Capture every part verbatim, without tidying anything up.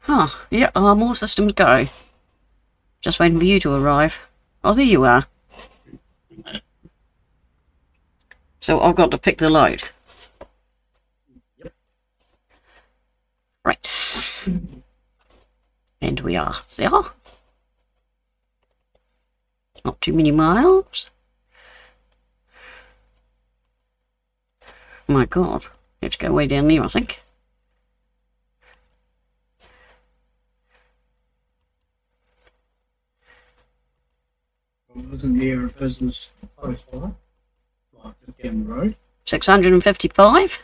Huh, yeah, I'm all systems go. Just waiting for you to arrive. Oh, there you are. So I've got to pick the load. Yep. Right. And we are there. Not too many miles. My God. Let's go way down there, I think. Wasn't there a business close by? Like just down the road? six hundred fifty-five?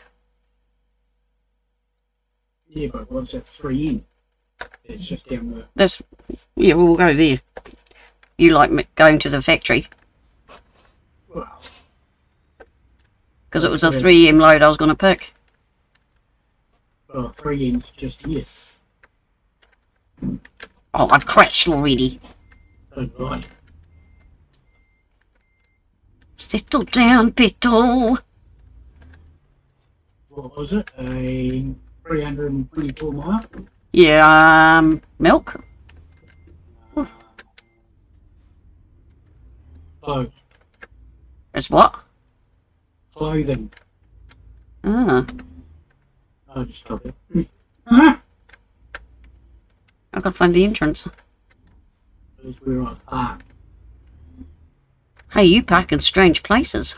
Yeah, but what's that three in? It's just down the... That's... Yeah, we'll go there. You like me going to the factory? Well... Because it was a three M load I was going to pick. Well, three in's just here. Oh, I've crashed already. Oh, right. Settle down, petrol. What was it? A three hundred twenty-four mile? Yeah, um, milk? Uh, clothes. It's what? Clothing. Ah, Oh, just stop it. Huh? I've got to find the entrance. That's where I park. Hey, you park in strange places.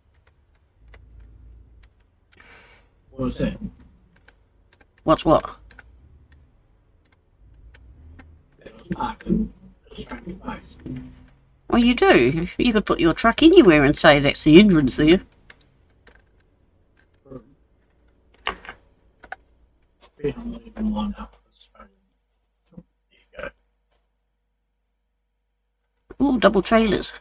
What was that? What's what? That was parking a strange place. Well, you do. You could put your truck anywhere and say that's the entrance there. I'm not even lined up for Australia. There you go. Ooh, double trailers.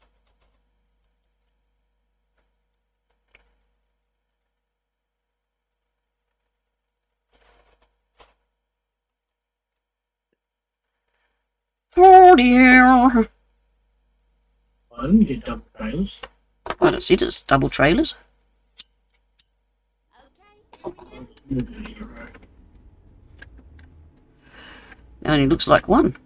Oh dear. I didn't get double trailers. Well, it said it's double trailers. It only looks like one.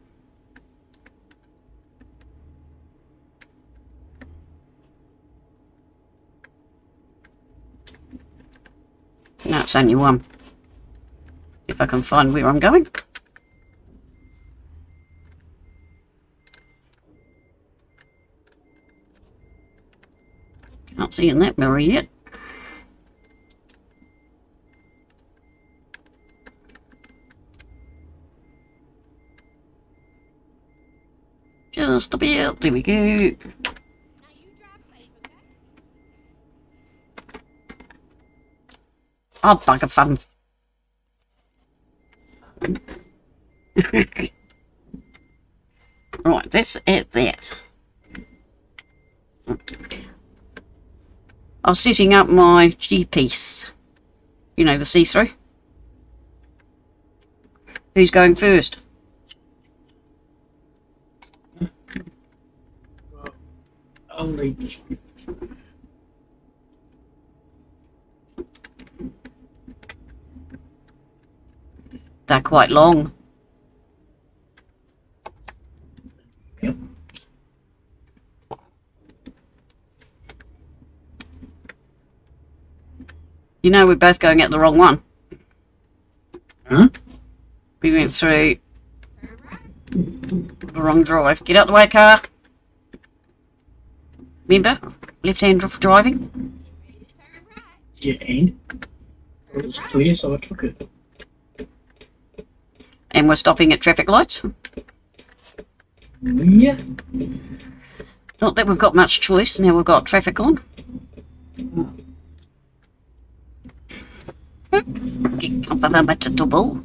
No, it's only one. If I can find where I'm going. Can't see in that mirror yet. Just a bit. There we go. Oh, bugger fun. Right, that's it, that. I was setting up my G-piece. You know, the see-through. Who's going first? Well, I'll leave this. They're quite long. Yep. You know we're both going at the wrong one. Huh? We went through the wrong drive. Get out the way, car. Remember? Left-hand driving. Yeah, and it was clear, so I took it. And we're stopping at traffic lights. Yeah. Not that we've got much choice. Now we've got traffic on. Get comfortable.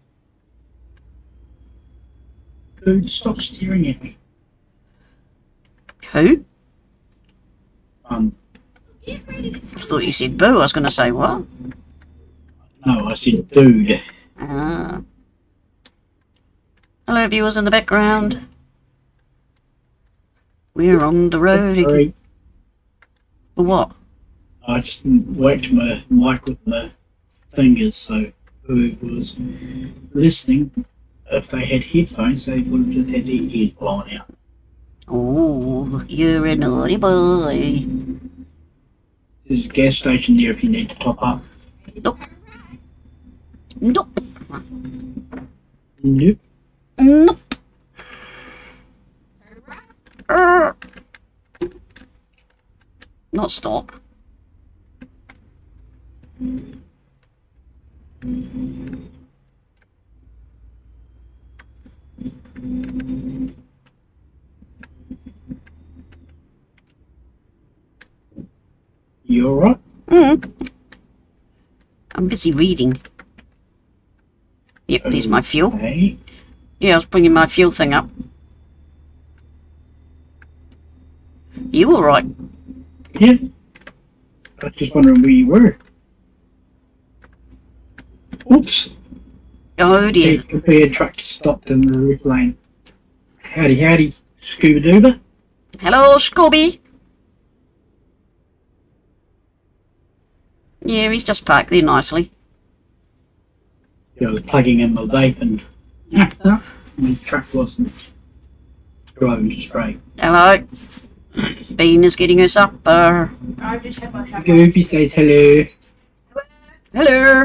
Dude, stop staring at me. Who? Um, I thought you said boo. I was going to say what? no, I said dude. Ah. Hello, viewers in the background. We're on the road again. Sorry, For what? I just whacked my mic with my fingers, so who was listening, if they had headphones, they would have just had their ears blown out. Oh, you're a naughty boy. There's a gas station there if you need to top up. Nope. Nope. Nope. Nope. Uh, not stop. You alright? Mm. I'm busy reading. Yep, there's my fuel. Okay. Yeah, I was bringing my fuel thing up. You alright? Yeah. I was just wondering where you were. Oops. Oh dear. The conveyor truck stopped in the roof lane. Howdy, howdy, Scuba Dooba. Hello, Scooby. Yeah, he's just parked there nicely. I was plugging in my vape and the truck wasn't driving straight. Hello. Bean is getting her supper. I just had my shotgun. Goofy says hello. Hello.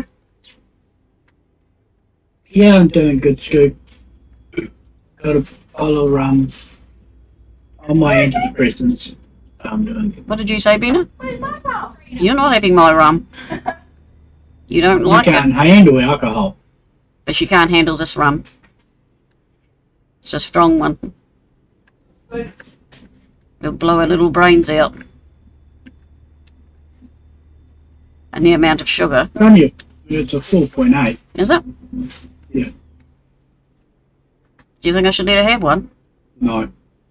Yeah, I'm doing good, Scoop. Got a bottle of rum on my antidepressants. I'm doing good. What did you say, Bina? Where's my bottle? You're not having my rum. You don't You like can't it, handle alcohol. but she can't handle this rum. It's a strong one. But It'll blow her little brains out. And the amount of sugar, Only it's a four point eight. is it? Yeah. Do you think I should let her have one? No.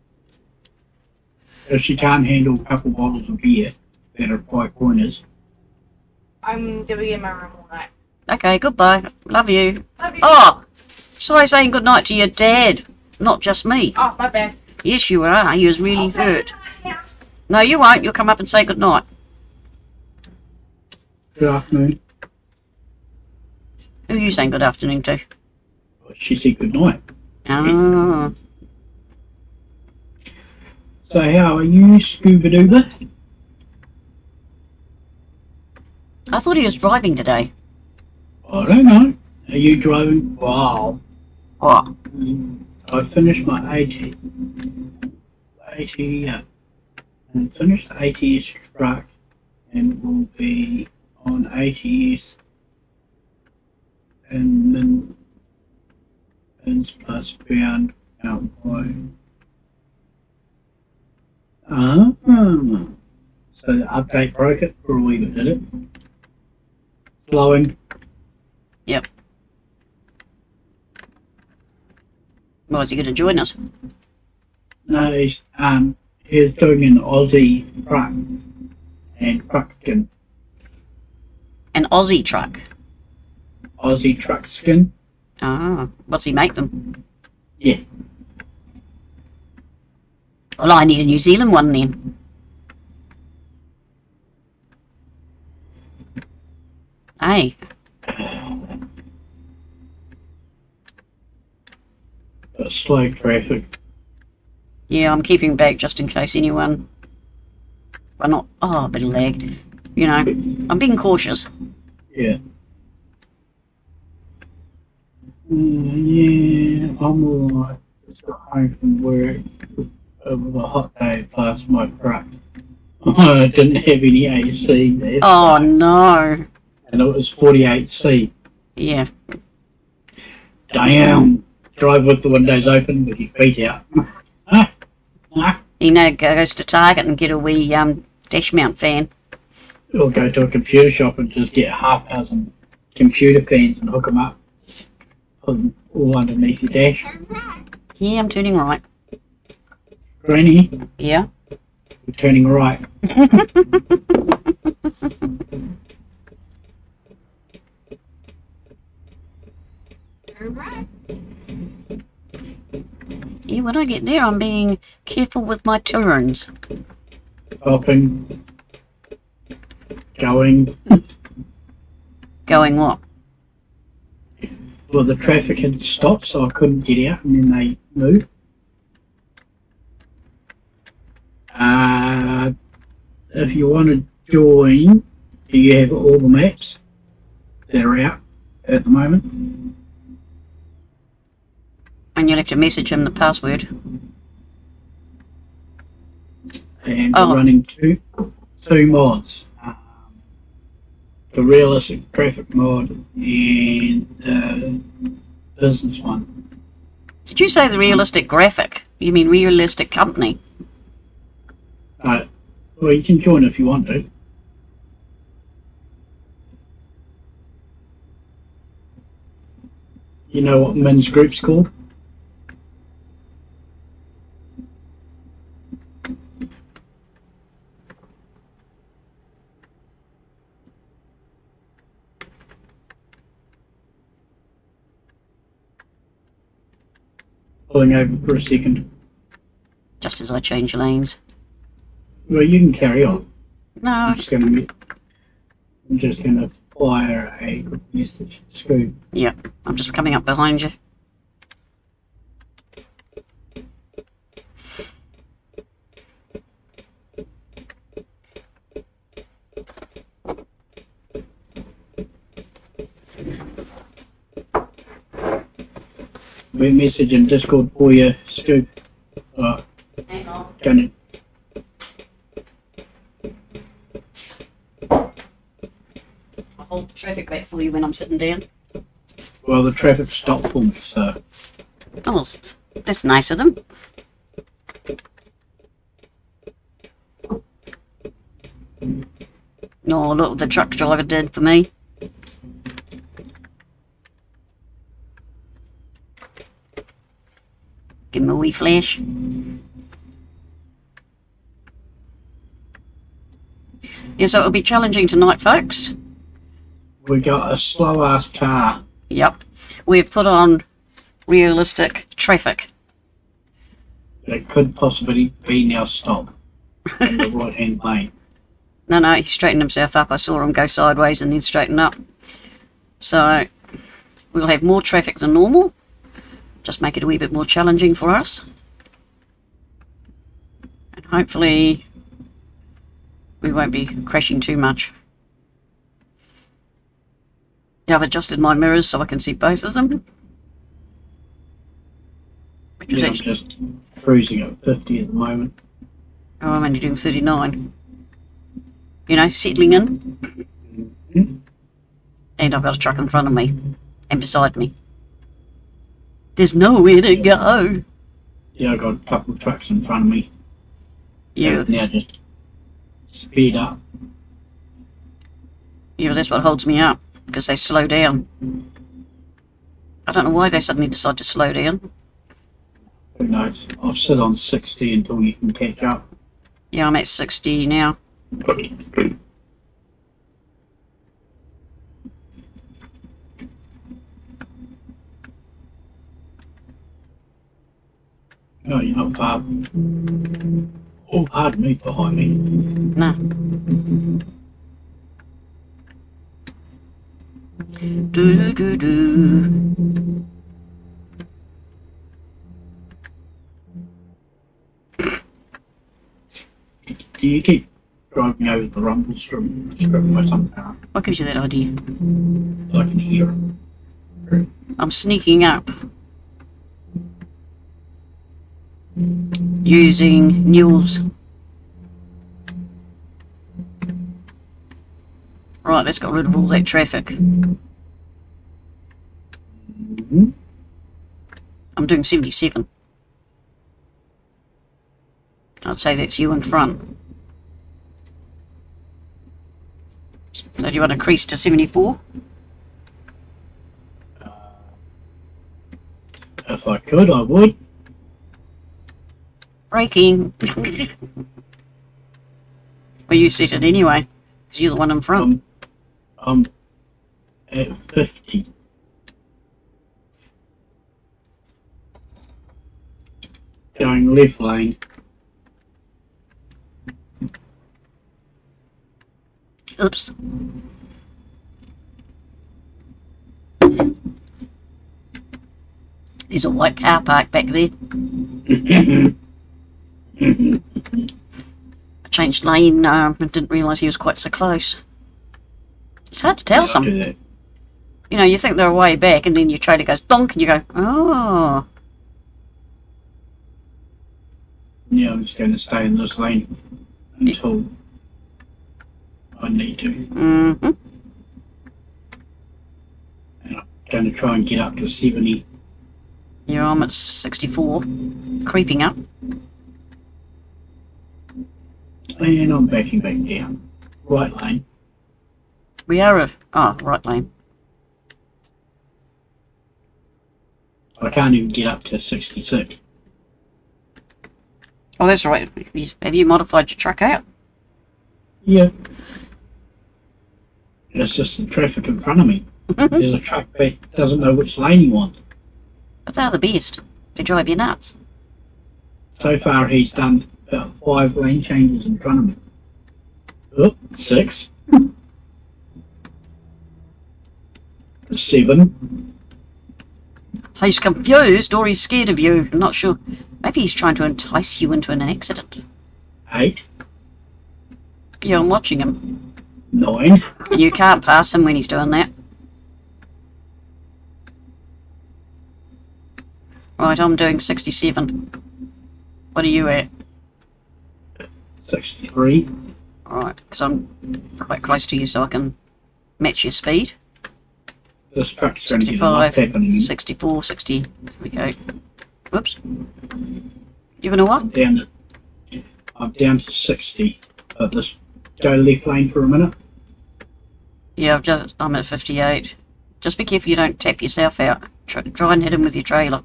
If she can't handle a couple bottles of beer that are five pointers. I'm gonna be in my room all night. Okay, goodbye. Love you. Love you. Oh! Sorry saying goodnight to your dad. Not just me. Oh, my bad. Yes, you are. He was really I'll say hurt. goodnight now. No, you won't. You'll come up and say goodnight. Good afternoon. Who are you saying good afternoon to? She said good night. Ah. So how are you, Scuba Dooba? I thought he was driving today. I don't know. Are you driving? Wow. What? I finished my eighty, eighty, uh, and finished the eighty S truck and will be on eighty S and then pins plus bound out wide. Ah, so the update broke it for a wee bit, did it? Slowing. Yep. Well, is he going to join us? No, he's, um, he's doing an Aussie truck and truck skin. An Aussie truck. Aussie truck skin. Ah. What's he make them? Yeah. Well, I need a New Zealand one then. Hey. Got slow traffic. Yeah, I'm keeping back just in case anyone... Well, not... Oh, a bit of lag. You know, I'm being cautious. Yeah. Mm, yeah, I'm alright. Just got home from work. It was a hot day past my truck. I didn't have any A C there. Oh, no. And it was forty-eight C. Yeah. Damn. Drive with the windows open with your feet out. Ah, ah. He now goes to Target and get a wee um, dash mount fan. Or go to a computer shop and just get half a dozen computer fans and hook them up. Put them all underneath your dash. Yeah, I'm turning right. Granny, Yeah. we're turning right. Alright. Yeah, when I get there, I'm being careful with my turns. Stopping. Going. Going what? Well, the traffic had stopped, so I couldn't get out, and then they moved. Uh, if you want to join, do you have all the maps that are out at the moment? And you'll have to message him the password. And Oh. we're running two, two mods. Um, the realistic traffic mod and the business one. Did you say the realistic graphic? You mean realistic company? Uh, well, you can join if you want to. You know what Min's group's called? Pulling over for a second. Just as I change lanes. Well, you can carry on. No, I'm just gonna be, I'm just gonna fire a quick message to Scoob. yeah, I'm just coming up behind you. We message in Discord for you, Scoob. Uh, Hang on. gonna I'll hold the traffic back for you when I'm sitting down. well, the traffic stopped for me, so Oh, that's nice of them. Oh, look what the truck driver did for me. Give him a wee flash. Yeah, so it'll be challenging tonight, folks. we got a slow ass car. Yep. We've put on realistic traffic. That could possibly be now stop in the right hand lane. No, no, he straightened himself up. I saw him go sideways and then straighten up. So, we'll have more traffic than normal. Just make it a wee bit more challenging for us. And hopefully, we won't be crashing too much. Now I've adjusted my mirrors so I can see both of them. Which was Yeah, I'm actually, just cruising at fifty at the moment. oh, I'm only doing thirty-nine. You know, settling in. Mhm. And I've got a truck in front of me and beside me. There's nowhere to go. Yeah, I got a couple of trucks in front of me. Yeah, Now just speed up. yeah, that's what holds me up, because they slow down. I don't know why they suddenly decide to slow down. Who knows? I'll sit on sixty until you can catch up. Yeah, I'm at sixty now. No, you're not far. Oh, pardon me, behind me. No. Do do do. Do you keep driving over the rumbles from from where some car? What gives you that idea? I can hear it. I'm sneaking up. Using Newell's. Right, let's get rid of all that traffic. Mm-hmm. I'm doing seventy-seven. I'd say that's you in front. So do you want to increase to seventy-four? If I could, I would. Braking. Well, you set it anyway, because you're the one in front. Um, I'm at fifty. Going left lane. Oops. There's a white car park back there. I changed lane um, and didn't realise he was quite so close. It's hard to tell Yeah, some. I'll do that. You know, you think they're way back and then your trailer goes donk and you go, oh. Yeah, I'm just going to stay in this lane until I need to. Mm-hmm. And I'm going to try and get up to seventy. Yeah, I'm at sixty-four, creeping up. And I'm backing back down. Right lane. We are at, oh, right lane. I can't even get up to sixty-six. Oh, that's right. Have you modified your truck out? Yeah. It's just the traffic in front of me. There's a truck that doesn't know which lane he wants. But they're the best. They drive you nuts. So far he's done about five lane changes in front of me. Oh, six. Seven. He's confused or he's scared of you. I'm not sure. Maybe he's trying to entice you into an accident. Eight. Yeah, I'm watching him. Nine. You can't pass him when he's doing that. Right, I'm doing sixty-seven. What are you at? Sixty-three. Alright, because I'm quite close to you so I can match your speed. This truck's going to get a lot sixty-five, happening. sixty-four, sixty. There we go. Whoops. You gonna what? I'm down to, I'm down to sixty. But just go left lane for a minute. Yeah, I've just, I'm at fifty-eight. Just be careful you don't tap yourself out. Try, try and hit him with your trailer.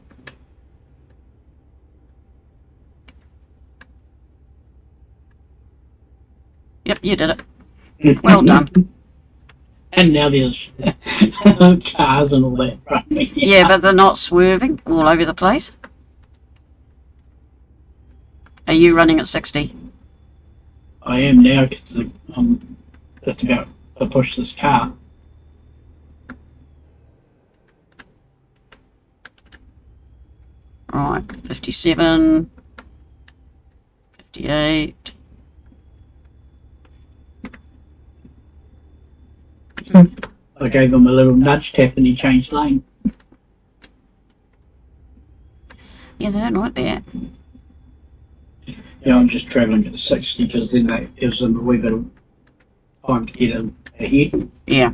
Yep, you did it. Well done. And now there's cars and all that in front of me. Yeah, but they're not swerving all over the place. Are you running at sixty? I am now because I'm just about to push this car. Right, fifty-seven, fifty-eight. I gave him a little nudge tap and he changed lane. Yeah, they don't like that. Yeah, I'm just travelling at sixty because then that gives them a wee bit of time to get him ahead. Yeah.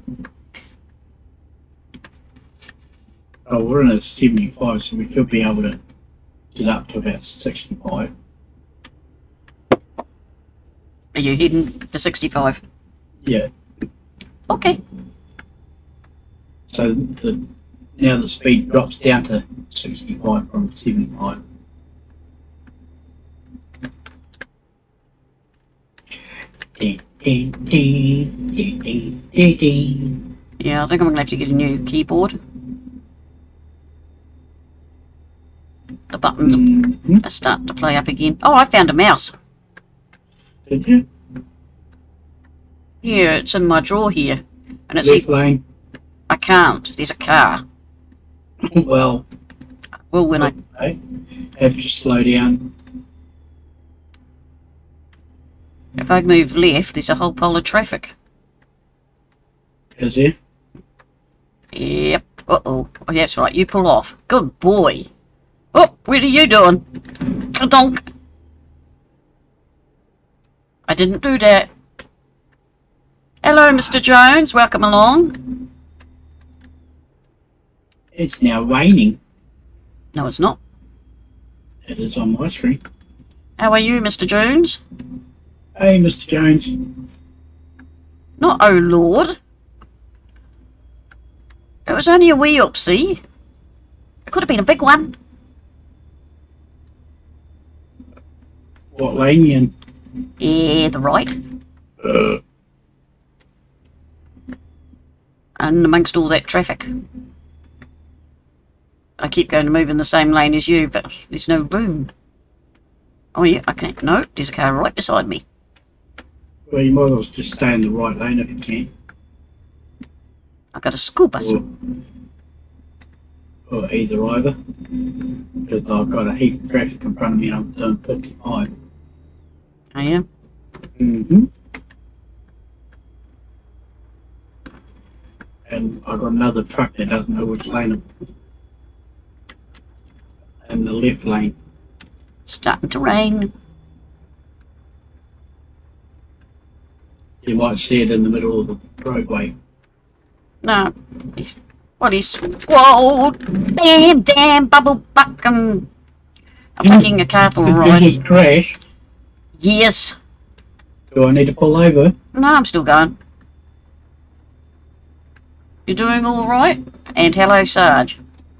Oh, we're in a seventy-five, so we should be able to get up to about sixty-five. Are you heading for sixty-five? Yeah, Okay. so the, now the speed drops down to sixty-five from seventy-five. Ding, ding, ding, ding, ding, ding, ding. Yeah, I think I'm going to have to get a new keyboard. The buttons Mhm. are starting to play up again. Oh, I found a mouse. Did you? Yeah, it's in my drawer here. And it's... Left lane. I can't. There's a car. Well, Well, when I... I have to slow down. If I move left, there's a whole pile of traffic. Is there? Yep. Uh-oh. Oh, that's right. You pull off. Good boy. Oh, what are you doing? Ka-donk. I didn't do that. Hello, Mister Jones. Welcome along. It's now raining. No, it's not. It is on my screen. How are you, Mister Jones? Hey, Mister Jones. Not oh Lord. It was only a wee oopsie. It could have been a big one. What lane you in? Yeah, the right. Uh, And amongst all that traffic. I keep going to move in the same lane as you, but there's no room. Oh yeah, I can't. No, there's a car right beside me. well, you might as well just stay in the right lane if you can. I got a school bus. Or, or either either, because I've got a heap of traffic in front of me and I'm doing fifty-five. Oh, yeah? Mm-hmm. And I've got another truck that doesn't know which lane it is. And the left lane. Starting to rain. You might see it in the middle of the roadway. No. He's, what is... Whoa! Damn, damn, bubble buck and... I'm taking a car for a Did you ride. just crash? Yes. Do I need to pull over? No, I'm still going. You doing all right? And hello, Sarge.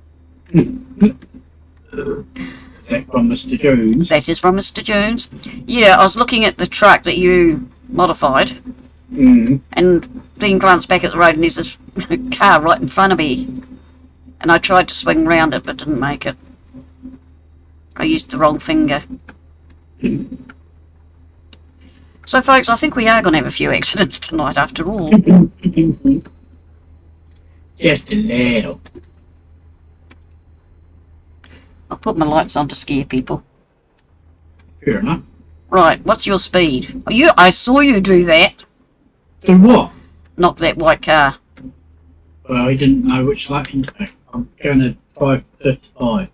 Is that from Mister Jones? That is from Mister Jones. Yeah, I was looking at the truck that you modified, Mm. and then glanced back at the road, and there's this car right in front of me. And I tried to swing round it, but didn't make it. I used the wrong finger. So, folks, I think we are going to have a few accidents tonight, after all. Just a little. I'll put my lights on to scare people. Fair enough. Right, what's your speed? Oh, you, I saw you do that. Do what? Knock that white car. Well, he didn't know which lane to take. I'm going to five thirty-five.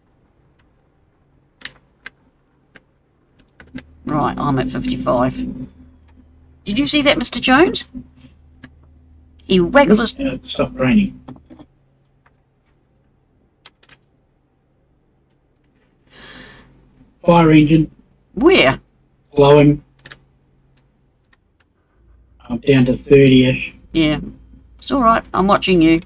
Right, I'm at fifty-five. Did you see that, Mister Jones? He waggled his... Uh, it stopped raining. Fire engine Where? blowing. I'm down to thirty-ish. Yeah. It's alright, I'm watching you.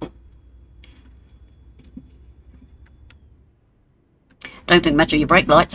Don't think much of your brake lights.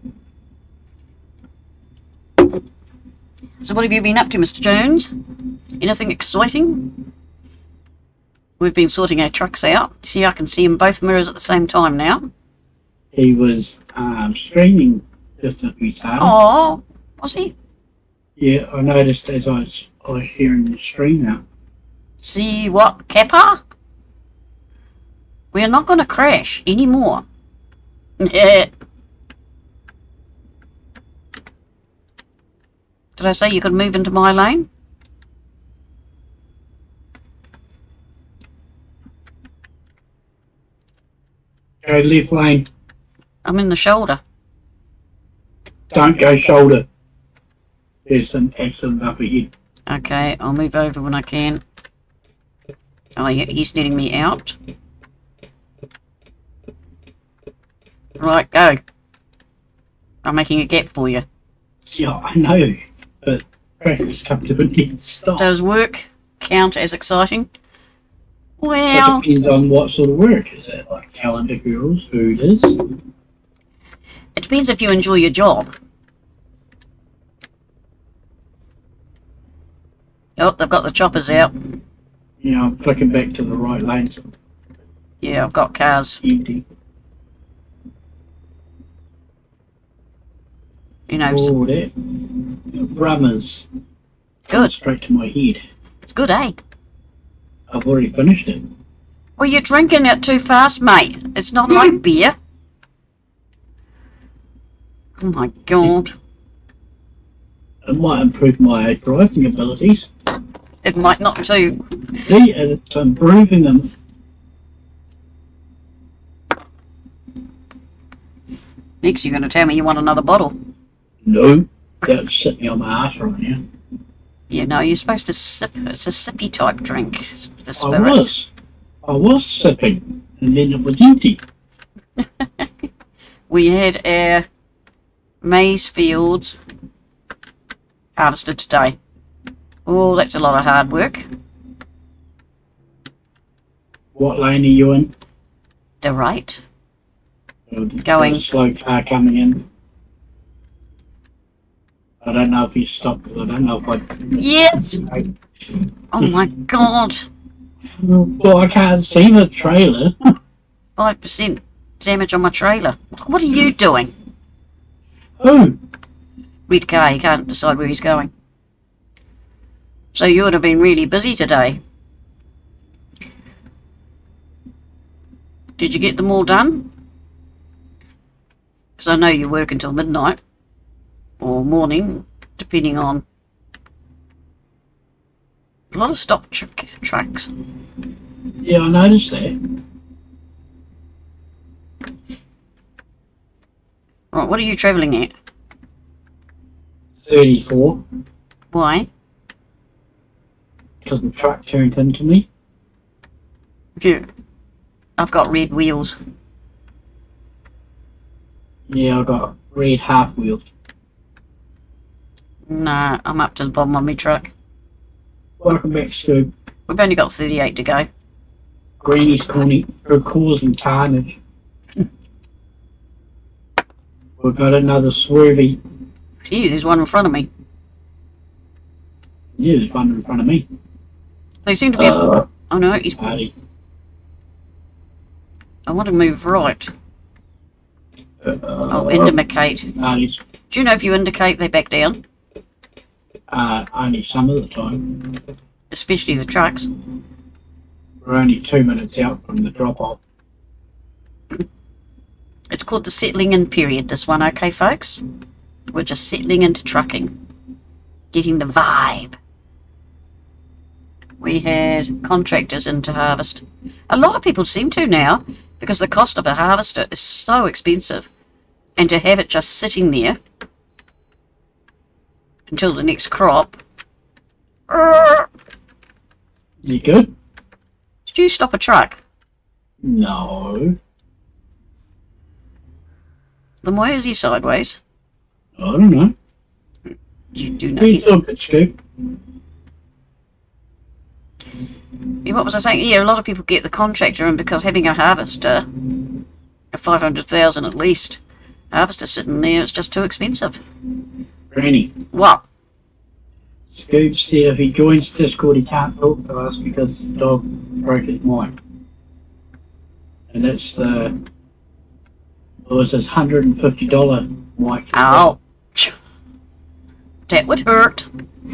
So what have you been up to, Mister Jones? Anything exciting? We've been sorting our trucks out. See, I can see in both mirrors at the same time now. He was um, streaming just as we started. Oh, was he? Yeah, I noticed as I was, I was hearing the stream out. See what, Kappa? We're not going to crash anymore. Yeah. Did I say you could move into my lane? Go left lane. I'm in the shoulder. Don't go shoulder. There's an accident up ahead. Okay, I'll move over when I can. Oh, yeah, he's letting me out. Right, go. I'm making a gap for you. Yeah, I know, but traffic's come to a dead stop. Does work count as exciting? It Well, depends on what sort of work. Is it like calendar girls, hooters? it depends if you enjoy your job. Oh, they've got the choppers out. You know, I'm flicking back to the right lanes. Yeah, I've got cars. Empty. You know, Oh, that Brahma's good. straight to my head. It's good, eh? I've already finished it. Well, you're drinking it too fast, mate. It's not like beer. Oh my god. It might improve my driving abilities. It might not too. See, it's improving them. Next, you're going to tell me you want another bottle. No, that's sitting on my ass right now. Yeah, no, you're supposed to sip. It's a sippy type drink. The I spirits. was. I was sipping, and then it was empty. We had our maize fields harvested today. Oh, that's a lot of hard work. What lane are you in? The right. Uh, Going. there's a slow car coming in. I don't know if he stopped, 'cause I don't know if I... Yes! Oh my god. Well, I can't see the trailer. five percent damage on my trailer. What are you doing? Who? Red car, he can't decide where he's going. So you would have been really busy today. Did you get them all done? Because I know you work until midnight. Or morning, depending on... A lot of stop tr tracks. Yeah, I noticed that. Right, what are you travelling at? thirty-four. Why? Because the truck turned into me. Yeah. I've got red wheels. Yeah, I got red half wheels. Nah, I'm up to the bottom of my truck. Welcome back, Scoop. We've only got thirty-eight to go. Granny's causing, causing carnage. We've got another swervy. Phew, there's one in front of me. Yeah, there's one in front of me. They seem to be... Uh, oh no, he's... party. I want to move right. Uh, I'll indicate. Parties. Do you know if you indicate they back down? Uh, only some of the time. Especially the trucks. We're only two minutes out from the drop-off. It's called the settling in period, this one, okay folks? We're just settling into trucking. Getting the vibe. We had contractors into harvest. A lot of people seem to now, because the cost of a harvester is so expensive. And to have it just sitting there until the next crop. You good? Did you stop a truck? No. Then why is he sideways? I don't know. You do know. Please look at Scoop. Yeah, what was I saying? Yeah, a lot of people get the contractor in because having a harvester, a five hundred thousand at least, harvester sitting there, it's just too expensive. Granny. What? Scoop said if he joins Discord he can't talk to us because the dog broke his mic. And that's the... It was his one hundred fifty dollar mic. Ouch. That would hurt.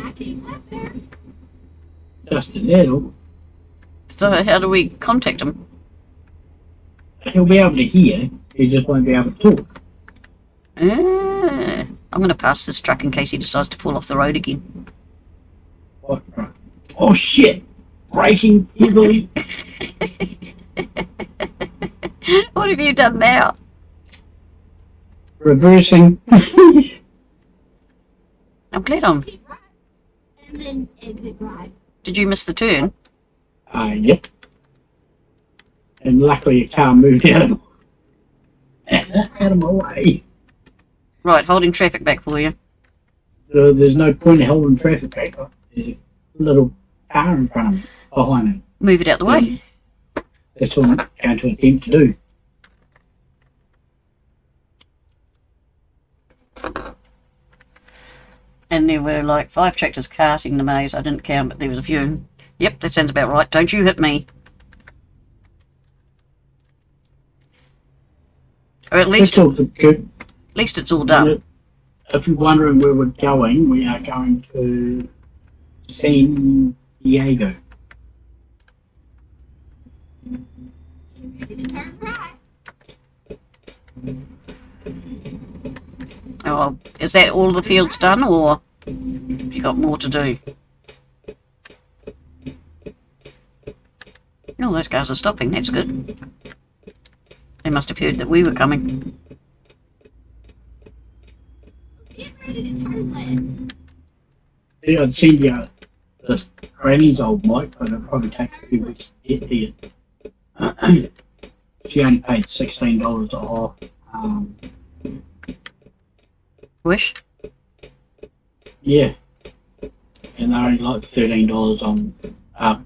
Just a little. So how do we contact him? He'll be able to hear, he just won't be able to talk. Ah, I'm going to pass this truck in case he decides to fall off the road again. What? Oh shit! Braking heavily. What have you done now? Reversing. I'm glad I'm... And then exit right. Did you miss the turn? Ah, uh, yep. And luckily a car moved out of, out of my way. Right, holding traffic back for you. So there's no point in holding traffic back. There's a little car in front of me, behind me. Move it out the way. That's what I'm going to attempt to do. And there were like five tractors carting the maize. I didn't count, but there was a few. Yep, that sounds about right. Don't you hit me. Or at least, That's all good. at least it's all done. If you're wondering where we're going, we are going to San Diego. Turn right. Oh, is that all the fields done, or have you got more to do? No, those cars are stopping. That's good. They must have heard that we were coming. Get ready to turn left. Yeah, I'd send you this Granny's old mic, but it'll probably take a few weeks to get here. She only paid sixteen dollars off. Um, Wish? yeah. And they're only like thirteen dollars on, uh,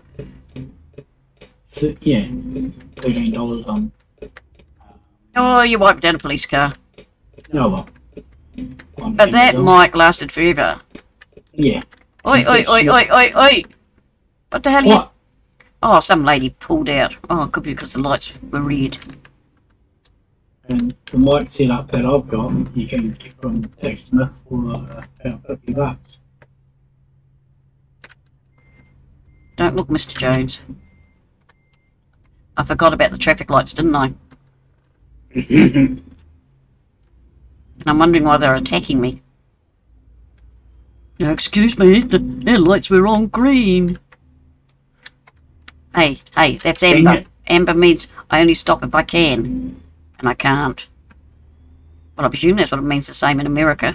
th yeah, thirteen dollars on. Oh, you wiped down a police car. No, well. on But that Amazon. mic lasted forever. Yeah. Oi, oi, oi, oi, oi, oi! What the hell are you... What? Oh, some lady pulled out. Oh, it could be because the lights were red. And the mic setup that I've got, you can get from Tech Smith for uh, about fifty bucks. Don't look, Mister Jones. I forgot about the traffic lights, didn't I? Mm-hmm. And I'm wondering why they're attacking me. Now, excuse me, the, their lights were on green. Hey, hey, that's amber. Amber means I only stop if I can. And I can't. Well, I presume that's what it means the same in America.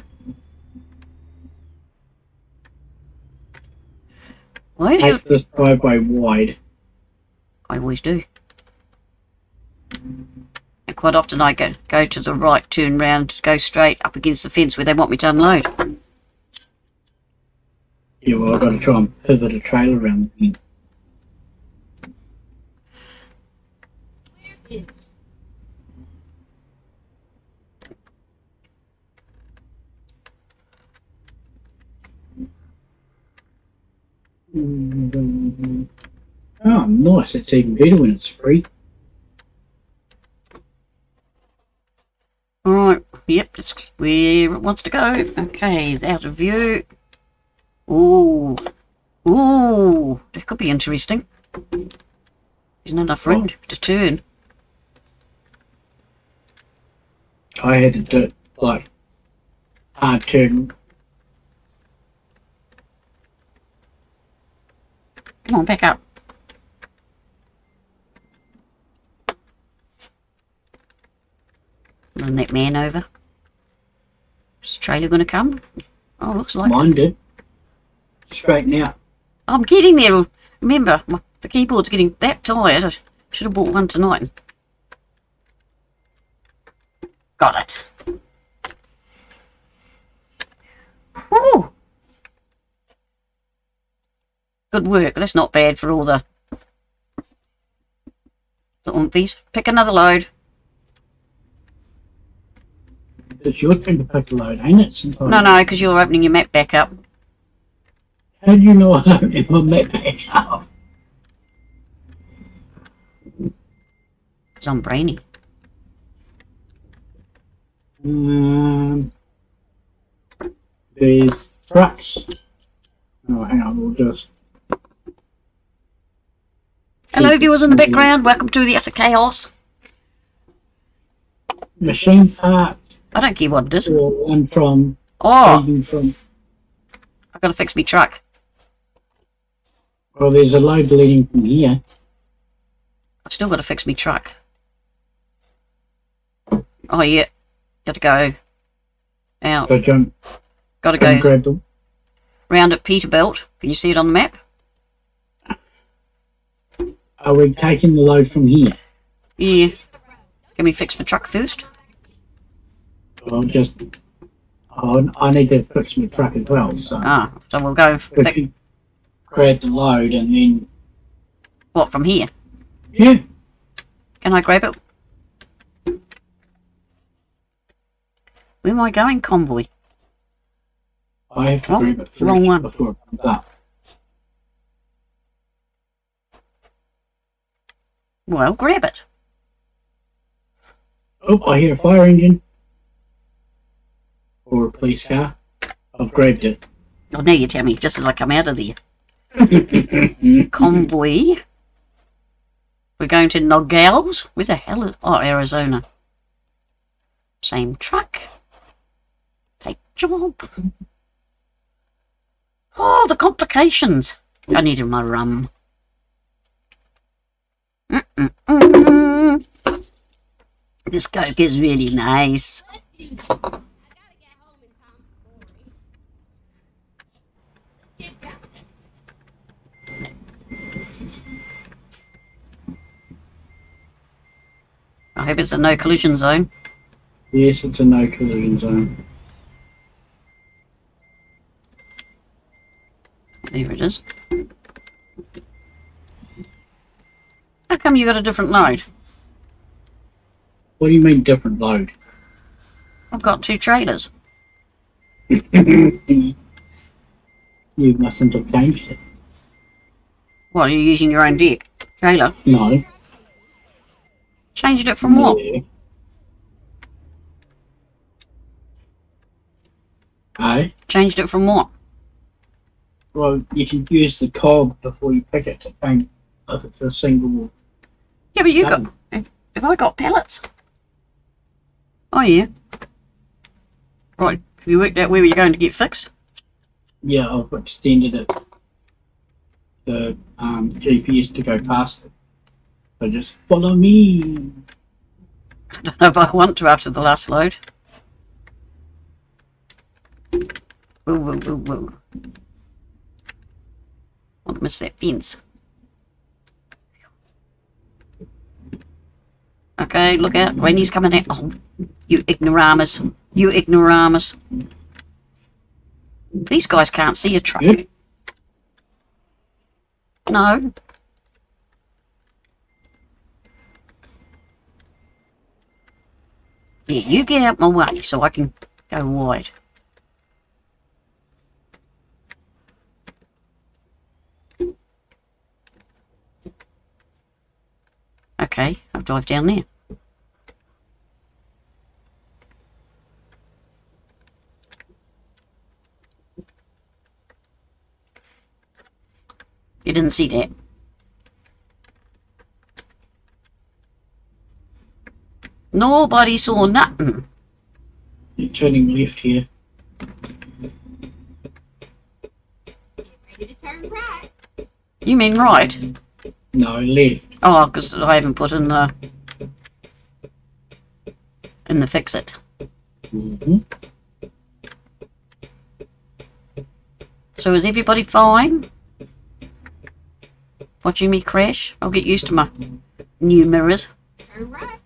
Why is your... Make this driveway wide. I always do. And quite often I go, go to the right, turn round, go straight up against the fence where they want me to unload. Yeah, well, I've got to try and pivot a trailer around the thing. Oh, nice. It's even better when it's free. Alright, yep, that's where it wants to go. Okay, it's out of view. Ooh. Ooh, that could be interesting. There's not enough room to turn. I had to do it like hard turn. Come on, back up. Run that man over. Is the trailer going to come? Oh, looks like Mine it. did. Straighten out. I'm getting there. Remember, my, the keyboard's getting that tired. I should have bought one tonight. Got it. Woo! Good work. That's not bad for all the, the umpies. Pick another load. It's your turn to pick a load, ain't it? Sometimes. No, no, because you're opening your map back up. How do you know I'm opening my map back up? Because I'm brainy. Um, there's trucks. Oh, hang on, we'll just... Hello, viewers in the background. Welcome to the utter chaos. Machine parts, I don't care what it is. or one from... Oh, taken from... I've got to fix my truck. Well, there's a load leading from here. I've still got to fix my truck. Oh, yeah. Got to go out. So jump, Got to go and go grab them. round at Peterbilt. Can you see it on the map? Are we taking the load from here? Yeah. Can we fix my truck first? I'll just... Oh, I need to fix my truck as well, so... Ah, so we'll go... If you grab the load and then... What, from here? Yeah. Can I grab it? Where am I going, convoy? I have to Oh, grab it first wrong one. before it comes up. Well, grab it. Oh, I hear a fire engine. Or a police car. I've grabbed it. Oh, now you tell me, just as I come out of there. Convoy. We're going to Nogales? Where the hell is... Oh, Arizona. Same truck. Take job. Oh, the complications. I needed my rum. Mm -mm -mm. This Coke is really nice. I hope it's a no collision zone. Yes, it's a no collision zone. There it is. How come you got a different load? What do you mean different load? I've got two trailers. You mustn't have changed it. What, are you using your own deck? Trailer? No. Changed it from what? Yeah. Aye. Changed it from what? Well, you can use the cog before you pick it to change if it's a single Yeah, but you Um, got... Have I got pellets? Oh, yeah. Right. Have you worked out where you're going to get fixed? Yeah, I've extended it, the um, G P S to go past it. So just follow me. I don't know if I want to after the last load. Whoa, whoa, whoa, whoa. I want to miss that fence. Okay, look out. Granny's coming out. Oh, you ignoramus. You ignoramus. These guys can't see a truck. Good. No. Yeah, you get out my way so I can go wide. Okay, I'll drive down there. You didn't see that. Nobody saw nothing. You're turning left here. Ready to turn right. You mean right? No, left. Oh, because I haven't put in the in the fix it. Mm-hmm. So is everybody fine? Watching me crash? I'll get used to my new mirrors. Turn right.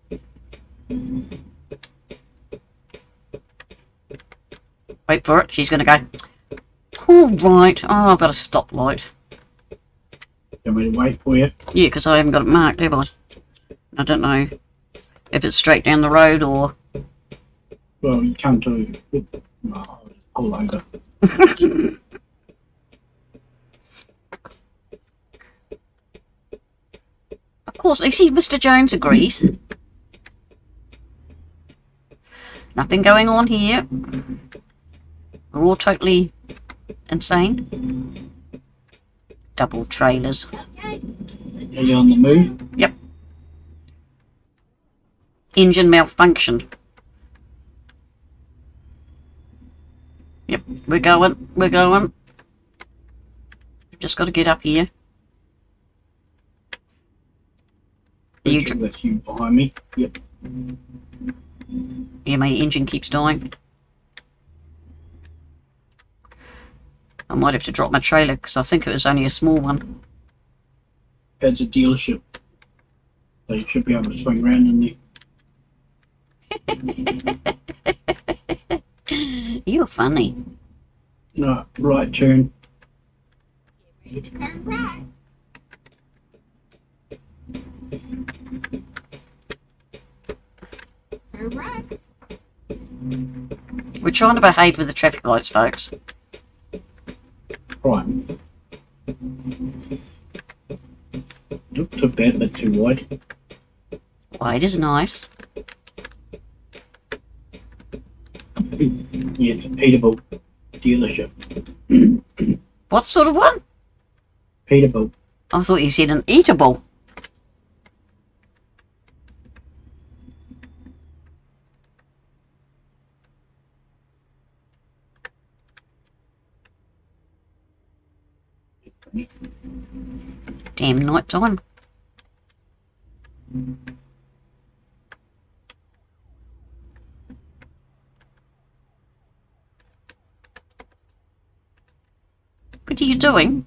Wait for it. She's going to go. All right. Oh, I've got a stoplight. Can we wait for you? Yeah, because I haven't got it marked, have I? I don't know if it's straight down the road or... Well, you come to... Oh, pull over. Of course, I see Mister Jones agrees. Nothing going on here. We're all totally insane. Double trailers. Okay. Are you on the move? Yep. Engine malfunction. Yep, we're going, we're going. Just got to get up here. Are you dr- That's you behind me. Yep. yeah, my engine keeps dying. I might have to drop my trailer because I think it was only a small one. That's a dealership. So you should be able to swing around in there. You're funny. No, right turn. Ready to turn right. Turn right. We're trying to behave with the traffic lights, folks. Right. Oop, took that a bit too wide. Wide is nice. Yeah, it's a Peterbilt dealership. What sort of one? Peterbilt. I thought you said an eatable. Damn night time. What are you doing?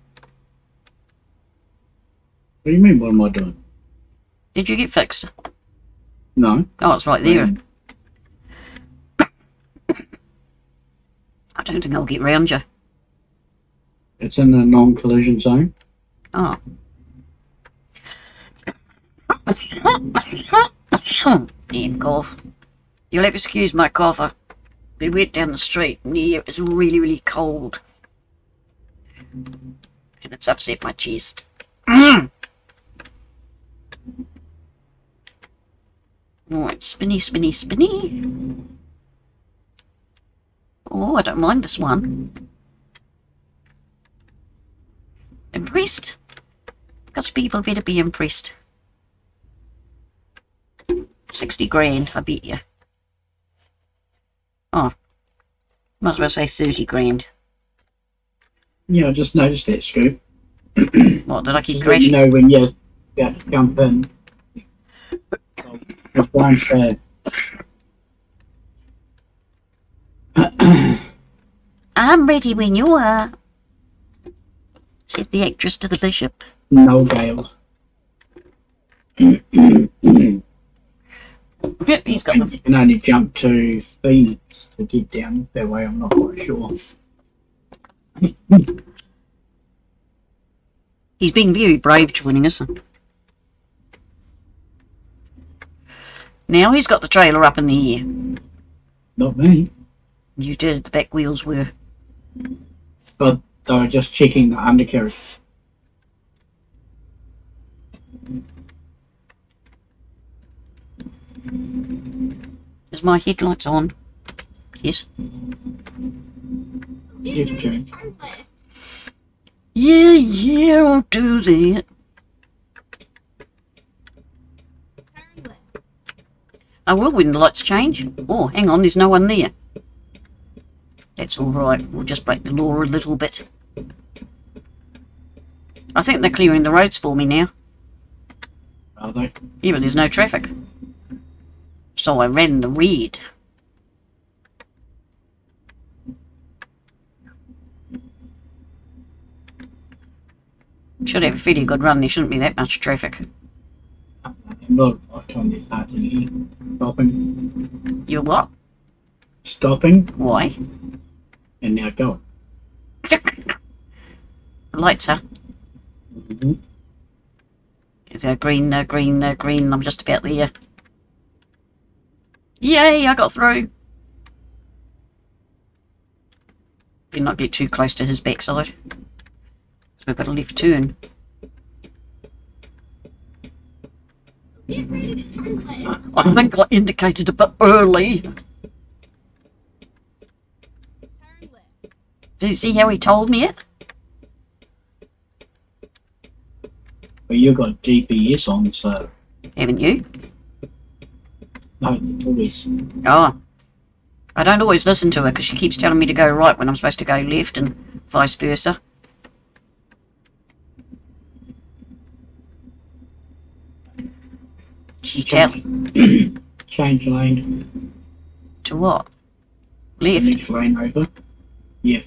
What do you mean, what am I doing? Did you get fixed? No. Oh, it's right there. I don't think I'll get round you. It's in the non-collision zone. Oh. Damn cough. You'll have to excuse my cough. I- We went down the street and the air is really, really cold. And it's upset my chest. Alright, spinny, spinny, spinny. Oh, I don't mind this one. Impressed? Because people better be impressed. sixty grand, I bet you. Oh, might as well say thirty grand. Yeah, I just noticed that, Scoop. What, did I keep You crashing? know when you're about to jump in. Just one fair. I'm ready when you are, said the actress to the bishop. No gales. Yep, he's got And the... you can only jump to Phoenix to get down that way, I'm not quite sure. He's being very brave joining us. Now he's got the trailer up in the air. Not me. You did, the back wheels were. But they were just checking the undercarriage. Is my headlights on? Yes. Yes, Jane. Turn left. Yeah, yeah, I'll do that. Turn left. I will when the lights change. Oh, hang on, there's no one there. That's alright, we'll just break the law a little bit. I think they're clearing the roads for me now. Are they? Yeah, but there's no traffic. So I ran the red. Should have a fairly good run, there shouldn't be that much traffic. Not right on this part in here. Stopping. You what? Stopping. Why? And now go. Lights, huh? Mm-hmm. Is there green, uh, green, uh, green? I'm just about there. Yay, I got through. Did not get too close to his backside. So we've got a left turn. Get ready to turn left. I think I indicated a bit early. Turn left. Did you see how he told me it? But you got G P S on, so Haven't you? no, the voice. Oh. I don't always listen to her because she keeps telling me to go right when I'm supposed to go left and vice versa. She tell Change lane. to what? The Left. next lane over. Yeah.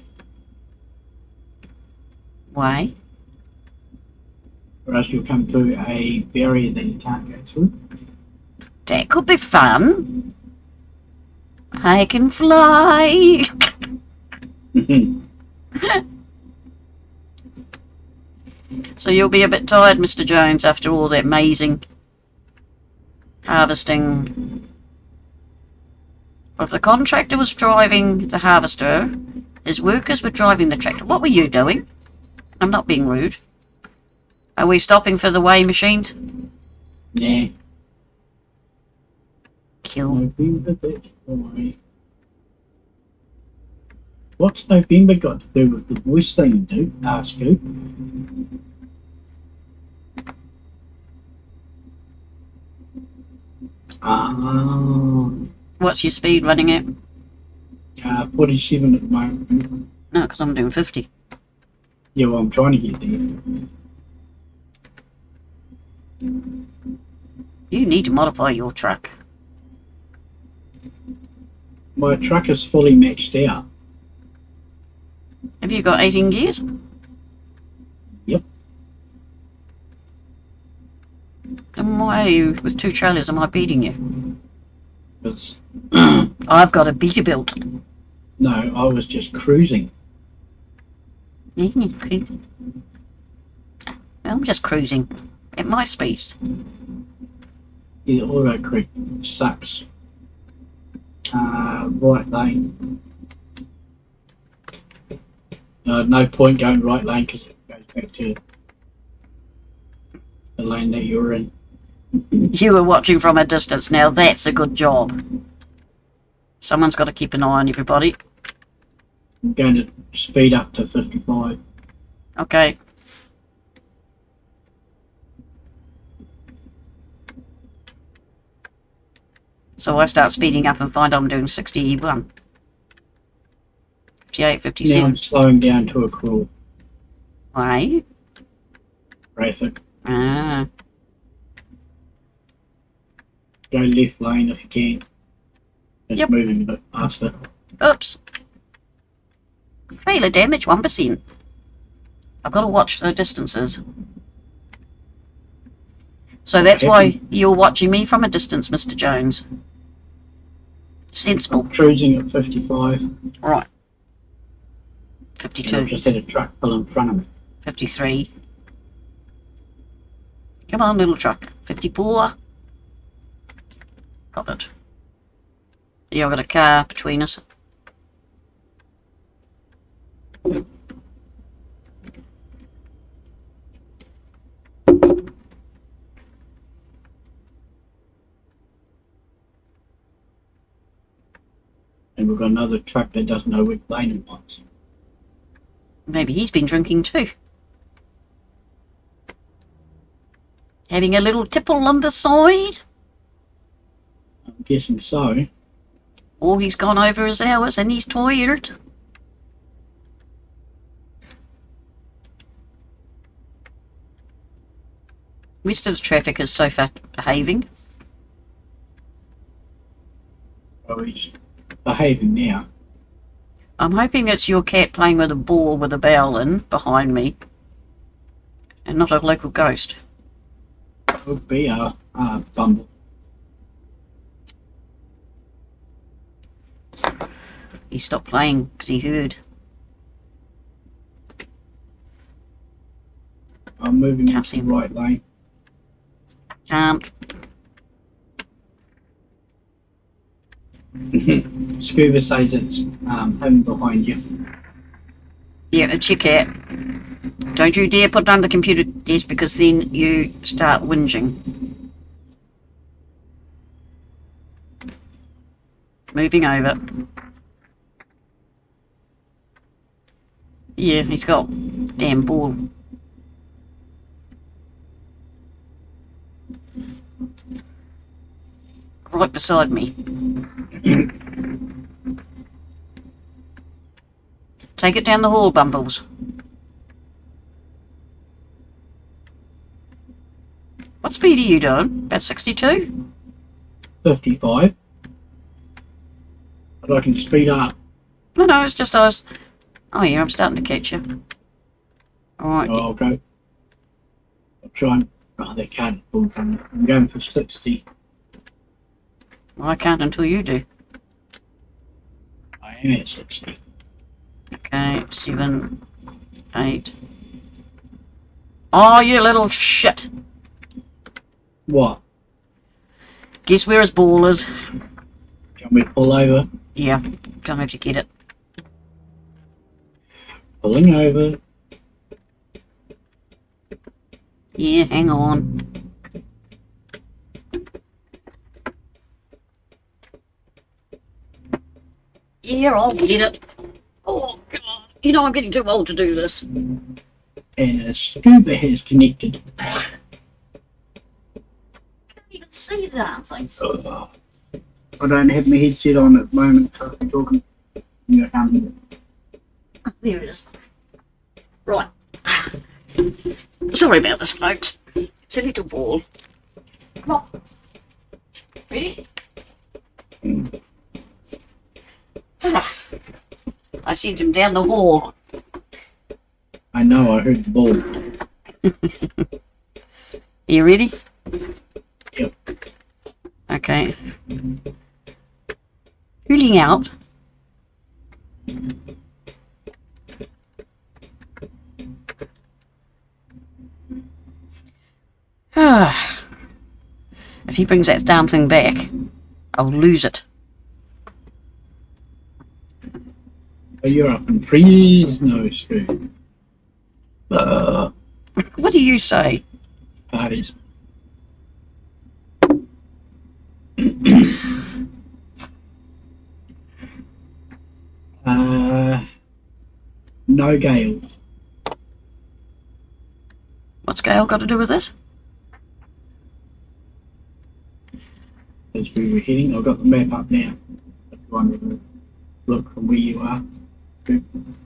Why? Or else you'll come to a barrier that you can't go through. That could be fun. I can fly. So you'll be a bit tired, Mister Jones, after all that amazing harvesting. If the contractor was driving the harvester, his workers were driving the tractor. What were you doing? I'm not being rude. Are we stopping for the weigh machines? Nah. Kill. November, that's why. What's November got to do with the voice thing you do? Ah, Scoop. Ah, What's your speed running at? uh, forty-seven at the moment. No, because I'm doing fifty. Yeah, well, I'm trying to get there. You need to modify your truck. My truck is fully maxed out. Have you got eighteen gears? Yep. Then why, with two trailers, am I beating you? Because, I've got a Peterbilt. no, I was just cruising. Isn't it cruising? I'm just cruising at my speed. The auto creep sucks. Uh, right lane. Uh, no point going right lane because it goes back to the lane that you're in. You were watching from a distance. Now that's a good job. Someone's got to keep an eye on everybody. I'm going to speed up to fifty-five. Okay. So I start speeding up and find I'm doing sixty-one. fifty-eight, Now I'm fifty-seven. slowing down to a crawl. Why? Traffic. Ah. Go left lane if you can. It's Yep. moving a bit faster. Oops. Trailer damage, one percent. I've got to watch the distances. So that's why you're watching me from a distance, Mister Jones. Sensible. I'm cruising at fifty-five. Right. And I've fifty-two. just had a truck pull in front of me. fifty-three. Come on, little truck. fifty-four. Got it. Yeah, I've got a car between us. And we've got another truck that doesn't know which lane it wants. Maybe he's been drinking too. Having a little tipple on the side? I'm guessing so. Or he's gone over his hours and he's tired. Rest of the traffic is so far behaving. Oh, he's behaving now. I'm hoping it's your cat playing with a ball with a bell in behind me. And not a local ghost. Could be a, a bumble. He stopped playing because he heard. I'm moving Can't into see the him. right lane. Can't. Scuba says it's um, him behind you. Yeah, it's your cat. Don't you dare put it on the computer desk because then you start whinging. Moving over. Yeah, he's got damn ball. Right beside me. Take it down the hall, Bumbles. What speed are you doing? About sixty-two? fifty-five. But I can speed up. No, no, it's just I was... Oh yeah, I'm starting to catch you. Alright, Oh, I'll go. I'll try and... Oh, they can't pull from me. I'm going for sixty. well, I can't until you do. I am at sixty. Okay, seven, eight. Oh, you little shit. What? Guess where his ball is? Do you want me to pull over? Yeah, don't have to get it. Pulling over. Yeah, hang on. Yeah, I'll get it. Oh, God. You know, I'm getting too old to do this. And a scuba has connected. I can't even see that thing. Ugh. I don't have my headset on at the moment, so I'm talking. You can't hear it. Oh, there it is. Right. Sorry about this, folks. It's a little ball. Come on. Ready? I sent him down the hall. I know, I heard the ball. You ready? Yep. Okay. Cooling out. If he brings that damn thing back, I'll lose it. Oh, you're up in Fresno Street. Uh, What do you say? parties. uh, no gale. What's Gail got to do with this? as we were heading. I've got the map up now. If you want to look from where you are. So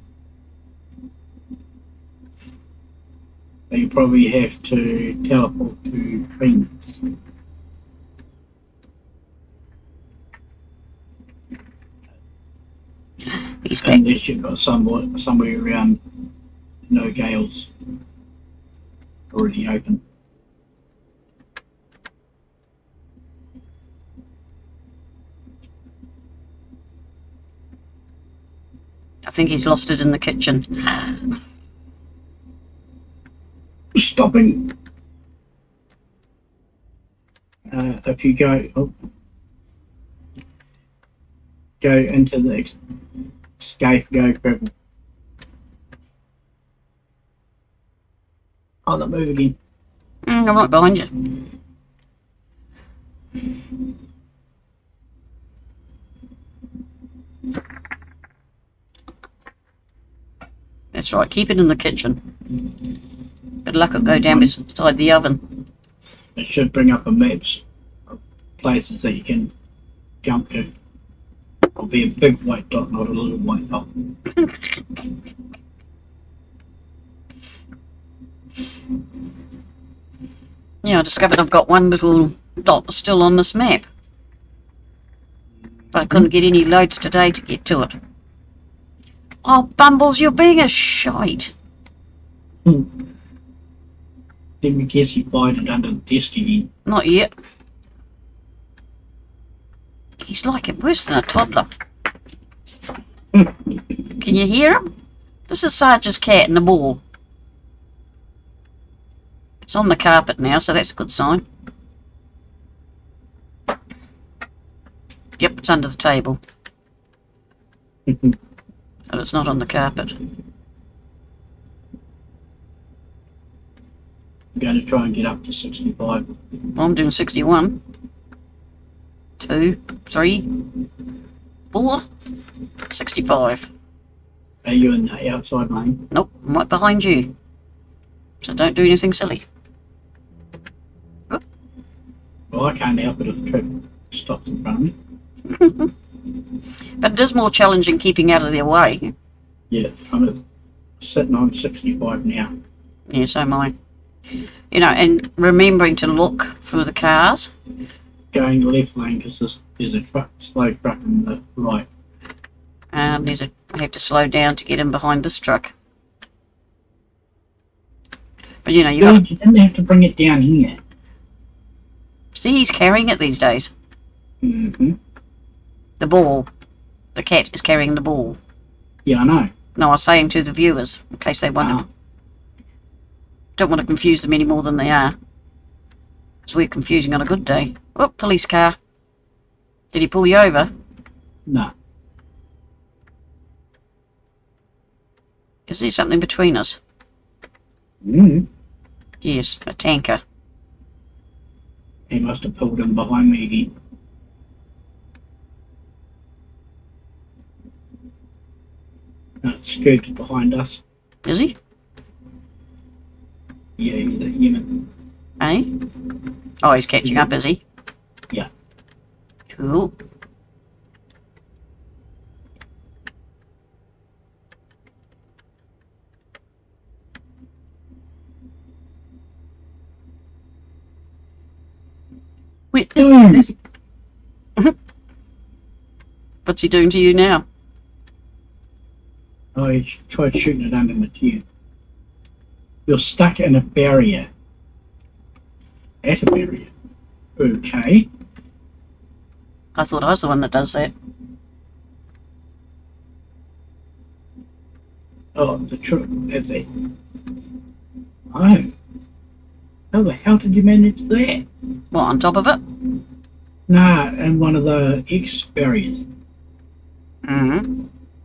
you probably have to teleport to Phoenix. He's back. Unless you've got somewhere, somewhere around No Gales already open. I think he's lost it in the kitchen. Stopping. Uh, if you go, oh, go into the ex- escape, go grab. Oh, the move again. Mm, I'm right behind you. That's right, keep it in the kitchen. Good luck it'll go down beside the oven. It should bring up a map of places that you can jump to. It'll be a big white dot, not a little white dot. Yeah, I discovered I've got one little dot still on this map. But I couldn't get any loads today to get to it. Oh, Bumbles, you're being a shite. Hmm. Let me guess you bite it under the desk again. Not yet. He's like it worse than a toddler. Can you hear him? This is Sarge's cat in the ball. It's on the carpet now, so that's a good sign. Yep, it's under the table. But it's not on the carpet. I'm going to try and get up to sixty-five. Well, I'm doing sixty-one. Two, three, four, sixty-five. Are you in the outside lane? Nope, I'm right behind you. So don't do anything silly. Well, I can't help it if the traffic stops in front of me. But it is more challenging keeping out of their way. Yeah, I'm at, sitting on sixty-five now. Yeah, so am I. You know, and remembering to look for the cars. Going left lane because there's, there's a truck, slow truck on the right. Um, there's a, I have to slow down to get in behind this truck. But you know, you got Dude, you didn't have to bring it down here. see, he's carrying it these days. Mm-hmm. The ball. The cat is carrying the ball. Yeah, I know. No, I was saying to the viewers, in case they wondered. Ah. Don't want to confuse them any more than they are. Because we're confusing on a good day. Oh, police car. Did he pull you over? No. Is there something between us? Mm. Yes, a tanker. He must have pulled him behind me again. No, Scoop's behind us. Is he? Yeah, he's a human. Eh? Oh, he's catching up, is he? Yeah. Cool. Wait, is this... What's he doing to you now? Oh, he tried shooting it under my chair. You're stuck in a barrier. At a barrier. Okay. I thought I was the one that does that. Oh, the truck. That's it. Oh. How the hell did you manage that? What, on top of it? Nah, in one of the X barriers. Mm-hmm.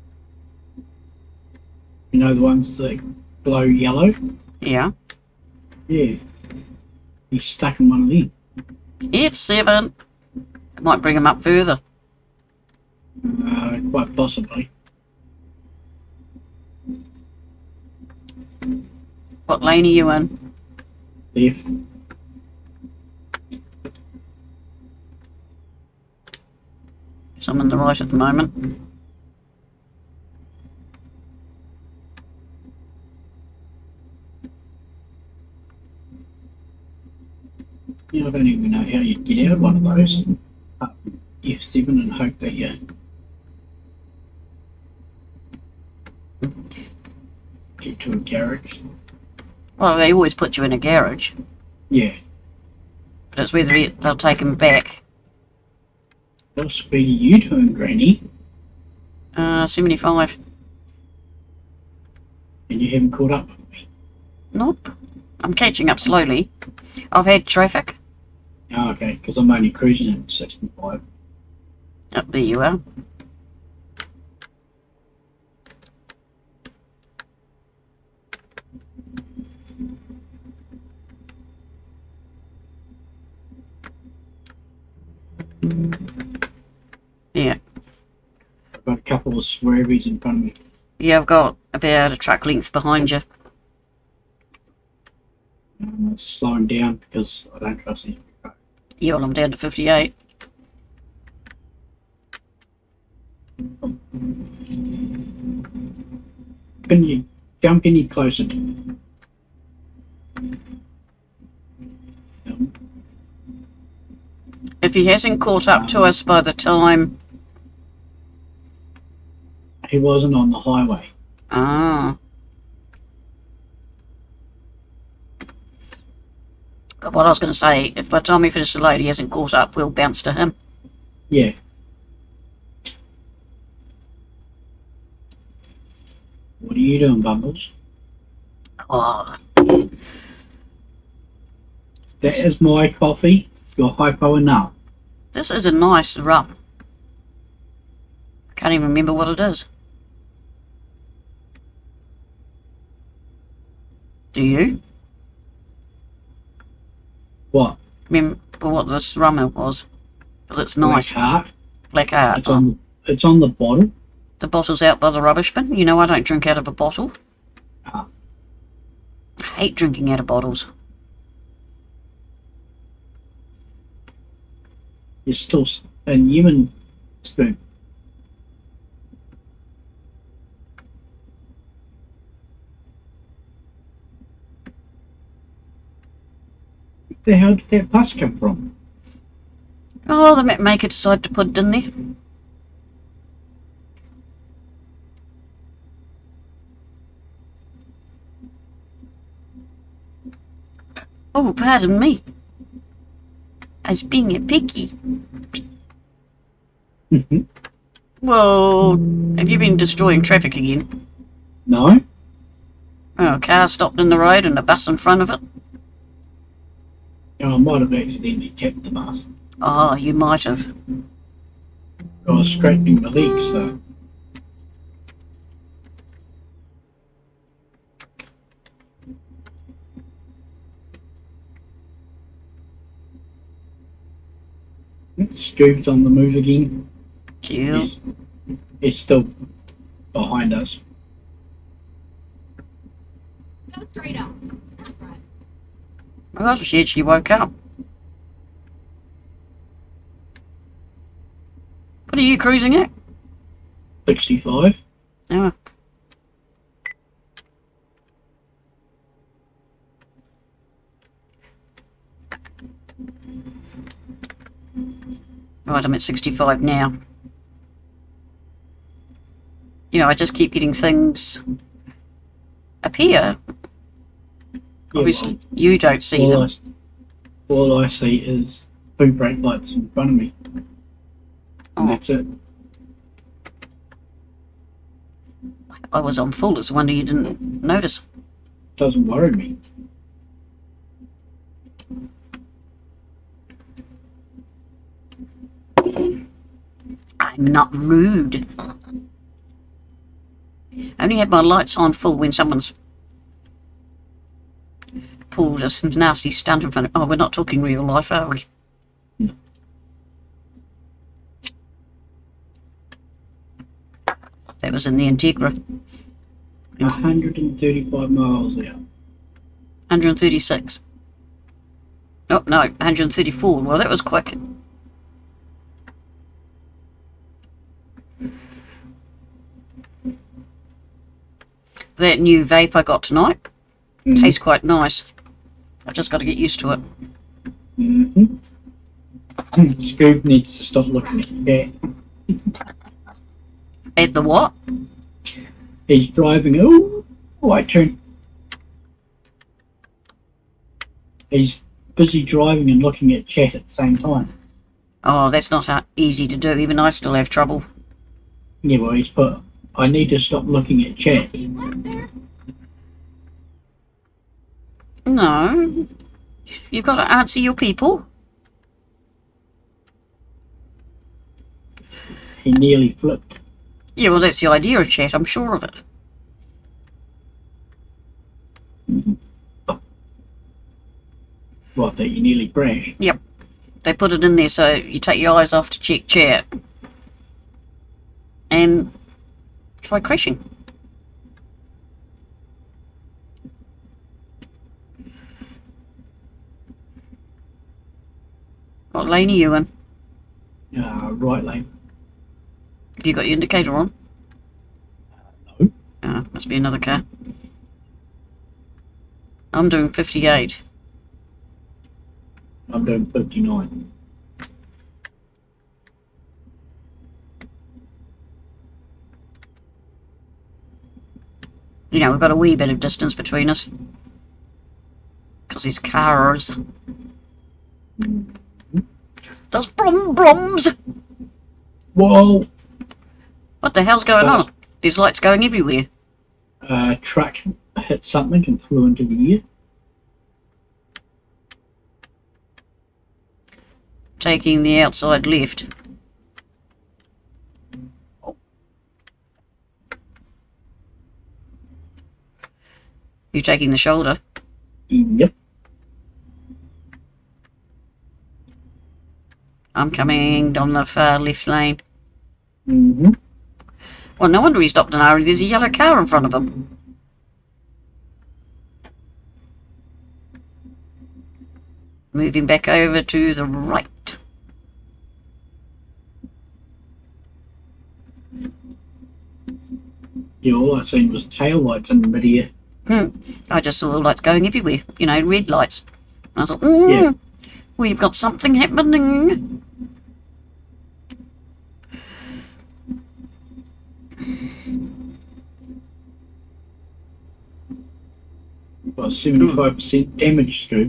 You know the ones that glow yellow? Yeah. Yeah. He's stuck in one of them. F seven. Might bring him up further. Uh, quite possibly. What lane are you in? Left. So I'm in the right at the moment. Yeah, I don't even know how you get out of one of those. Uh, F seven and hope that you get to a garage. Well, they always put you in a garage. Yeah. But it's whether it, they'll take him back. How speed are you doing, Granny? Uh, seventy-five. And you haven't caught up with me. Nope. I'm catching up slowly. I've had traffic. Oh, okay, because I'm only cruising at sixty-five. Oh, there you are. Yeah. I've got a couple of swervies in front of me. Yeah, I've got about a truck length behind you. I'm slowing down because I don't trust these. Yeah, well, I'm down to fifty-eight. Can you jump any closer to me? No. If he hasn't caught up to us by the time... He wasn't on the highway. Ah. But what I was going to say, if by the time we finish the load he hasn't caught up, we'll bounce to him. Yeah. What are you doing, Bumbles? Oh, That is my coffee. You're hypo enough. this is a nice rum. I can't even remember what it is. Do you? What? Remember what this rum was? Because it's nice. Black Heart. Black Art. It's on. It's on the bottle. The bottle's out by the rubbish bin. You know I don't drink out of a bottle. Ah. I hate drinking out of bottles. You're still s- a human spoon. Where the hell did that bus come from? Oh, the map maker decided to put it in there. Oh, pardon me. I was being a picky. Well, have you been destroying traffic again? No? Oh, a car stopped in the road and a bus in front of it. Oh, I might have accidentally tapped the bus. Oh, you might have. I was scraping my legs, so. Scoob's on the move again. Cool. He's, he's still behind us. Go straight up. That's right. Well, she actually woke up. What are you cruising at? sixty-five. Oh. Right, I'm at sixty-five now. You know, I just keep getting things appear. Yeah, Obviously, you don't see all them. I, all I see is two brake lights in front of me. And Oh. that's it. I was on full. It's a wonder you didn't notice. Doesn't worry me. I'm not rude. I only have my lights on full when someone's pulled a some nasty stunt in front of... Oh, we're not talking real life, are we? No. That was in the Integra. one hundred thirty-five miles out. one hundred thirty-six. Oh, no, one hundred thirty-four. Well, that was quick. that new vape I got tonight. Mm. Tastes quite nice. I've just got to get used to it. Mm-hmm. Scoob needs to stop looking at that. At the what? He's driving. Oh, white turn. He's busy driving and looking at chat at the same time. Oh, that's not uh, easy to do. Even I still have trouble. Yeah, well, he's put. I need to stop looking at chat. No. You've got to answer your people. He nearly flipped. Yeah, well, that's the idea of chat. I'm sure of it. What, that you nearly crashed? Yep. They put it in there so you take your eyes off to check chat. And try crashing. What lane are you in? Uh, right lane. Have you got your indicator on? No. Oh, must be another car. I'm doing fifty-eight. I'm doing fifty-nine. You know, we've got a wee bit of distance between us. Because there's cars. Does brum brums! Whoa! What the hell's going on? There's lights going everywhere. Uh, truck hit something and flew into the air. Taking the outside left. You taking the shoulder? Yep. I'm coming down the far left lane. Mm-hmm. Well, no wonder he stopped in a hurry. There's a yellow car in front of him. Moving back over to the right. Yeah, all I seen was tail lights in the mid-air. Hmm. I just saw the lights going everywhere. You know, red lights. I thought, mm, Yeah. we've got something happening. Got seventy-five percent damage through.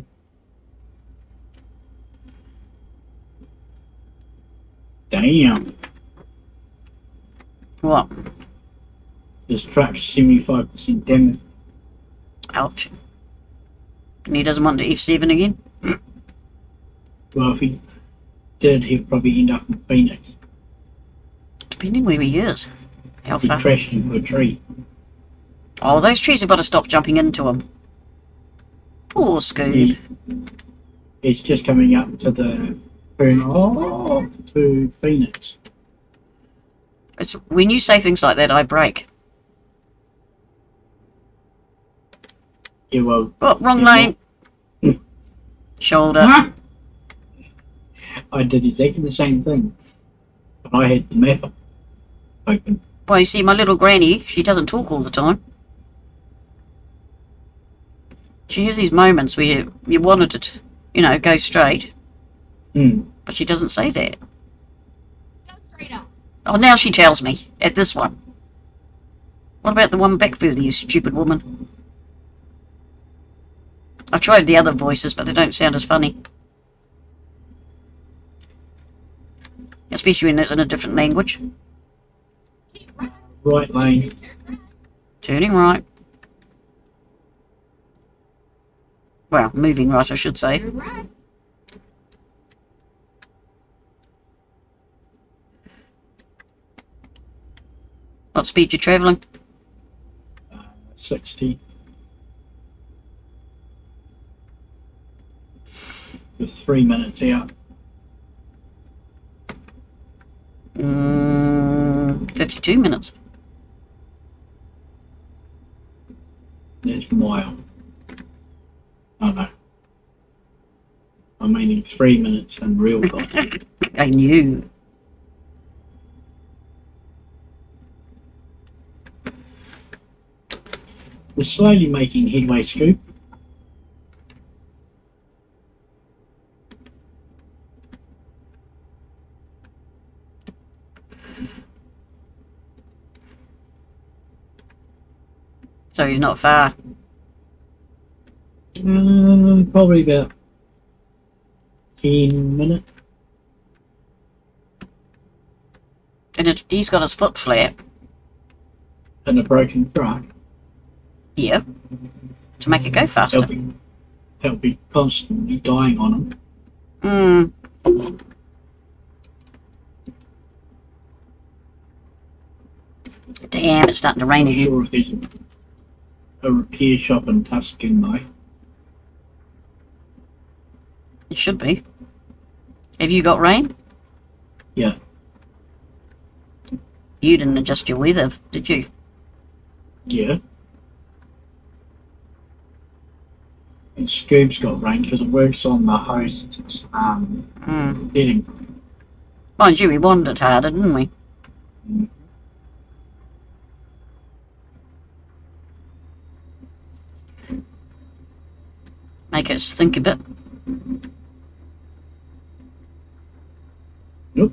Damn. What? This truck's seventy-five percent damage. Ouch. And he doesn't want to F seven again? Well, if he did, he'd probably end up in Phoenix. Depending where he is. How He far? crashed into a tree. Oh, those trees have got to stop jumping into him. Poor Scoob. He, it's just coming up to the oh, to Phoenix. It's, when you say things like that, I break. Yeah, well, Oh, wrong Yeah, lane. well- Shoulder. I did exactly the same thing. But I had the map open. Well, you see, my little granny, she doesn't talk all the time. She has these moments where you, you wanted to, t- you know, go straight, Hmm. but she doesn't say that. Go straight up. Oh, now she tells me, at this one. What about the one back further, you stupid woman? I tried the other voices, but they don't sound as funny. Especially when it's in a different language. Keep right. Right lane. Turning right. Well, moving right, I should say. You're right. What speed you travelling? Uh, sixty. With three minutes out. Mm, fifty-two minutes. That's mile. Oh no. I'm meaning three minutes in real time. I knew. We're slowly making headway, Scoop. So he's not far. Um, probably about ten minutes. And it, he's got his foot flat. And a broken truck. Yeah. To make it go faster. They'll be, they'll be constantly dying on Hmm. them. Damn, it's starting to rain I'm again. sure if there's a repair shop in Tuscan though. It should be. Have you got rain? Yeah. You didn't adjust your weather, did you? Yeah. And Scoop's got rain because it works on the host's um Hmm. setting. Mind you, we wandered harder, didn't we? Make us think a bit. Nope.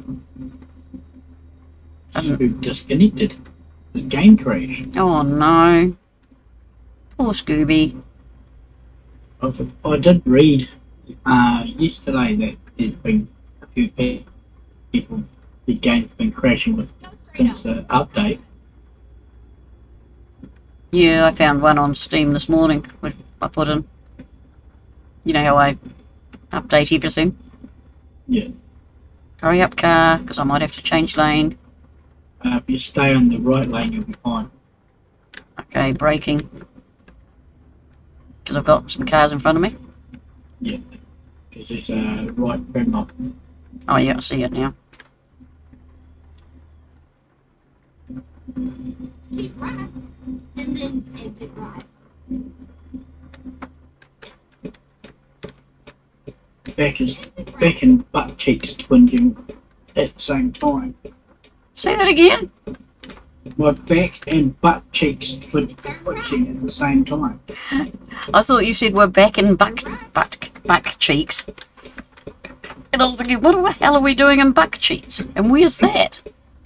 Um, Scoop disconnected. The game crashed. Oh no. Poor Scooby. I I did read uh, yesterday that there's been a few pe- people, the game's been crashing with since the update. Yeah, I found one on Steam this morning. Which I put in. You know how I update everything? Yeah. Hurry up, car, because I might have to change lane. Uh, if you stay on the right lane, you'll be fine. Okay, braking. Because I've got some cars in front of me. Yeah. Because there's a right trim up. Oh yeah, I see it now. Keep right, and then exit right. Back is back and butt cheeks twinging at the same time. Say that again? My back and butt cheeks twitching at the same time. I thought you said we're back in back, back, back cheeks. And I was thinking, what the hell are we doing in back cheeks? And where's that?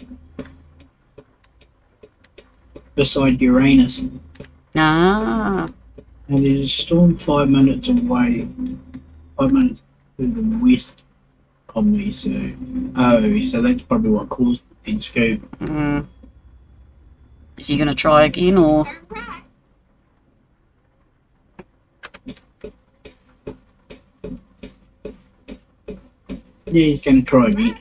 Beside Uranus. Ah, And there's a storm five minutes away. Five minutes to the west of me, so oh, so that's probably what caused the scoop. mm. Is he going to try again, or? Turn right. Yeah, he's gonna try again.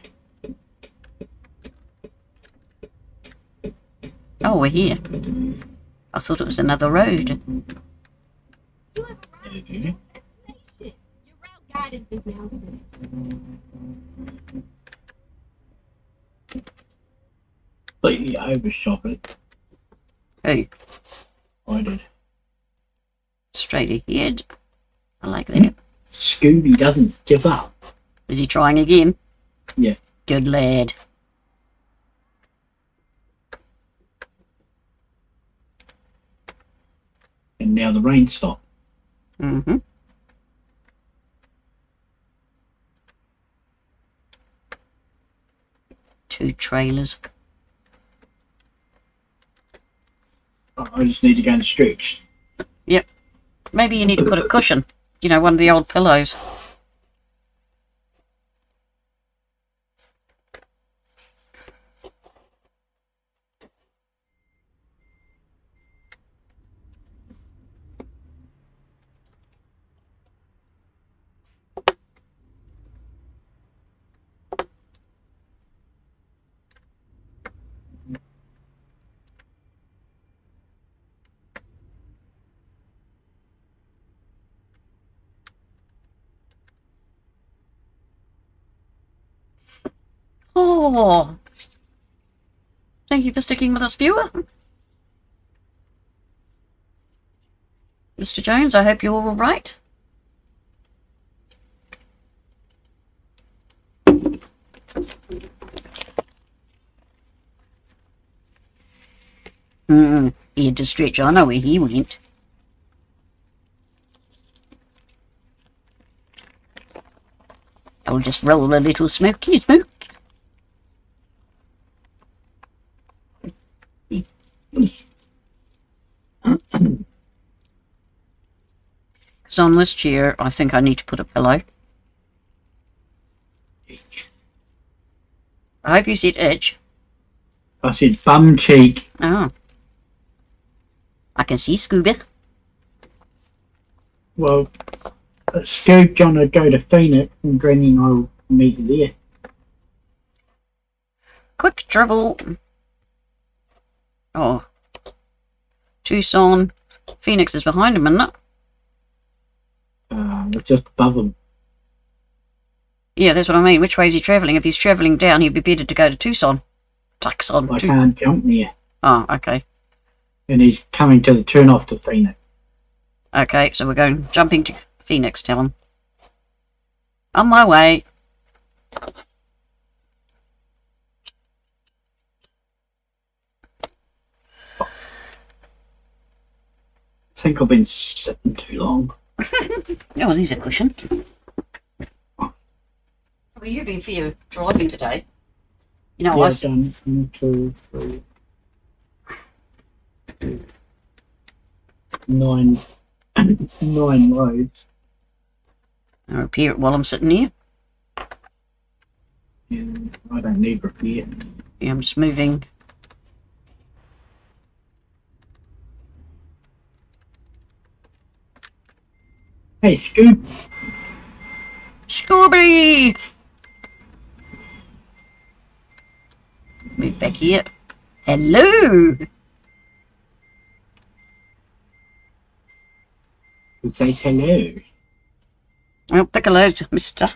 Oh, we're here. I thought it was another road. You have arrived Okay. at the destination. Your route guidance is now set. Completely overshot it. Hey, I did. straight ahead. I like that. Scooby doesn't give up. Is he trying again? Yeah. Good lad. And now the rain stopped. Mm-hmm. Two trailers. I just need to go and stretch. Yep. Maybe you need to put a cushion. You know, one of the old pillows. Oh, thank you for sticking with us, viewer. Mister Jones, I hope you're all right. Mm-mm. He had to stretch. I know where he went. We'll just roll a little smoky smoke. Because on this chair, I think I need to put a pillow. I hope you said itch. I said bum cheek. Oh. I can see Scooby. Well, Scoop gonna go to Phoenix and Granny and I will meet you there. Quick travel. Oh. Tucson. Phoenix is behind him, isn't it? Uh, it's just above him. Yeah, that's what I mean. Which way is he travelling? If he's travelling down, he'd be better to go to Tucson. Tucson. I Tu- can't jump there. oh, okay. And he's coming to the turn off to Phoenix. Okay, so we're going jumping to Phoenix, tell him. On my way. I think I've been sitting too long. Oh, these are cushion. Well, you've been for your driving today. You know, Yeah, I I've s- done one, two, three, nine, nine loads. I'll repair it while I'm sitting here. And I don't need repair. Yeah, I'm just moving. Hey, Scoop! Scooby! Move back here. Hello! It says hello. Well, pick a load, mister.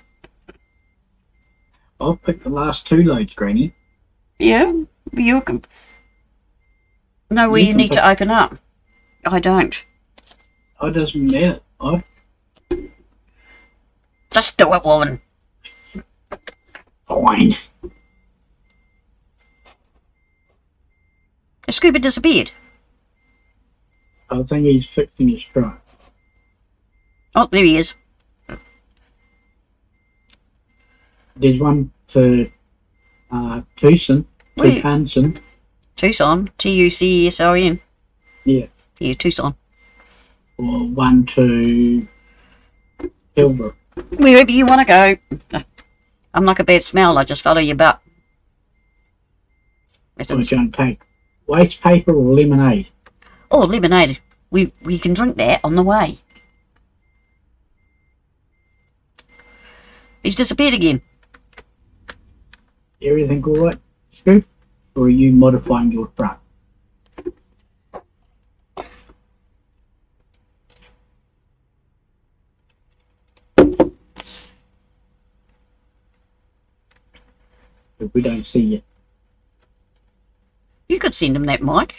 I'll pick the last two loads, Granny. Yeah, you can. No, where You you can need pick- to open up. I don't. Oh, it doesn't matter. I Just do it, woman. fine. The Scooby disappeared. I think he's fixing his truck. Oh, there he is. There's one to uh, Tucson, to Wait. Hanson. Tucson. T U C S O N. Yeah. Yeah, Tucson. Or one to Silver. Wherever you want to go. I'm like a bad smell. I just follow your butt. It We're is- going to take waste paper or lemonade. Oh, lemonade. We we can drink that on the way. He's disappeared again. Everything all right, Scoop? Or are you modifying your truck? If we don't see you. You could send him that mic.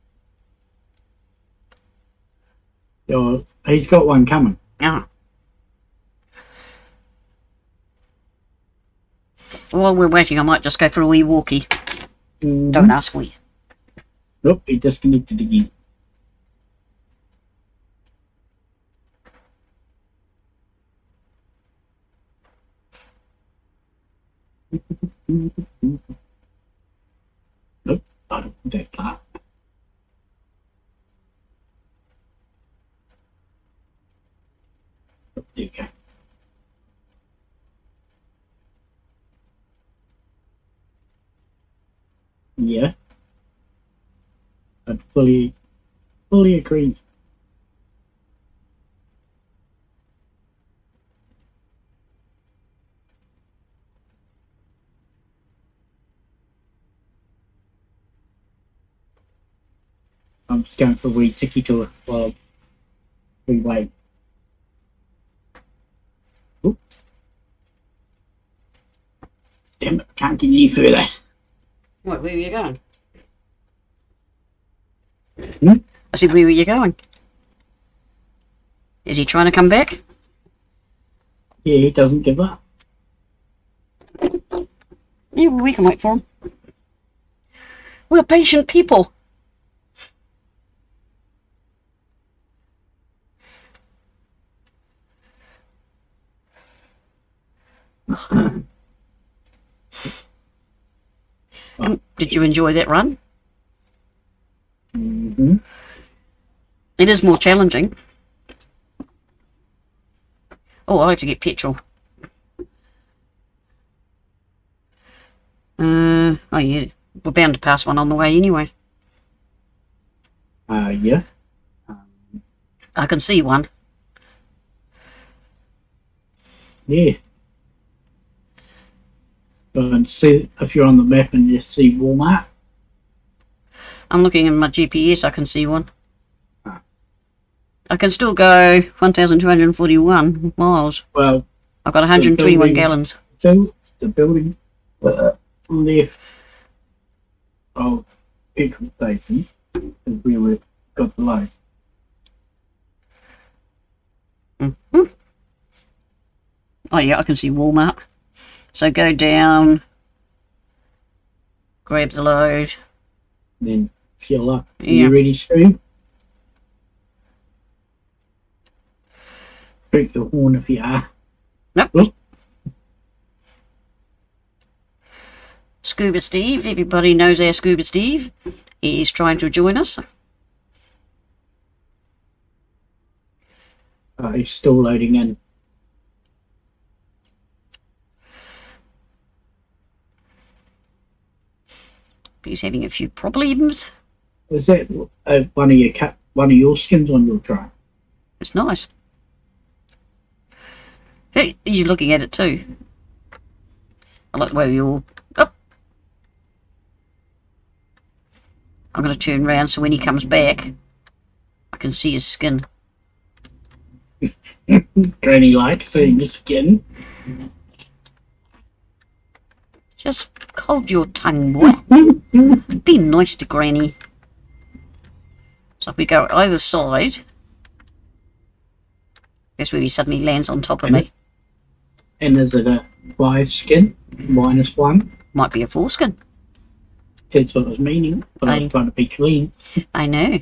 Oh, he's got one coming. Ah. While we're waiting, I might just go for a wee walkie. Mm-hmm. Don't ask me. Nope, he disconnected again. Nope, I don't want that part. Oh, there you go. Yeah. I fully, fully agree. I'm just going for a wee ticky tour while we wait. Oop. Damn it, can't get any further. What, where were you going? Hmm? I said, where were you going? Is he trying to come back? Yeah, he doesn't give up. Yeah, well, we can wait for him. We're patient people. Um, did you enjoy that run? Mm-hmm. It is more challenging. Oh, I'll have to get petrol. Uh, oh yeah, we're bound to pass one on the way anyway. Uh, yeah. I can see one. Yeah. And see if you're on the map and you see Walmart. I'm looking at my G P S, I can see one. Ah. I can still go one thousand two hundred forty-one miles. Well, I've got one hundred twenty-one building- gallons. so the building uh, left of petrol station is where we've got the load. Mm-hmm. Oh yeah, I can see Walmart. So go down, grab the load. Then fill up. Are Yeah. you ready, Steve? Break the horn if you are. Nope. Well, Scuba Steve, everybody knows our Scuba Steve. He's trying to join us. uh, he's still loading in. He's having a few problems. Is that uh, one of your cut? One of your skins on your truck? It's nice. Hey, you're looking at it too. I like the way we all... Oh. I'm going to turn around so when he comes back, I can see his skin. Granny likes seeing the skin. Just hold your tongue, boy. Be nice to Granny. So if we go either side, guess where he suddenly lands on top of me. And is it a five skin? Minus one? Might be a foreskin. That's what I was meaning. But I Aye. was trying to be clean. I know.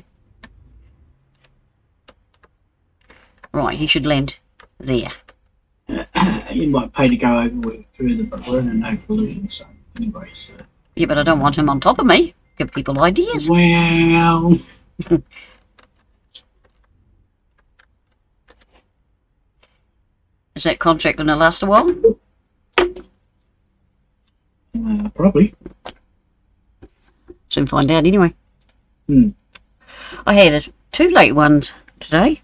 Right, he should land there. You might pay to go over with, through the balloon and no pollution. So anyway, so. Yeah, but I don't want him on top of me. Give people ideas. Well, Is that contract going to last a while? uh, probably. Soon find out anyway. Hmm. I had uh, two late ones today.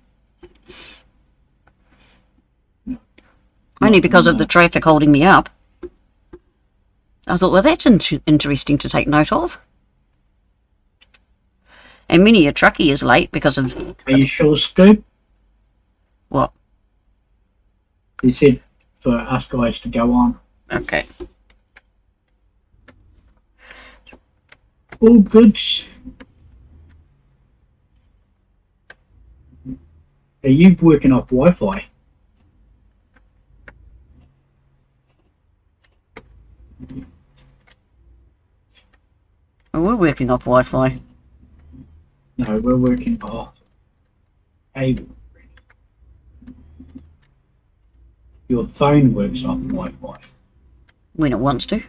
Only because of the traffic holding me up. I thought, well, that's in interesting to take note of. And many a truckie is late because of... Are you sure, Scoop? What? He said for us guys to go on. Okay. All good. Are you working off Wi-Fi? Well, we're working off Wi-Fi. No, we're working off cable. Your phone works off Wi-Fi. When it wants to.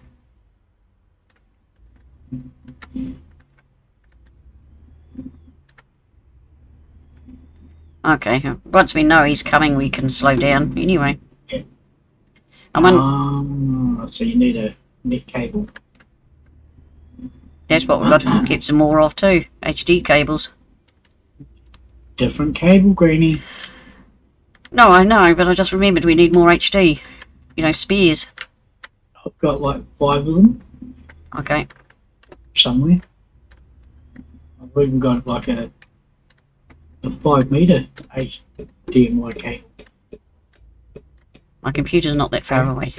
Okay, once we know he's coming, we can slow down. Anyway. I'm on... Um, so you need a net cable. That's what we've got to get some more of too. H D cables. Different cable, Granny. No, I know, but I just remembered we need more H D. You know, spares. I've got like five of them Okay. somewhere. I've even got like a a five meter H D M I cable. My computer's not that far away.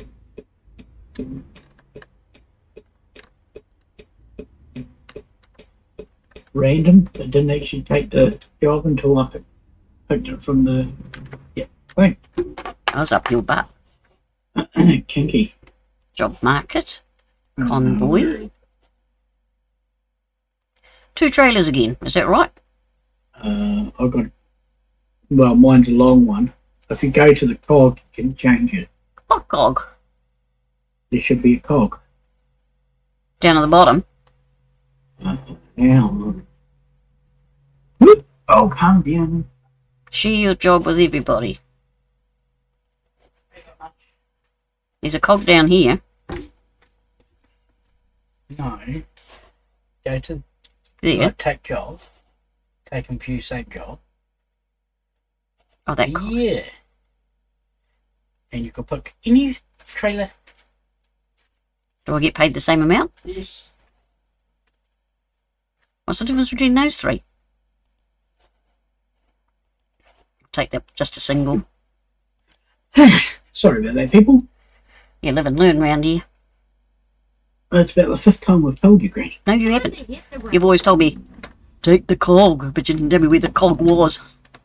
Random. It didn't actually take the job until I picked- picked it from the yeah thing. I was up your butt. Kinky. Job market. Convoy. Two trailers again. Is that right? Uh, I got well, mine's a long one. If you go to the cog, you can change it. Oh, gog. there should be a cog. Down at the bottom. Down. Whoop. Oh, calm down. Share your job with everybody. There's a cog down here. No. Go to There. like, take job. Take and view save job. Oh, that cog. Yeah. And you can put any trailer. Do I get paid the same amount? Yes. What's the difference between those three? Take that, just a single. Sorry about that, people. You live and learn round here. It's about the fifth time we've told you, Granny. No, you haven't. Hit the road. You've always told me, take the cog, but you didn't tell me where the cog was.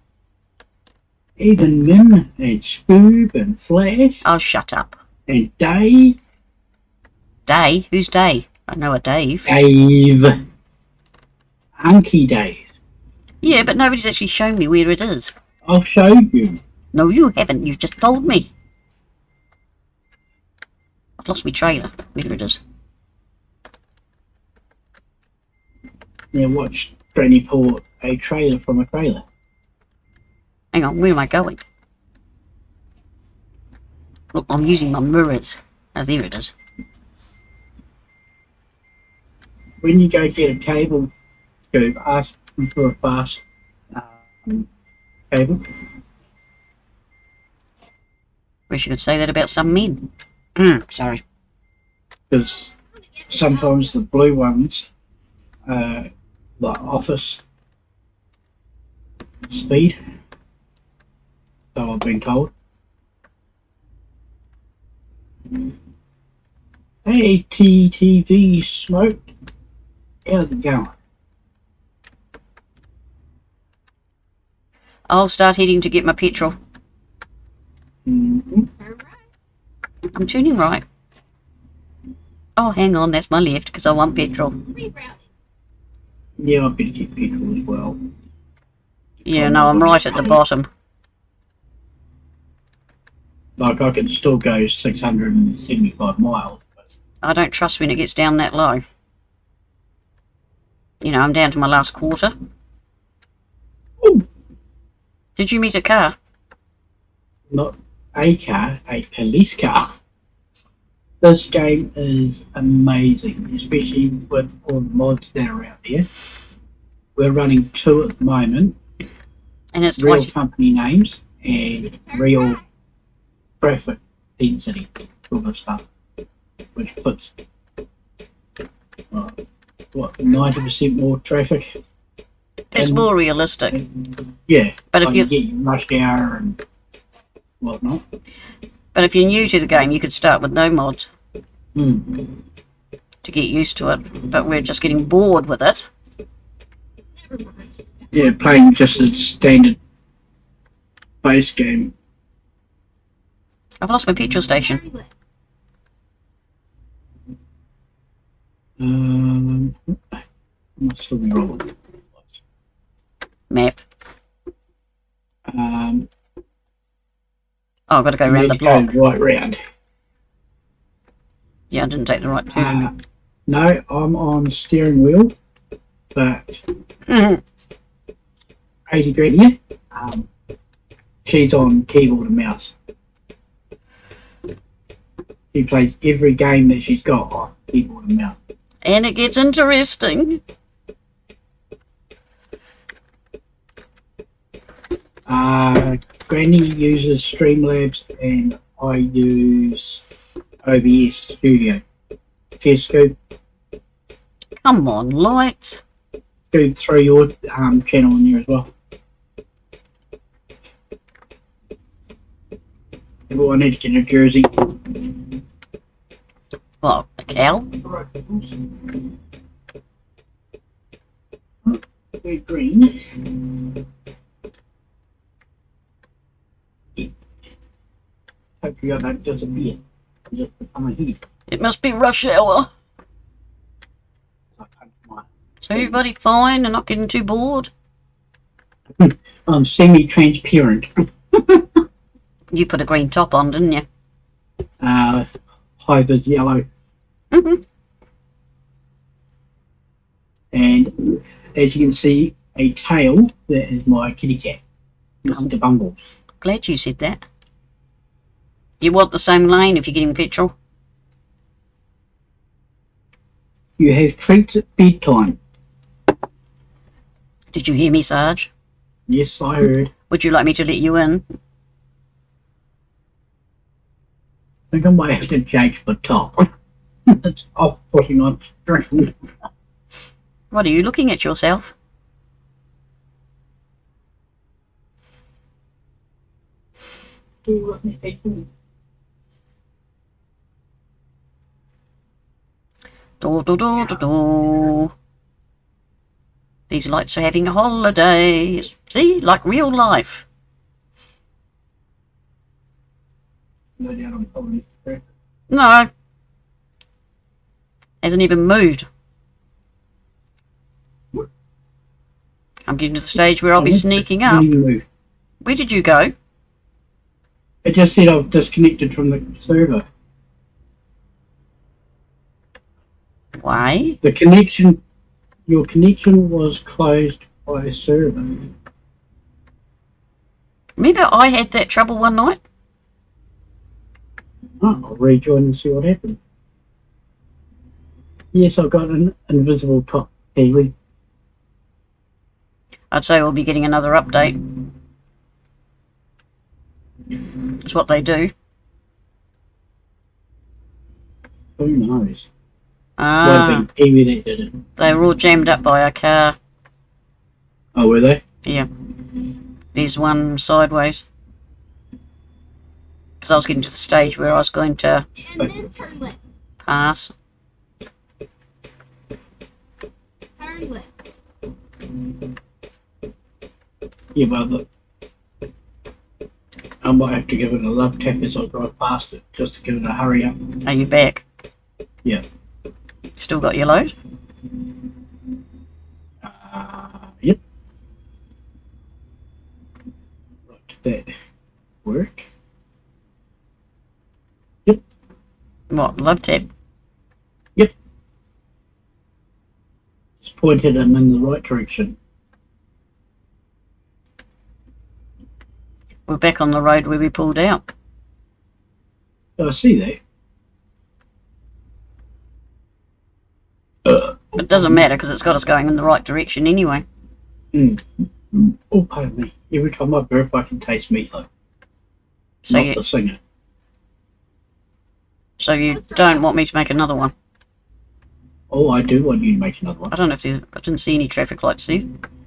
Even Min and Scoob and Flash Oh, shut up. and Dave. Day? Who's Day? I know a Dave. Dave. Hunky Dave. Yeah, but nobody's actually shown me where it is. I'll show you. No, you haven't. You've just told me. I've lost my trailer. Where it is. Now watch Granny pull a trailer from a trailer. Hang on, where am I going? Look, I'm using my mirrors. Oh, there it is. When you go get a cable, Scoob, ask them for a fast um, cable. Wish you could say that about some men. Mm, sorry. Because sometimes the blue ones, uh, the office speed, so I've been told. Hey, T T V Smoke, how's it going? I'll start heading to get my petrol. Mm-hmm. Turn right. I'm turning right. Oh, hang on, that's my left, because I want petrol. Rerouting. Yeah, I've been to get petrol as well. Yeah, no, I'm right at the bottom. Like, I can still go six hundred seventy-five miles. But I don't trust when it gets down that low. You know, I'm down to my last quarter. Ooh. Did you meet a car? Not a car, a police car. This game is amazing, especially with all the mods that are out there. We're running two at the moment, And it's real twice. company names and real traffic density for the stuff, which puts uh, what ninety percent more traffic. It's And- more realistic. Yeah, But if like you you get your rush hour and whatnot. but if you're new to the game, you could start with no mods Mm. to get used to it. But we're just getting bored with it. Never mind. Yeah, playing just a standard base game. I've lost my petrol station. Turn left. Um, must still be rolling. Map. Um, Oh, I've got to go you around need the to go block. right round. Yeah, I didn't take the right turn. Uh, no, I'm on steering wheel, but Mhm. eighty grand here. Um, she's on keyboard and mouse. She plays every game that she's got on keyboard and mouse. And it gets interesting. Uh, Granny uses Streamlabs and I use O B S Studio. Cheers, Scoop. Come on, lights. Scoop, throw your um, channel in there as well. Oh, I need to get a jersey. What, a cow? We're green. Hopefully I don't disappear. Just become a heat. It must be rush hour. I can't mind. So everybody fine and not getting too bored? I'm semi-transparent. You put a green top on, didn't you? Uh, Piper's yellow. Mm-hmm. And as you can see, a tail, that is my kitty cat, Mister Bumbles. Glad you said that. You want the same lane if you're getting petrol? You have treats at bedtime. Did you hear me, Sarge? Yes, I heard. Would you like me to let you in? I think I might have to change my top. It's off-putting on string. What, are you looking at yourself? Do, do, do, do, do. These lights are having a holiday. See, like real life. No. Hasn't even moved. I'm getting to the stage where I'll be sneaking up. Where did you go? It just said I've disconnected from the server. Why? The connection, your connection was closed by a server. Remember I had that trouble one night? Oh, I'll rejoin and see what happened. Yes, I've got an invisible top Kiwi. I'd say we'll be getting another update. That's what they do. Who knows? Ah, Might have been Kiwi that did it. they were all jammed up by a car. Oh, were they? Yeah. There's one sideways. Because I was getting to the stage where I was going to And then turn left. pass. Turn left. Yeah, well, the, I might have to give it a love tap as I drive past it, just to give it a hurry up. Are you back? Yeah. Still got your load? Uh, yep. Right, did that work? Yep. What, love tap? Yep. Just pointed them in the right direction. We're back on the road where we pulled out. Oh, I see that. Uh, But it doesn't matter because it's got us going in the right direction anyway. mm, oh, pardon me. Every time I burp, I can taste meatloaf. So Not you, the singer. so you don't want me to make another one? Oh, I do want you to make another one. I don't know if there, I didn't see any traffic lights there.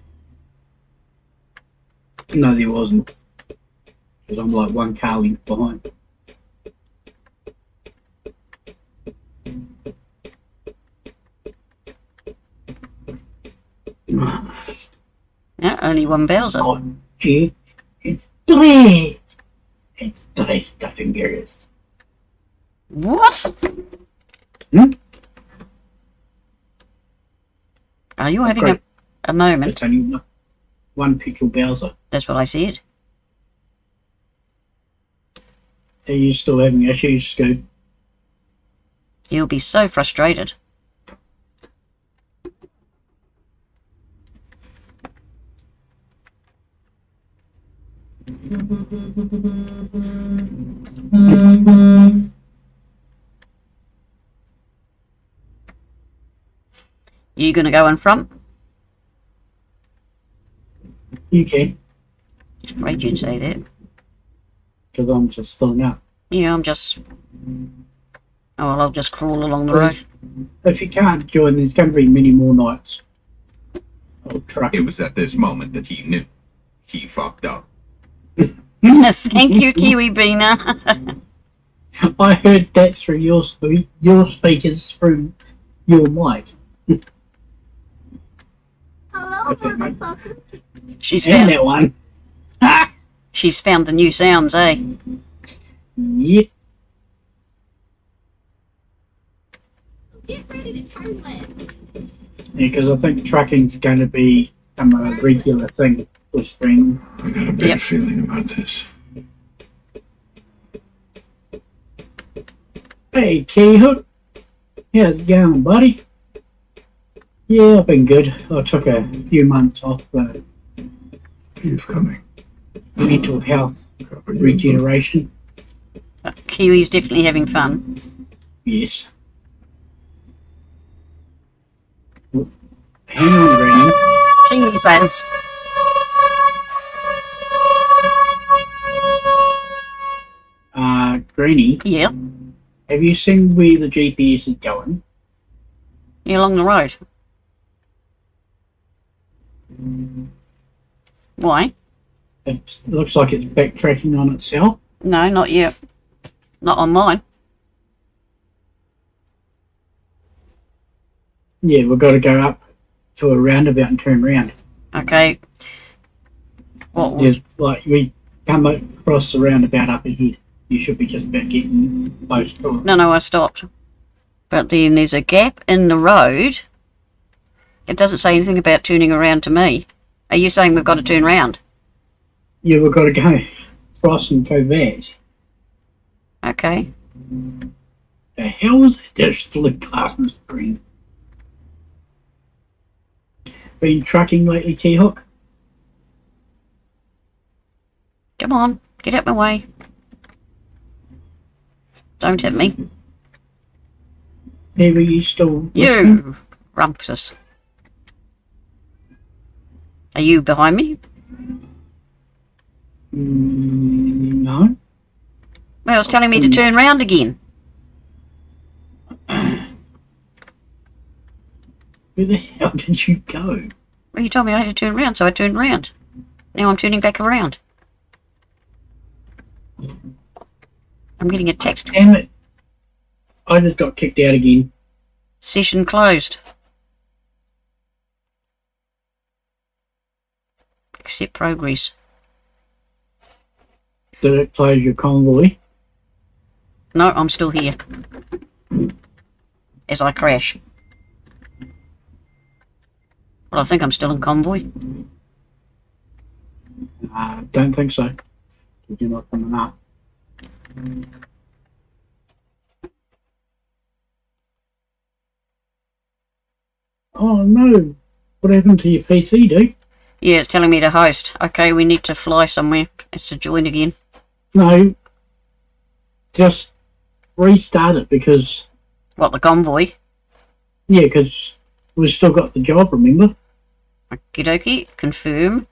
No, there wasn't. Because I'm like one car length behind. Yeah, only one Bowser. Oh, it, it's three. It's three stuffing gears. What? Hmm? Are you having Great. a, a moment? It's only one- one pixel Bowser. That's what I said. Are you still having issues, Scoop? He'll be so frustrated. You gonna go in front? You can, Afraid you'd say that. because I'm just filling up. Yeah, I'm just... Oh, well, I'll just crawl along the road. If you can't join, there's going to be many more nights. Oh, truck. It was at this moment that he knew. He fucked up. Thank you, Kiwi Beaner. I heard that through your spe- your speakers through your mic. Hello, Okay, mate. motherfucker. She's And found, that one. Ah! she's found the new sounds, eh? Yep. Get ready to turn left. Because I think trucking's going to be um, a regular thing this spring. I got a bad Yep. feeling about this. Hey, Keyhook. How's it going, buddy? Yeah, I've been good. I took a few months off uh, He's coming. mental health Cover you. regeneration. Uh, Kiwi's definitely having fun. Yes. Hang on, Granny. Jesus. Uh, Granny, Yeah. have you seen where the G P S is going? Yeah, along the road. Why? It looks like it's backtracking on itself. No, not yet. Not on mine. Yeah, we've got to go up to a roundabout and turn round. Okay. What? There's like we come across the roundabout up ahead. You should be just about getting close to it. No, no, I stopped. But then there's a gap in the road. It doesn't say anything about turning around to me. Are you saying we've got to turn round? Yeah, we've got to go across and go back. Okay. The hell is that? There's still a glass on the screen. Been trucking lately, T-Hook? Come on, get out my way. Don't hit me. Maybe are you still... You, rumpus. Are you behind me? Mm, no. Well, it's telling me to turn round again. Where the hell did you go? Well, you told me I had to turn round, so I turned round. Now I'm turning back around. I'm getting attacked. Damn it. I just got kicked out again. Session closed. Accept progress. Did it close your convoy? No, I'm still here. As I crash. Well, I think I'm still in convoy. Uh, don't think so. You're not coming up. Oh no! What happened to your P C, dude? Yeah, it's telling me to host. Okay, we need to fly somewhere. It's to join again. No. Just restart it because... What, the convoy? Yeah, because we've still got the job, remember? Okie dokie. Confirm.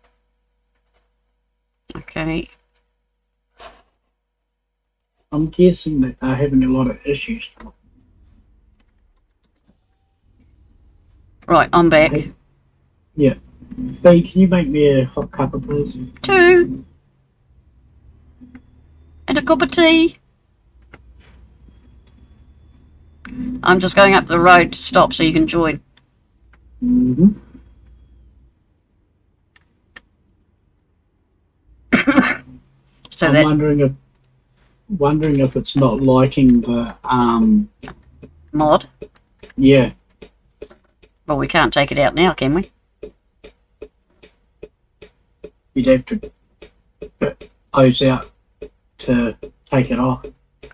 Okay. I'm guessing that they're having a lot of issues. Right, I'm back. Yeah. B, can you make me a hot cuppa, please? Two. And a cup of tea. I'm just going up the road to stop so you can join. Mm-hmm. So I'm that wondering if wondering if it's not liking the um mod. yeah. Well, we can't take it out now, can we? You'd have to close out to take it off.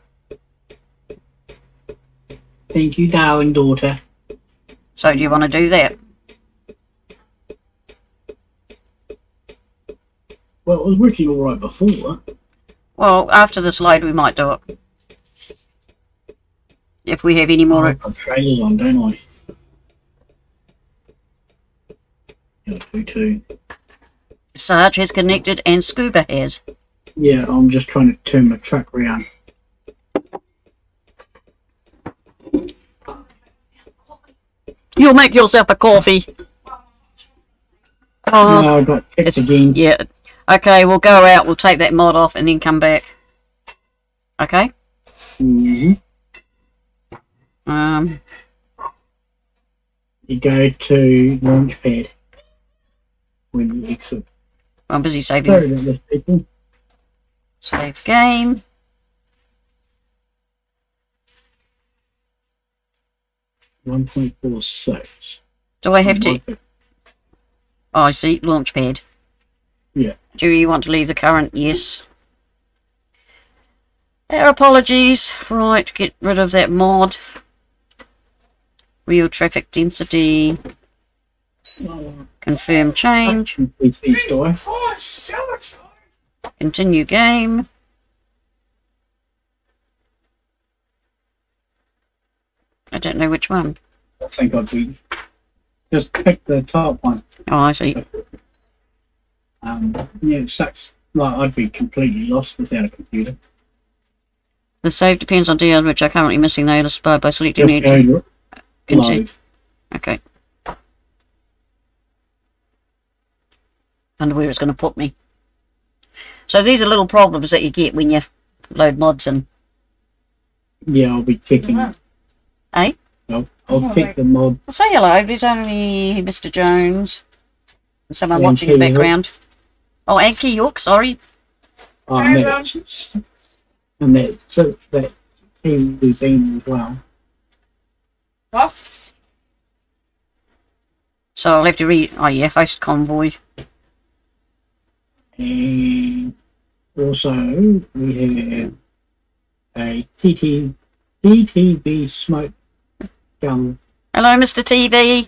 Thank you, darling daughter. So do you want to do that? Well, it was working all right before. Well, after this load we might do it. If we have any more... I've got trailers on, don't I? Yeah, two, two. Sarge has connected and Scuba has. Yeah, I'm just trying to turn my truck around. You'll make yourself a coffee. Oh, No, I got kicked it's- again. yeah. Okay, we'll go out, we'll take that mod off and then come back. Okay? Mm-hmm. Um, You go to Launchpad when you exit. I'm busy saving. Sorry about this, people. Save game. one point four six. Do I have to... Oh, I see. Launchpad. Yeah. Do you want to leave the current? Yes. Our apologies. Right, get rid of that mod. Real traffic density. Confirm change. Complete speed story. Continue game. I don't know which one. I think I'd be just pick the top one. Oh, I see. Um, yeah, it sucks. Like I'd be completely lost without a computer. The save depends on details which are currently missing. They are displayed by selecting Just each. go Continue. load. Okay. Wonder where it's going to put me. So these are little problems that you get when you load mods in. Yeah, I'll be checking. Eh? I'll, I'll check the mod. Well, say hello. There's only Mister Jones. And someone And watching in the Key Hook. background. Oh, and Key Hook, sorry. Oh, and that's and that so that team we've been as well. What? So I'll have to read. Oh yeah, host convoy. And also we have a T T T T B smoke gun. Hello, Mister T V.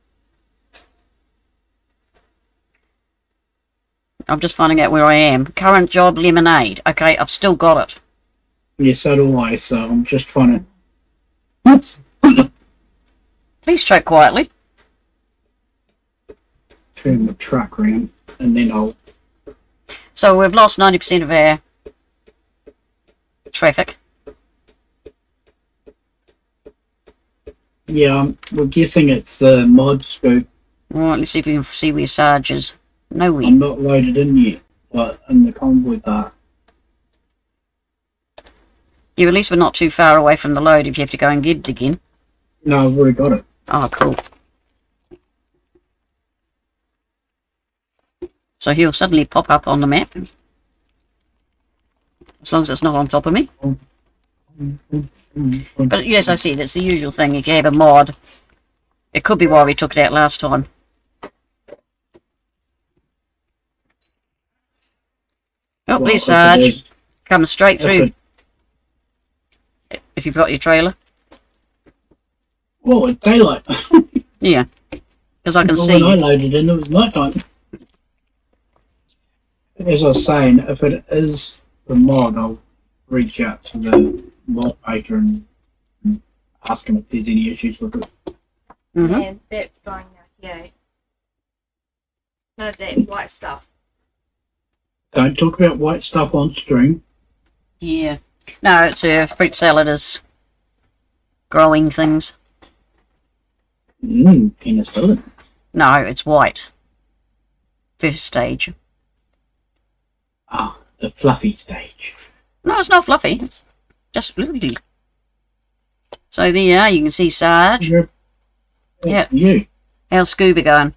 I'm just finding out where I am. Current job, lemonade. Okay, I've still got it. Yeah, so do I, so I'm just trying to Please choke quietly. turn the truck around and then I'll So we've lost ninety percent of our traffic. yeah, um, we're guessing it's the mod scope. Right, let's see if we can see where Sarge is. Nowhere. I'm not loaded in yet, but in the convoy part. Yeah, at least we're not too far away from the load if you have to go and get it again. No, I've already got it. Oh, cool. So he'll suddenly pop up on the map. As long as it's not on top of me. But yes, I see, that's the usual thing. If you have a mod, it could be why we took it out last time. Oh, Well, there's if it Sarge. is- Coming straight if through. it- If you've got your trailer. Well, it's daylight. Yeah. Because I can Well, see when I you. loaded in, it was night time. As I was saying, if it is the mod, I'll reach out to the mod maker and, and ask him if there's any issues with it. Mm-hmm. And that's going out here. No, that white stuff. Don't talk about white stuff on stream. Yeah. No, it's a fruit salad is growing things. Mmm, penicillin. No, it's white. First stage. Ah, the fluffy stage. No, it's not fluffy. Just fluffy. So there you are, you can see Sarge. You're, Yeah. You. How's Scuba going?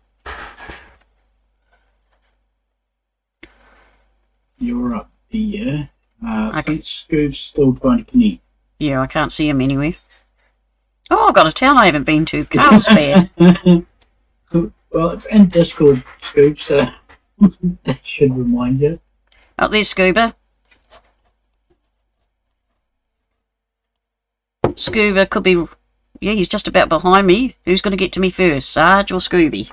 You're up here. Uh, I Okay. think Scoob's still trying to connect. Yeah, I can't see him anywhere. Oh, I've got a town I haven't been to. Carlsbad. Well, it's in Discord, Scoob, so that should remind you. Up there, Scuba. Scuba could be... Yeah, he's just about behind me. Who's going to get to me first, Sarge or Scooby?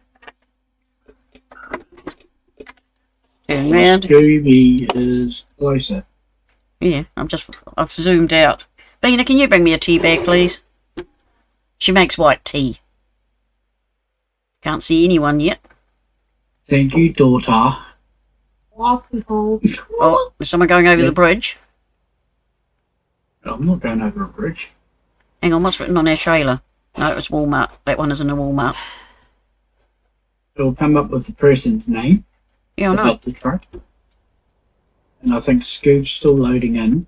Turn round. Scooby is closer. Yeah, I'm just... I've zoomed out. Bina, can you bring me a tea bag, please? She makes white tea. Can't see anyone yet. Thank you, daughter. While people. Oh, is someone going over Yeah. the bridge? I'm not going over a bridge. Hang on, what's written on our trailer? No, it's Walmart. That one isn't a Walmart. It'll come up with the person's name Yeah, I know. above the truck. And I think Scoob's still loading in.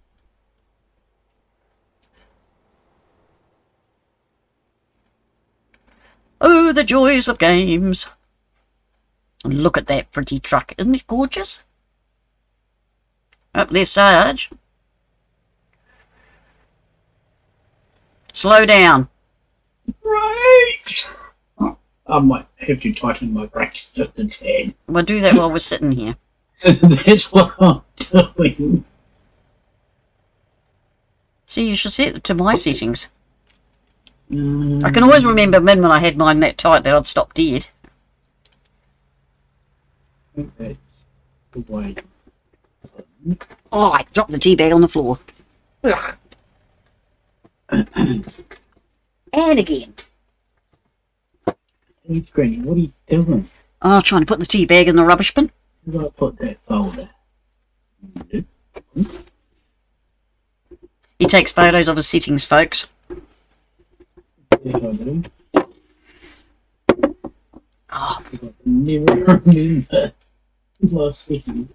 Oh, the joys of games. And look at that pretty truck. Isn't it gorgeous? Up there, Sarge. Slow down. Right! I might have to tighten my brakes just a tad. We'll do that while we're sitting here. That's what I'm doing. See, you should set it to my settings. Um, I can always remember when when I had mine that tight that I'd stop dead. I think that's the way. Oh, I dropped the tea bag on the floor. Ugh. And again. Hey, Granny, what are you doing? Oh, trying to put the tea bag in the rubbish bin. Where did I put that folder? He takes photos of his settings, folks. Yes, I do. Oh, I never remember my settings.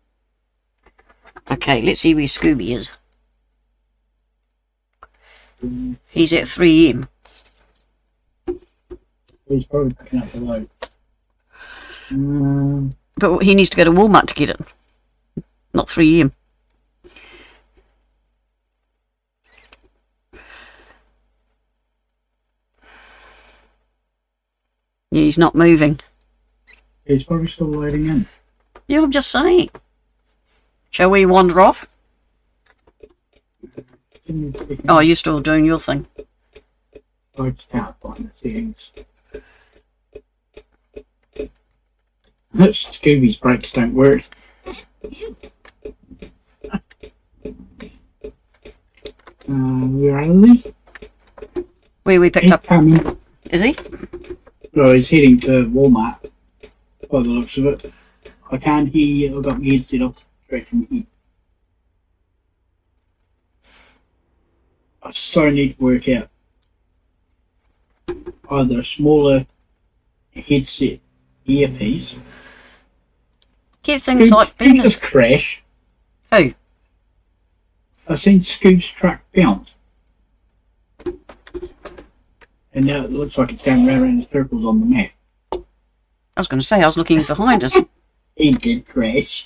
okay, let's see where Scooby is. He's at three M. He's probably picking up the load. Um, But he needs to go to Walmart to get it. Not three M. Yeah, he's not moving. he's probably still loading in. Yeah, I'm just saying. Shall we wander off? Give me a second. Oh, you're still doing your thing. I just can't find the settings. Scooby's brakes don't work. Uh, where are they? Where we picked He's up. coming. Is he? Oh, he's heading to Walmart. By the looks of it. I can't hear you. I've got my headset off straight from here. I so need to work out either a smaller headset earpiece. Get things Scoop, like Scoop Bennett. just crash. Who? I've seen Scoop's truck bounce. And now it looks like it's going round in circles on the map. I was going to say, I was looking behind us. He did crash.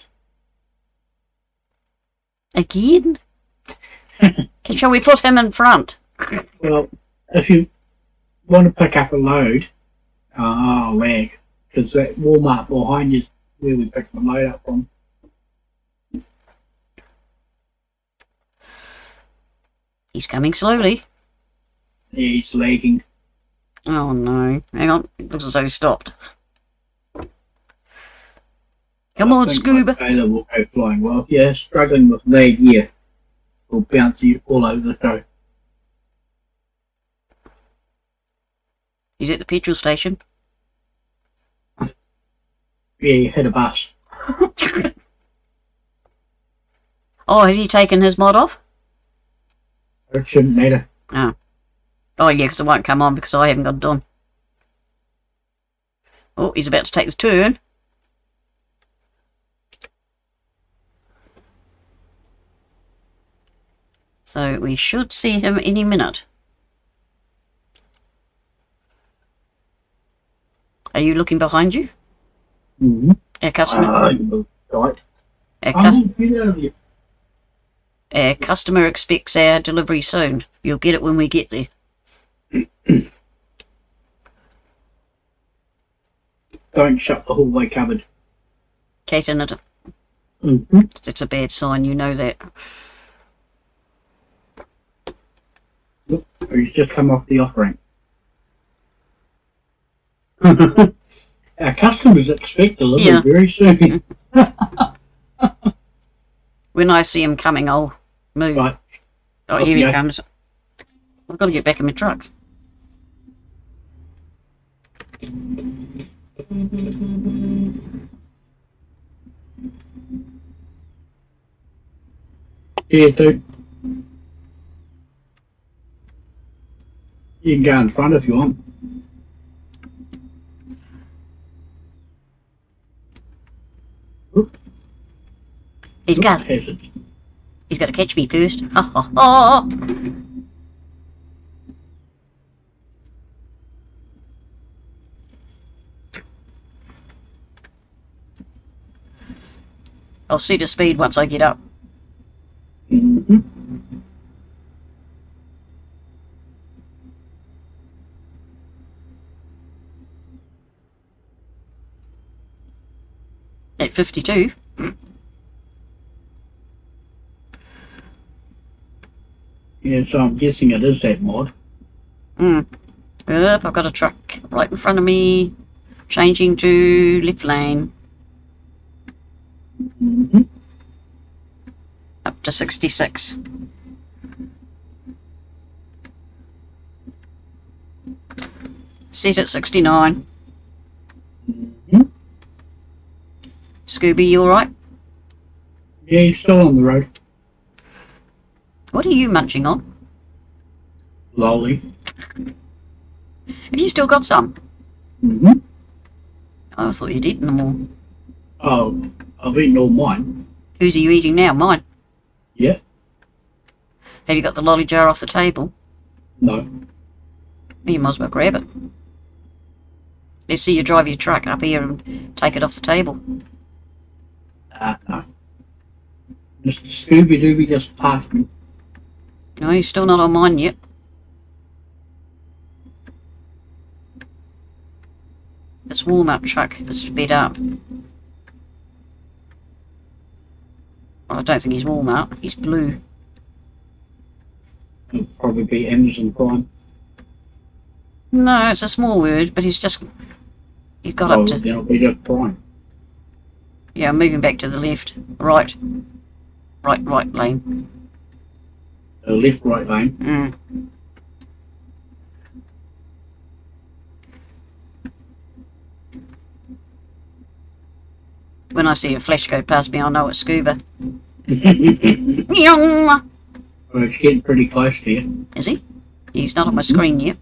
Again? Okay, shall we put him in front? Well, if you want to pick up a load, oh, lag. Because that Walmart behind you is where we picked the load up from. He's coming slowly. Yeah, he's lagging. Oh no. Hang on. It looks as though he stopped. Come I on, think Scuba. my trailer will go flying well. Yeah, struggling with lag, yeah. Will bounce you all over the show. He's at the petrol station. Yeah, he hit a bus. Oh, has he taken his mod off? It shouldn't matter. Oh. Oh yeah, because it won't come on because I haven't got it on. Oh, he's about to take his turn. So we should see him any minute. Are you looking behind you? Mm-hmm. Our customer, Ah, you right. our, cus Oh, get out of here. our customer expects our delivery soon. You'll get it when we get there. Don't shut the hallway cupboard. Kate in it. Mm-hmm. It's a bad sign, you know that. Look, he's just come off the offering. Our customers expect delivery Yeah. very soon. When I see him coming, I'll move. Right. Oh, here he Okay. comes. I've got to get back in my truck. Yeah, dude. You can go in front if you want. He's got Hazard. he's got to catch me first. Ha ha ha! I'll see the speed once I get up. Mm-hmm. At fifty-two. Yeah, so I'm guessing it is that mod. Hmm. Yep, I've got a truck right in front of me. Changing to left lane. Mm-hmm. Up to sixty-six. Set at sixty-nine. Mm-hmm. Scooby, you alright? Yeah, he's still on the road. What are you munching on? Lolly. Have you still got some? Mm-hmm. I always thought you'd eaten them all. Oh, I've eaten all mine. Whose are you eating now? Mine. Yeah. Have you got the lolly jar off the table? No. You might as well grab it. Let's see you drive your truck up here and take it off the table. Uh, no. Mister Scooby-Dooby just passed me. No, you're still not on mine yet. This warm-up truck is sped up. Well, I don't think he's warm-up. He's blue. It'll probably be Amazon Prime. No, it's a small word, but he's just... He's got Oh, up to... then it'll be just Prime. Yeah, I'm moving back to the left. Right. Right, right lane. The left, right lane. Mm. When I see a flash go past me, I know it's Scuba. Meow. Well, it's getting pretty close to you. Is he? He's not on my screen yet.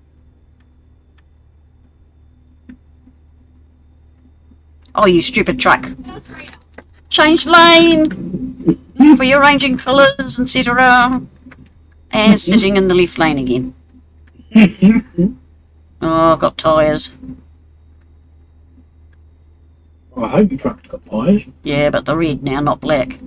Oh, you stupid truck. Change lane! Rearranging colours, et cetera. And sitting in the left lane again. Oh, I've got tyres. Well, I hope your truck's got tyres. Yeah, but they're red now, not black.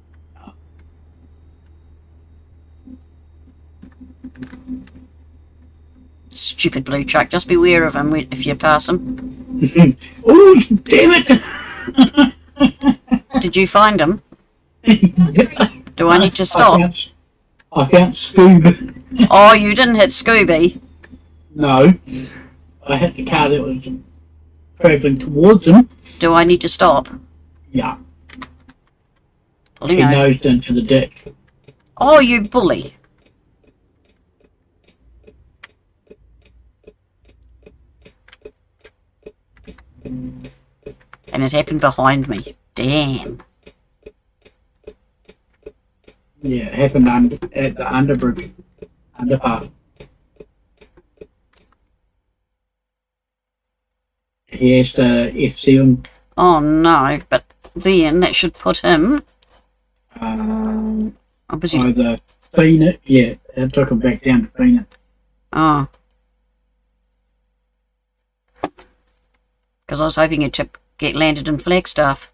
Stupid blue truck. Just beware of him if you pass him. Oh, damn it! Did you find him? Yeah. Do I need to stop? I found, I found Scoob. Oh, you didn't hit Scooby. No. I hit the car that was travelling towards him. Do I need to stop? Yeah. Pulling He over. nosed into the ditch. Oh, you bully. And it happened behind me. Damn. Yeah, it happened under, at the underbridge. Underpass. He has the F seven. Oh no, but then that should put him... Um, I'm busy. either Phoenix. Yeah, it took him back down to Phoenix. Oh. Because I was hoping it to get landed in Flagstaff.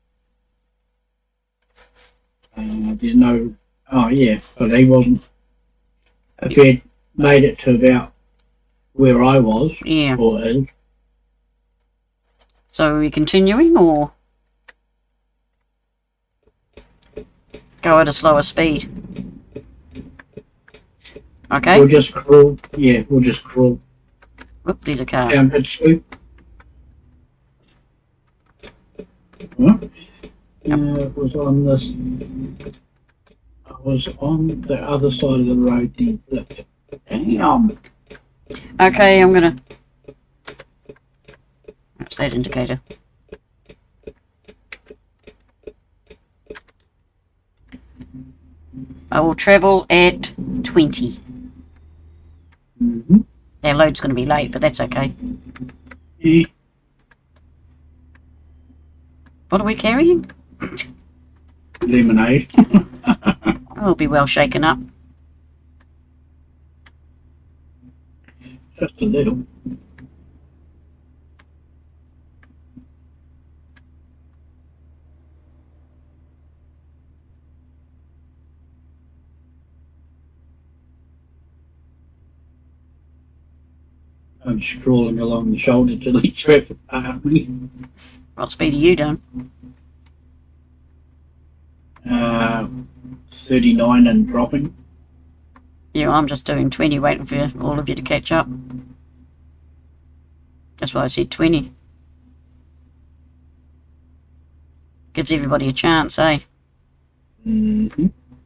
Uh, there's no. Oh yeah, but he wasn't. If he had made it to about where I was, Yeah. or is, So are we continuing or go at a slower speed? Okay. we'll just crawl. Yeah, we'll just crawl Whoop, there's a car. down that scoop. Huh? Uh, it was on this. I was on the other side of the road. Then flipped. Damn. Okay, I'm gonna... What's that indicator? I will travel at twenty. Mm-hmm. Our load's going to be late, but that's okay. Yeah. What are we carrying? Lemonade. We'll be well shaken up. Just a little. I'm strolling along the shoulder to the traffic behind me. What speed are you doing? Uh, thirty-nine and dropping. Yeah, I'm just doing twenty, waiting for all of you to catch up. That's why I said twenty. Gives everybody a chance, eh? Mm-hmm.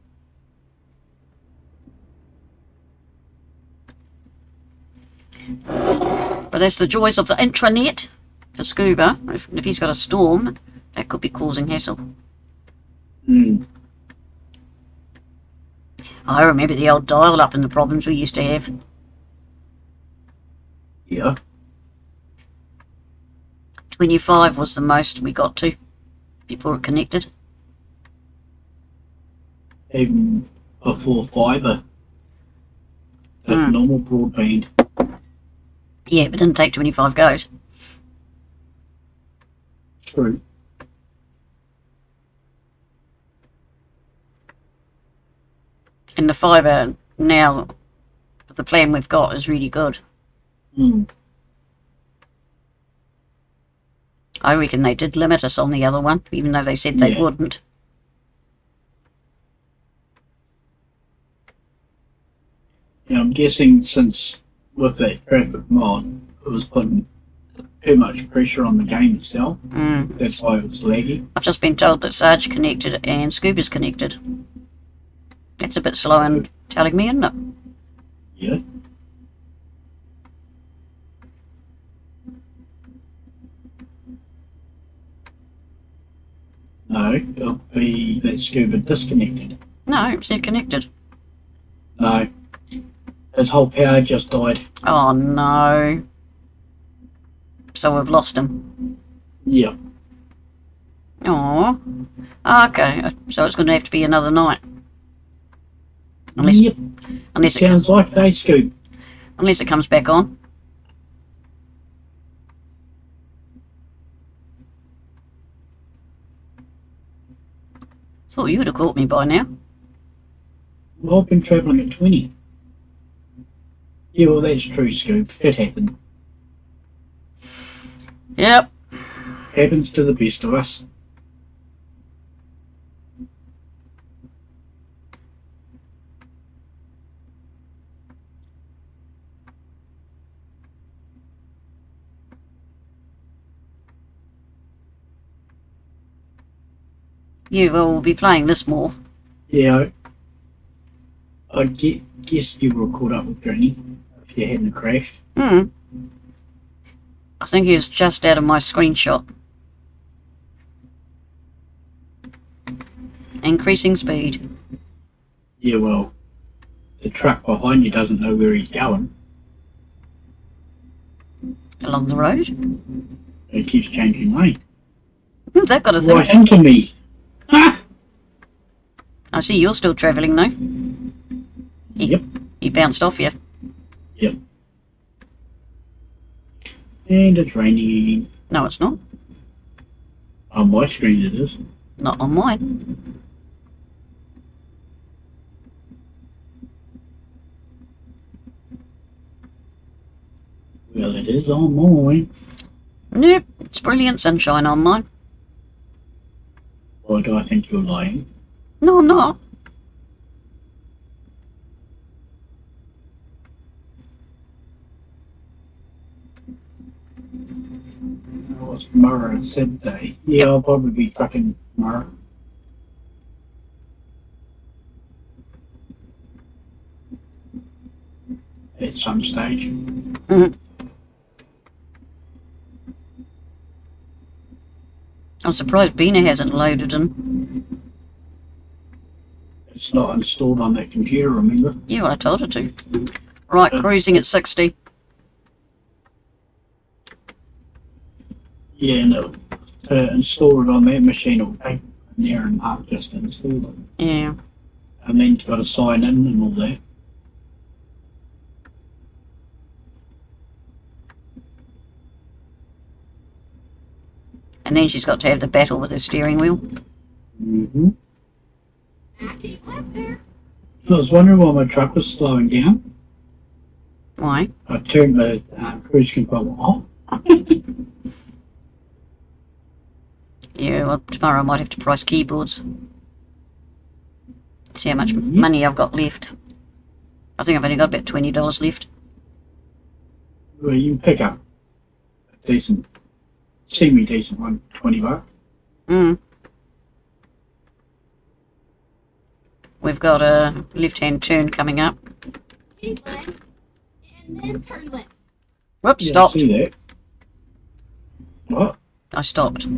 But that's the joys of the intranet for Scuba. If, if he's got a storm, that could be causing hassle. Mm. I remember the old dial-up and the problems we used to have. Yeah. twenty-five was the most we got to before it connected. Even before fibre. That's Mm. normal broadband. Yeah, but it didn't take twenty-five goes. True. And the fibre now, the plan we've got is really good. Mm. I reckon they did limit us on the other one, even though they said they Yeah. wouldn't. Yeah, I'm guessing since with that traffic mod, it was putting too much pressure on the game itself. Mm. That's why it was laggy. I've just been told that Sarge connected and Scuba's connected. That's a bit slow in telling me, isn't it? Yeah. No, it'll be that Scuba disconnected. No, it's not connected. No. His whole power just died. Oh no. So we've lost him. Yeah. Oh. Okay, so it's going to have to be another night. Unless, Yep. unless, it, Sounds like they Scoop. unless it comes back on. Thought you would have caught me by now. Well, I've been travelling at twenty. Yeah, well, that's true, Scoop. It happened. Yep. Happens to the best of us. You will be playing this more. Yeah, I, I ge- guess you were caught up with Granny if you hadn't crashed. Hmm. I think he was just out of my screenshot. Increasing speed. Yeah, well, the truck behind you doesn't know where he's going. Along the road. He keeps changing lane. They've got a thing. Right into me. Ah! I see you're still travelling though. He, Yep. he bounced off you. Yep. And it's raining. No, it's not. On my screen it is. Not on mine. Well, it is on mine. Nope. It's brilliant sunshine on mine. Why do I think you're lying? No, I'm not. Oh, it's tomorrow, it's Saturday. Yeah, I'll probably be trucking tomorrow. At some stage. Mm. I'm surprised Bina hasn't loaded in. It's not installed on that computer, remember? Yeah, well, I told her to. Right, cruising at sixty. Yeah, no. To install it on that machine, it'll take an hour and a half just to install it. Yeah. And then you've got to sign in and all that. And then she's got to have the battle with her steering wheel. Mm-hmm. After you left there. I was wondering why my truck was slowing down. Why? I turned the uh, cruise control off. Yeah, well, tomorrow I might have to price keyboards. See how much money I've got left. I think I've only got about twenty dollars left. Well, you can pick up a decent, semi-decent one, twenty bucks. Mm. We've got a left-hand turn coming up. Keep left, and then turn left. Whoops, Yeah, I stopped. see that. What? I stopped.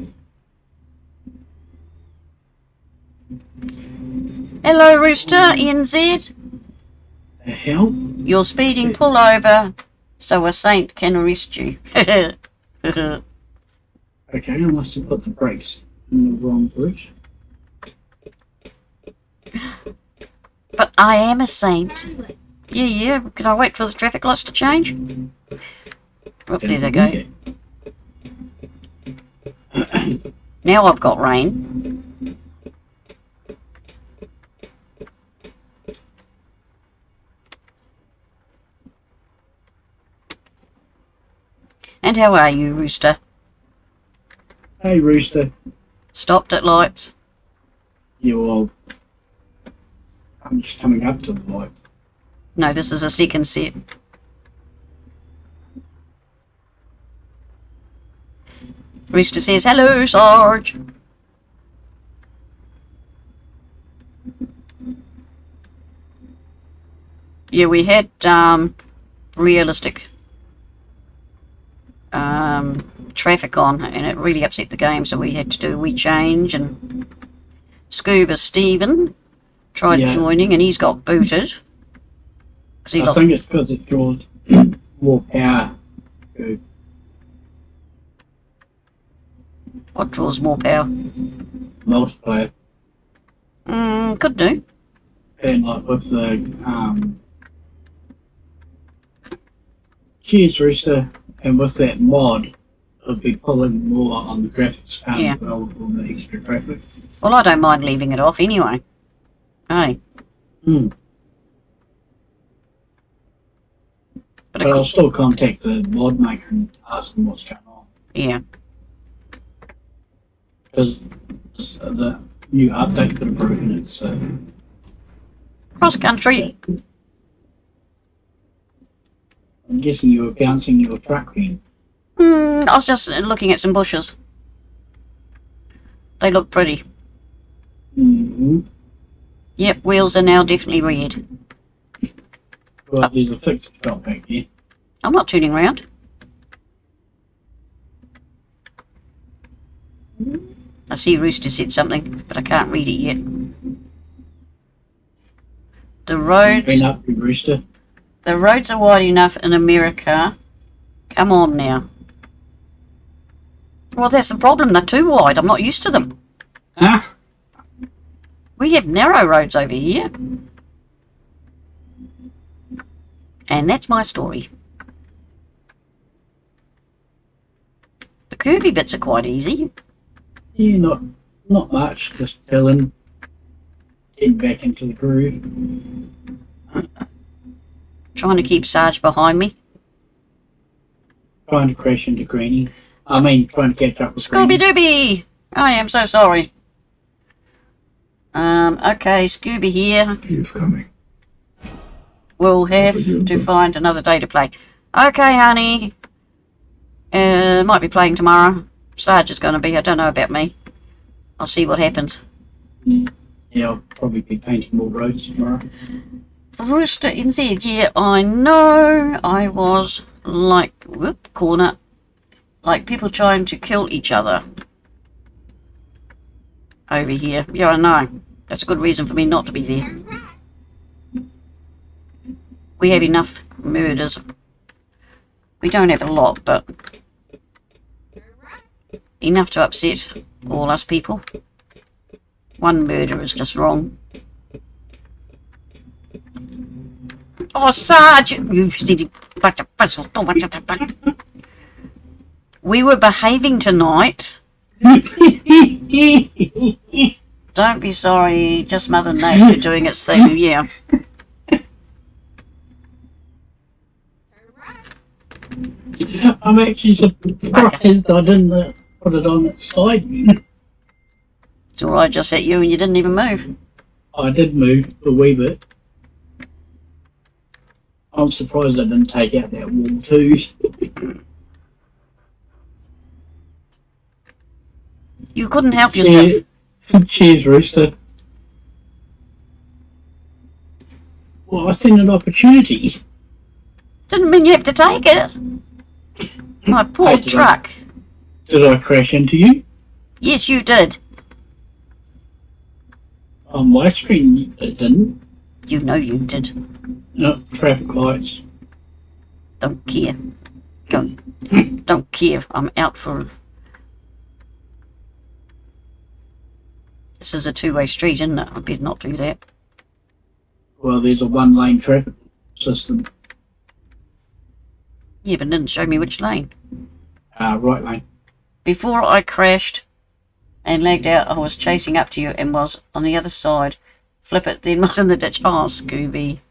Hello, Rooster, N Z. The hell? You're speeding, pull over so a saint can arrest you. Okay, I must have put the brakes in the wrong direction. But I am a saint. Turn left. Yeah, yeah. Can I wait for the traffic lights to change? Oh, there they go. Now I've got rain. And how are you, Rooster? Hey, Rooster. Stopped at lights? Yeah, well, I'm just coming up to the light. No, this is a second set. Rooster says, hello, Sarge. Yeah, we had um, realistic um, traffic on, and it really upset the game, so we had to do a wee change. And Scuba Stephen tried Yeah. joining, and he's got booted. 'Cause he I lost. think it's because it draws more power. to What draws more power? multiplayer. Mm, could do. And like with the um cheers, Rooster, and with that mod it'll be pulling more on the graphics card Yeah. as well for the extra graphics. Well, I don't mind leaving it off anyway. Hey, Hmm. but But it I'll could, still contact the mod maker and ask them what's going on. yeah. Because the new update for the broken it, so Cross country. I'm guessing you were bouncing your truck then. Mm, I was just looking at some bushes. They look pretty. Mm-hmm. Yep, wheels are now definitely red. Well, there's a fixed shop back there. I'm not turning round. I see Rooster said something, but I can't read it yet. The roads, Been up to Rooster. the roads are wide enough in America. Come on now. Well, that's the problem. They're too wide. I'm not used to them. Huh? We have narrow roads over here. And that's my story. The curvy bits are quite easy. Yeah, not not much, just filling, getting back into the groove. Trying to keep Sarge behind me. Trying to crash into Greenie. I mean, trying to catch up with Scooby Greenie. Dooby! I am so sorry. Um, okay, Scooby here. He's coming. We'll have to find another day to play. Okay, honey. Uh, might be playing tomorrow. Sarge is going to be. I don't know about me. I'll see what happens. Yeah, I'll probably be painting more roads tomorrow. Rooster N Z. Yeah, I know. I was like, whoop, corner. Like people trying to kill each other. Over here. Yeah, I know. That's a good reason for me not to be there. We have enough murders. We don't have a lot, but enough to upset all us people. One murder is just wrong. Oh, Sarge! You silly... We were behaving tonight. Don't be sorry, just Mother Nature doing its thing, yeah. I'm actually surprised I didn't uh, put it on its side. It's alright, just hit you and you didn't even move. I did move a wee bit. I'm surprised I didn't take out that wall too. You couldn't help yourself. Cheers, cheers, Rooster. Well, I seen an opportunity. Didn't mean you have to take it. My poor Hey, did I- truck. Did I crash into you? Yes, you did. On my screen, it didn't. You know you did. No, traffic lights. Don't care. Go. Don't care. I'm out for... This is a two-way street, isn't it? I better not do that. Well, there's a one-lane traffic system. Yeah, but it didn't show me which lane. Uh, right lane. Before I crashed and lagged out, I was chasing up to you and was on the other side. Flip it, then was in the ditch. Oh, Scooby.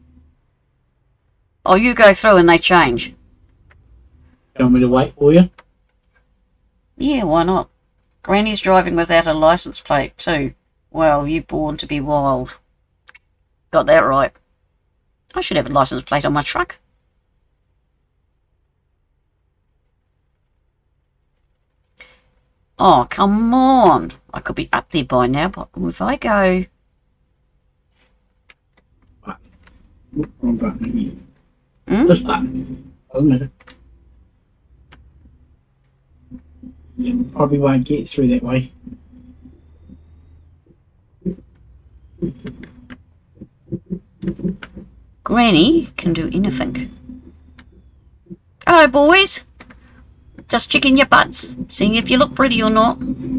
Oh, you go through and they change. You want me to wait for you? Yeah, why not? Granny's driving without a license plate too. Well, you born to be wild. Got that right. I should have a license plate on my truck. Oh, come on. I could be up there by now, but if I go... Oop, wrong button here. Hmm? This button. Doesn't matter. You probably won't get through that way. Granny can do anything. Hello, boys. Just checking your butts, seeing if you look pretty or not.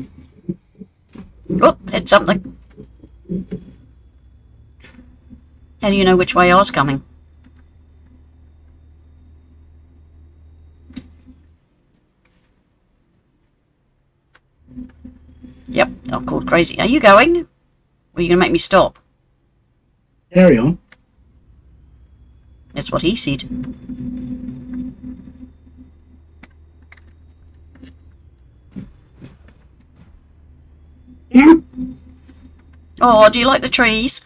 Oh, had something. How do you know which way I was coming? Yep, I'm called crazy. Are you going? Or are you going to make me stop? Carry on. That's what he said. Oh, do you like the trees?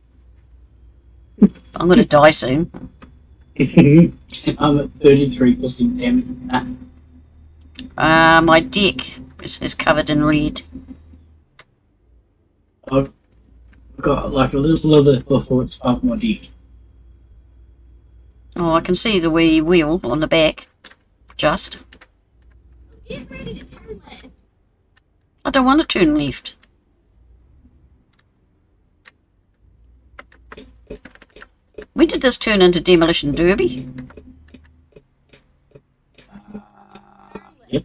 I'm going to die soon. I'm at thirty-three percent damage. Ah, Uh, my deck is, is covered in red. I've got like a little leather before it's above my deck. Oh, I can see the wee wheel on the back. Just. Get ready to turn left. I don't want to turn left. When did this turn into Demolition Derby? Yep.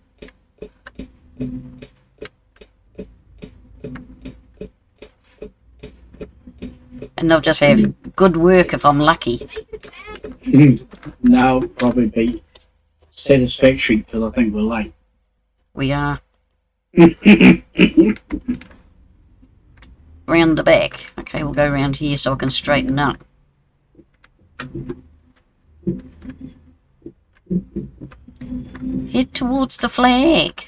And they'll just have good work if I'm lucky. No, it'll probably be satisfactory because I think we're late. We are. Round the back. Okay, we'll go round here so I can straighten up. Head towards the flag.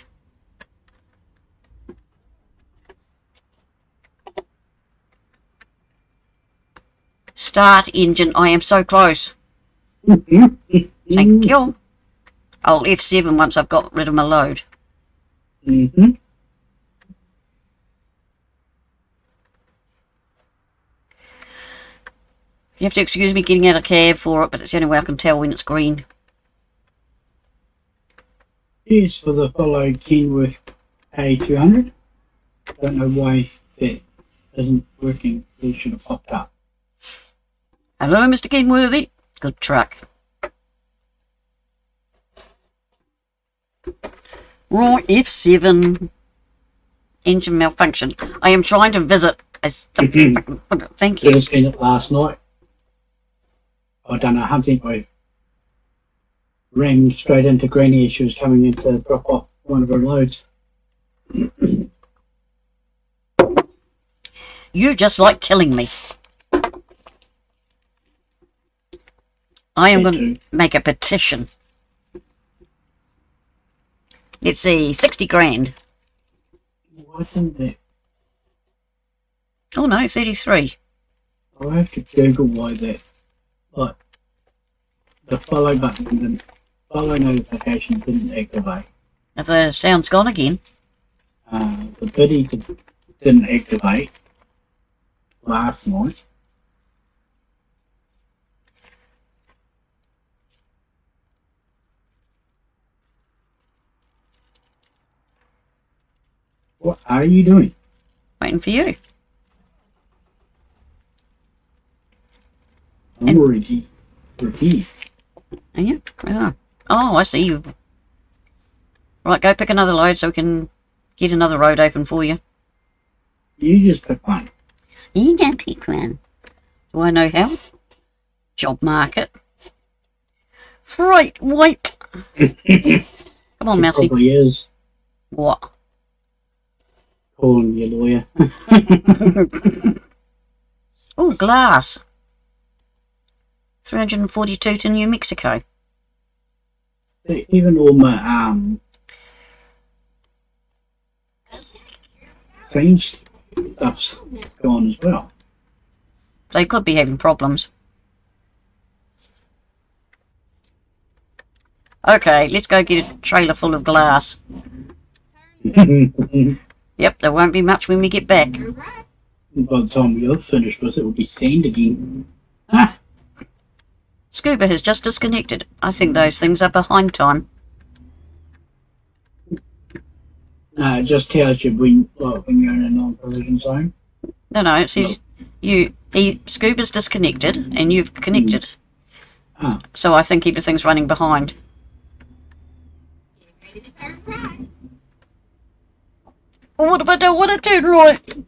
Start engine. I am so close. Thank you. I'll F seven once I've got rid of my load. Mm-hmm. You have to excuse me getting out of cab for it, but it's the only way I can tell when it's green. Yes, for the fellow Kenworth A two hundred. Don't know why that isn't working. It should have popped up. Hello, Mister Kenworthy. Good truck. Right, F seven. Engine malfunction. I am trying to visit. As Thank Should you. have seen it last night. I done a hunting. I ran straight into Granny as she was coming in to drop off one of her loads. You just like killing me. I am Me going too. to make a petition. Let's see, sixty grand. Why didn't that? Oh no, thirty-three. I'll have to Google why that. Like, the follow button didn't, follow notification didn't activate. If the sound's gone again. Uh, the biddy did, didn't activate last night. What are you doing? Waiting for you. I'm And- already repeat. Are you? Yeah. Oh, I see you. Right, go pick another load so we can get another road open for you. You just pick one. You don't pick one. Do I know how? Job market. Freight weight. Come on, Mousy. Probably is What? calling your lawyer. Oh, glass. three hundred forty-two to New Mexico. Even all my um things stuff's gone as well. They could be having problems. Okay, let's go get a trailer full of glass. Yep, there won't be much when we get back. By the time you're finished with it, it'll be sand again. Ah, Scuba has just disconnected. I think those things are behind time. no, it just tells you when, like, when you're in a non-collision zone. No, no, it says you. He, Scuba's disconnected and you've connected. Ah, So I think everything's running behind. Ready to turn right. Well, what if I don't want to turn right?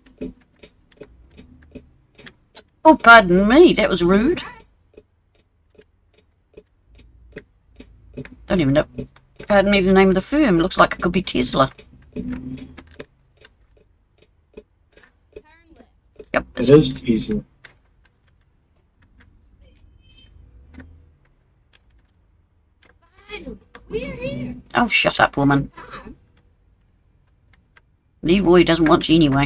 Oh, pardon me, that was rude. Don't even know. Pardon me, the name of the firm. Looks like it could be Tesla. Turn left. Yep. it It's, is Tesla. Finally, we're here. oh, shut up, woman. Leroy doesn't want you anyway.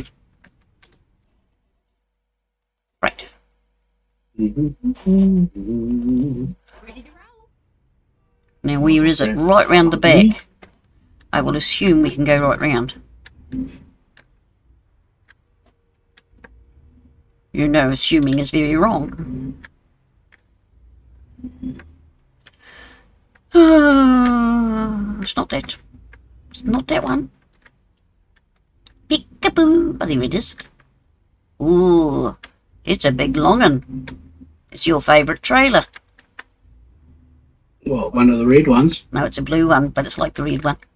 Right. Mm-hmm. Ready to roll. Now, where is it? Right round the back. I will assume we can go right round. You know, assuming is very wrong. Uh, it's not that. It's not that one. Peekaboo. Oh, there it is. Ooh, it's a big long one. It's your favourite trailer. Well, one of the red ones. No, it's a blue one, but it's like the red one.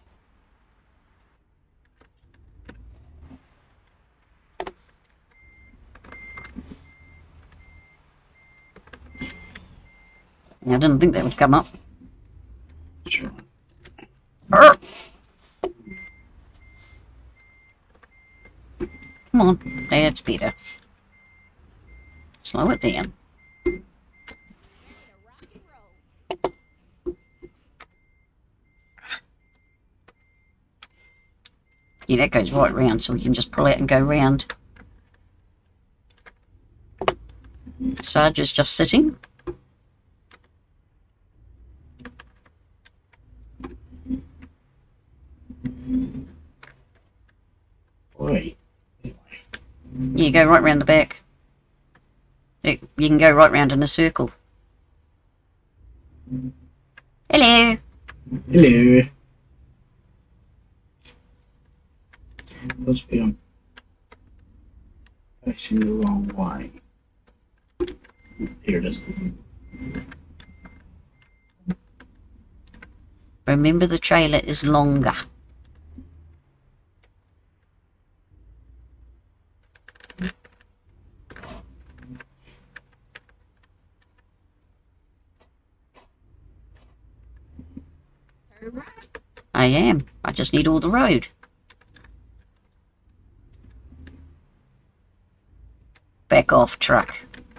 I didn't think that would come up. Sure. Arr! Come on, that's better. Slow it down. Ready to rock and roll. Yeah, that goes right round, so we can just pull out and go round. Sarge is just sitting. Boy. Yeah, go right round the back. You you can go right round in a circle. Hello. Hello. Let's be on. Facing the wrong way. Here it is. Remember, the trailer is longer. Turn right. I am. I just need all the road. Back off, truck.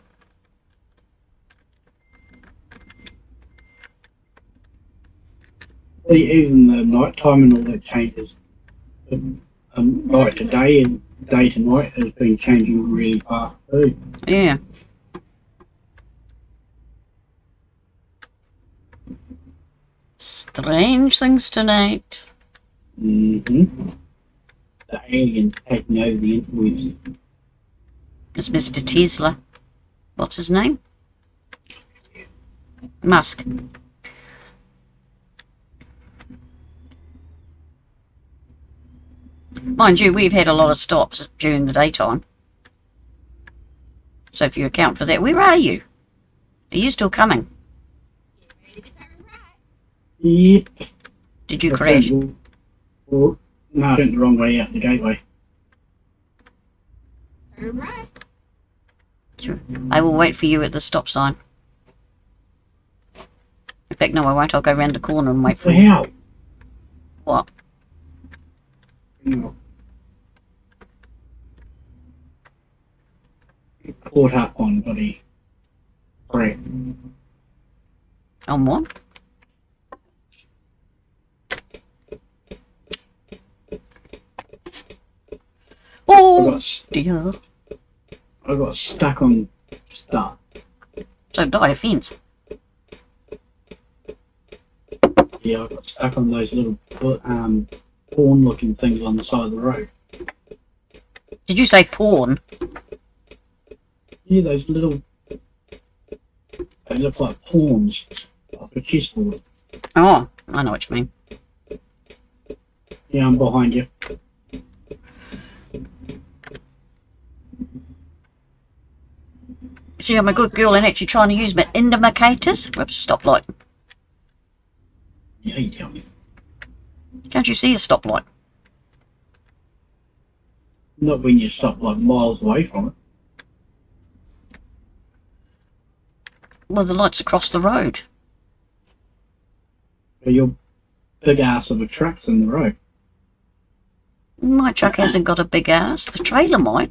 Even the night time and all that changes. Um, um, night to day and day to night has been changing really fast too. Yeah. Strange things tonight. Mm-hmm. The aliens taking over the interwebs. It's Mister Tesla. What's his name? Musk. Mind you, we've had a lot of stops during the daytime. So if you account for that, where are you? Are you still coming? Ready to turn right. Yep. Did you crash? Oh, no, I went the wrong way out the gateway. Turn right. Sure. I will wait for you at the stop sign. In fact, no, I won't. I'll go round the corner and wait for The you. hell? What? No. Get caught up on bloody Brett. On what? I Oh got, st- dear. I got stuck on start. So die a fence. Yeah, I got stuck on those little um, pawn-looking things on the side of the road. Did you say porn? Yeah, those little... They look like pawns off a chessboard. Oh, I know what you mean. Yeah, I'm behind you. See, I'm a good girl and actually trying to use my indicators. Whoops, stoplight. Yeah, you tell me. Can't you see a stoplight? Not when you stop like miles away from it. Well, the light's across the road. But your big ass of a truck's in the road. My truck hasn't got a big ass. The trailer might.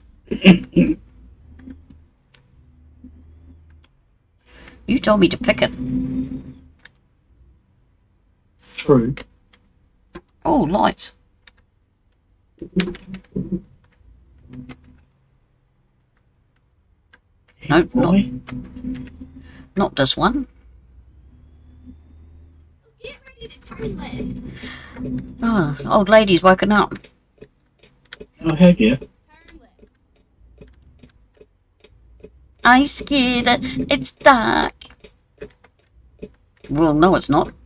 You told me to pick it. True. Oh, lights. No, not, Why? not this one. Get ready to turn left. Oh, old lady's woken up. Oh, heck yeah. Turn left. I scared it. It's dark. Well, no, it's not.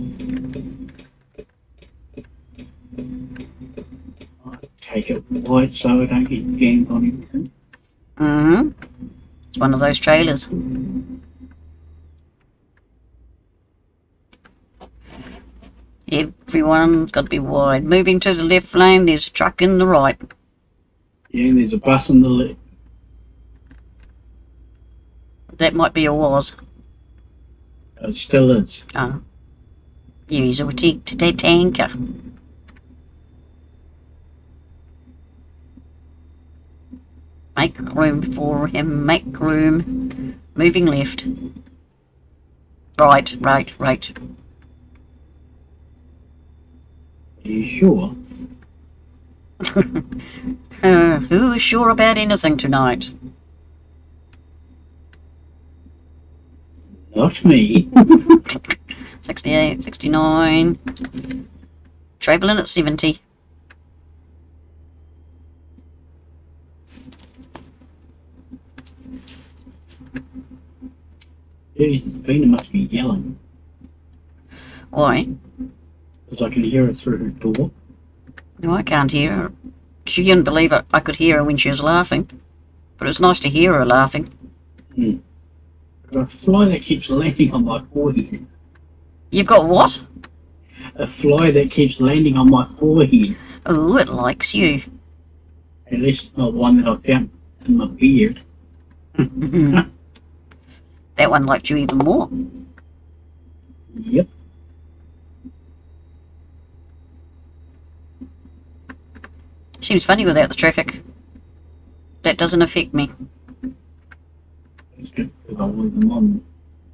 I take it wide so I don't get jammed on anything. Mm-hmm. It's one of those trailers. Everyone's got to be wide. Moving to the left lane, there's a truck in the right. Yeah, and there's a bus in the left. That might be a was. It still is. Ah. Yeah, he's a t- t- tanker. Make room for him. Make room. Moving left. Right, right, right. Are you sure? Uh, who is sure about anything tonight? Not me. sixty-eight, sixty-nine. Travelling at seventy. Yeah, Vina must be yelling. Why? Because I can hear her through her door. No, I can't hear her. She couldn't believe it. I could hear her when she was laughing. But it was nice to hear her laughing. Hmm. I've got a fly that keeps landing on my forehead. You've got what? A fly that keeps landing on my forehead. Oh, it likes you. At least not one that I found in my beard. That one liked you even more. Yep. Seems funny without the traffic. That doesn't affect me. It's good because I leave them on.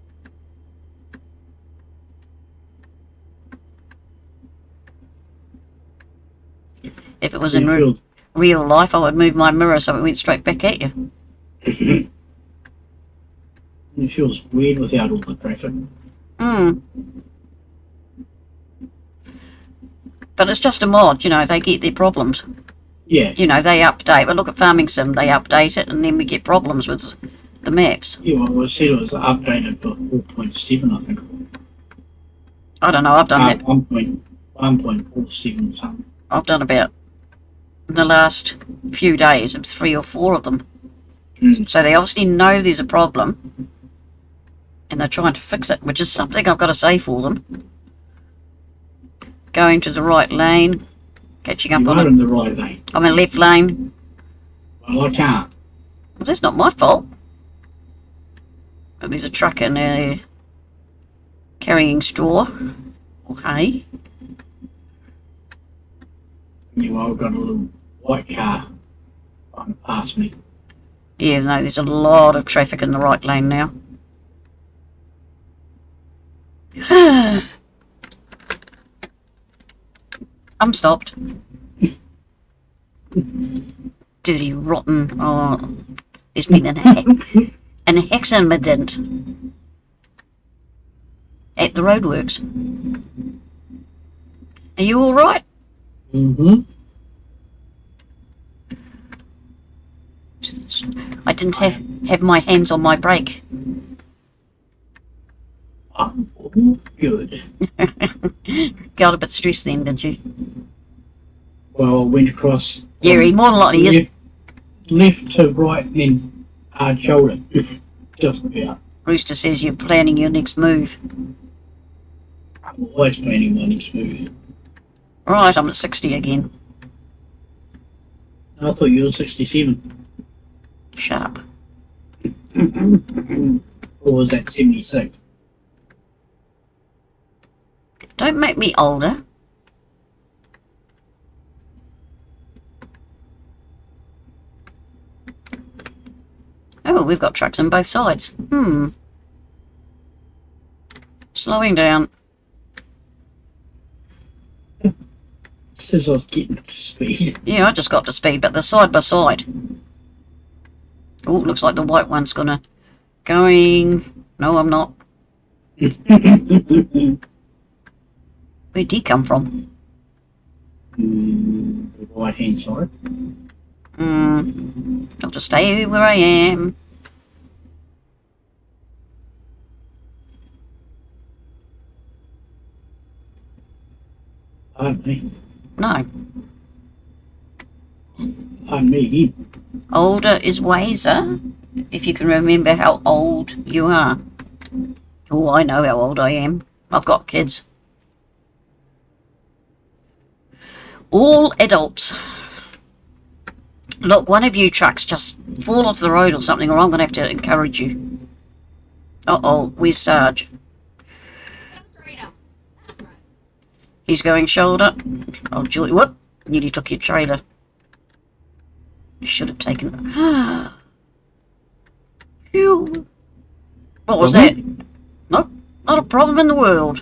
If it was in re It real life, I would move my mirror so it went straight back at you. feels, it feels weird without all the traffic. Hmm. But it's just a mod, you know, they get their problems. Yeah. You know, they update. But look at Farming Sim, they update it and then we get problems with the maps. Yeah, well, it said it was updated for four point seven, I think. I don't know, I've done Uh, that. one point four seven or something. I've done about, in the last few days, three or four of them. Mm. So they obviously know there's a problem. And they're trying to fix it, which is something I've got to say for them. Going to the right lane. Catching up You on are it. in the right lane. I'm in left lane. Well, I can't. Well, that's not my fault. There's a truck in there carrying straw or hay. Anyway, I've got a little white car trying to pass me. Yeah, no, there's a lot of traffic in the right lane now. I'm stopped. Dirty, rotten. Oh, there's been an, he an accident at the roadworks. Are you all right? Mm-hmm. I didn't have, have my hands on my brake. Oh, good. Got a bit stressed then, didn't you? Well, I went across. Yeah, he more than likely is. left, left to right, then hard shoulder. Just about. Rooster says you're planning your next move. I'm always planning my next move. Right, I'm at sixty again. I thought you were sixty-seven. Shut up. Or was that seventy-six? Don't make me older. Oh, we've got trucks on both sides. Hmm. Slowing down. Says I was getting up to speed. Yeah, I just got to speed, but they're side by side. Oh, looks like the white one's gonna... Going... No, I'm not. Where'd he come from? Mm, the right hand side. Hmm. I'll just stay where I am. Pardon me. No. Pardon me again. Older is wiser, if you can remember how old you are. Oh, I know how old I am. I've got kids. All adults. Look, one of you trucks just fall off the road or something, or I'm going to have to encourage you. Uh-oh, where's Sarge? Straight up. That's right. He's going shoulder. Oh, Julie, whoop! Nearly took your trailer. Should have taken it. Phew. What was that? Nope, not a problem in the world.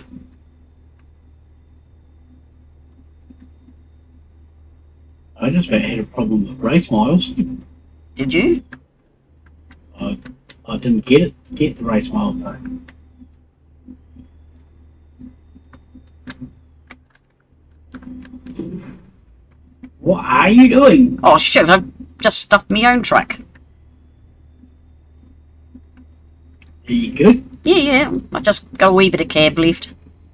I just about had a problem with race miles. Did you? I, I didn't get it. Get the race miles though. What are you doing? Oh, shoot, I've just stuffed my own truck. Are you good? Yeah, yeah, I just got a wee bit of cab left.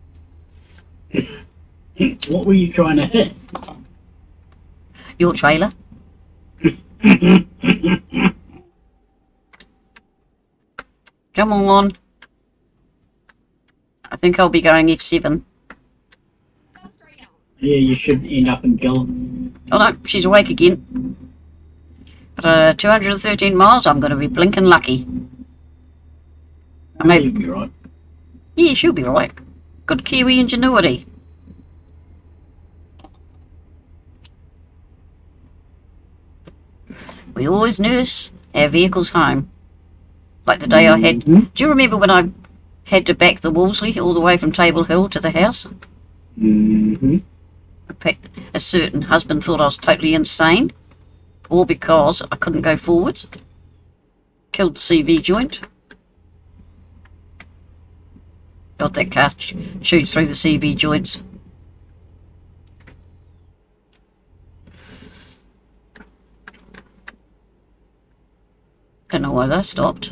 What were you trying to hit? Your trailer. Come on. I think I'll be going F seven. Straight up. Yeah, you should end up in Gillen. Oh no, she's awake again. But uh, two hundred thirteen miles, I'm going to be blinking lucky. I may- You'll be right. Yeah, she'll be right. Good Kiwi ingenuity. We always nurse our vehicles home. Like the day I had... Mhm. Do you remember when I had to back the Wolseley all the way from Table Hill to the house? Mm-hmm. In fact, a certain husband thought I was totally insane. All because I couldn't go forwards. Killed the C V joint. Got that car ch- chewed through the C V joints. Don't know why that stopped.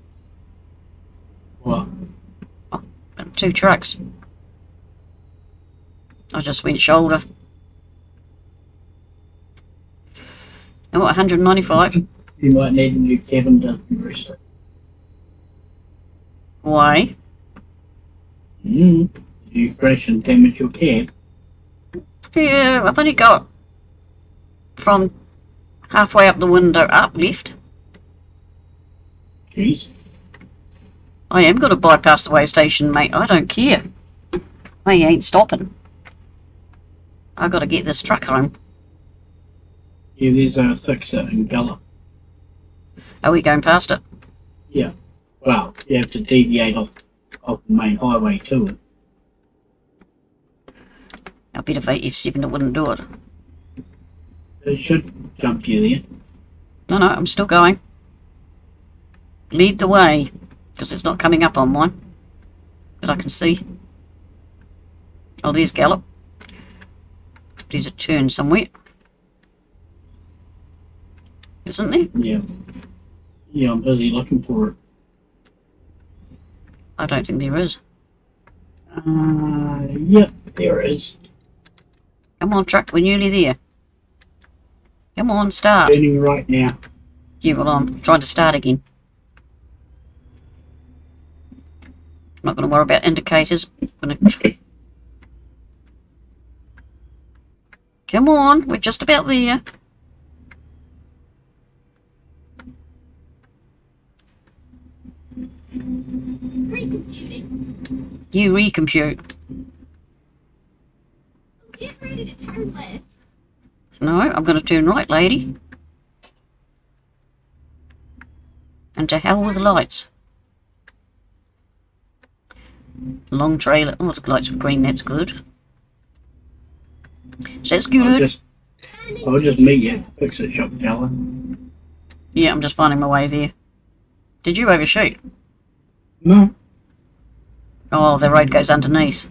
What? Two trucks. I just went shoulder. And what, one ninety-five? You might need a new cabin to reset. Why? Mm. You crash and damage your cab. Yeah, I've only got from halfway up the window up left. Jeez. I am going to bypass the way station, mate. I don't care. I ain't stopping. I got to get this truck home. Yeah, there's a fixer in Gullah. Are we going past it? Yeah. Well, you have to deviate off, off the main highway to it. I bet if eight F seven it wouldn't do it. It should jump you there. No, no, I'm still going. Lead the way, because it's not coming up on mine. But I can see. Oh, there's Gallop. There's a turn somewhere. Isn't there? Yeah. Yeah, I'm busy looking for it. I don't think there is. Uh, yep, there is. Come on, truck, we're nearly there. Come on, start. Turning right now. Yeah, well, I'm trying to start again. I'm not going to worry about indicators. I'm gonna... Come on, we're just about there. Recomputing. You recompute. Get ready to turn left. No, I'm going to turn right, lady. And to hell with the lights. Long trailer. Oh, the lights are green, that's good. So that's I'll good. just, I'll just meet you at the fixer shop, Gullah. Yeah, I'm just finding my way there. Did you overshoot? No. Oh, the road goes underneath.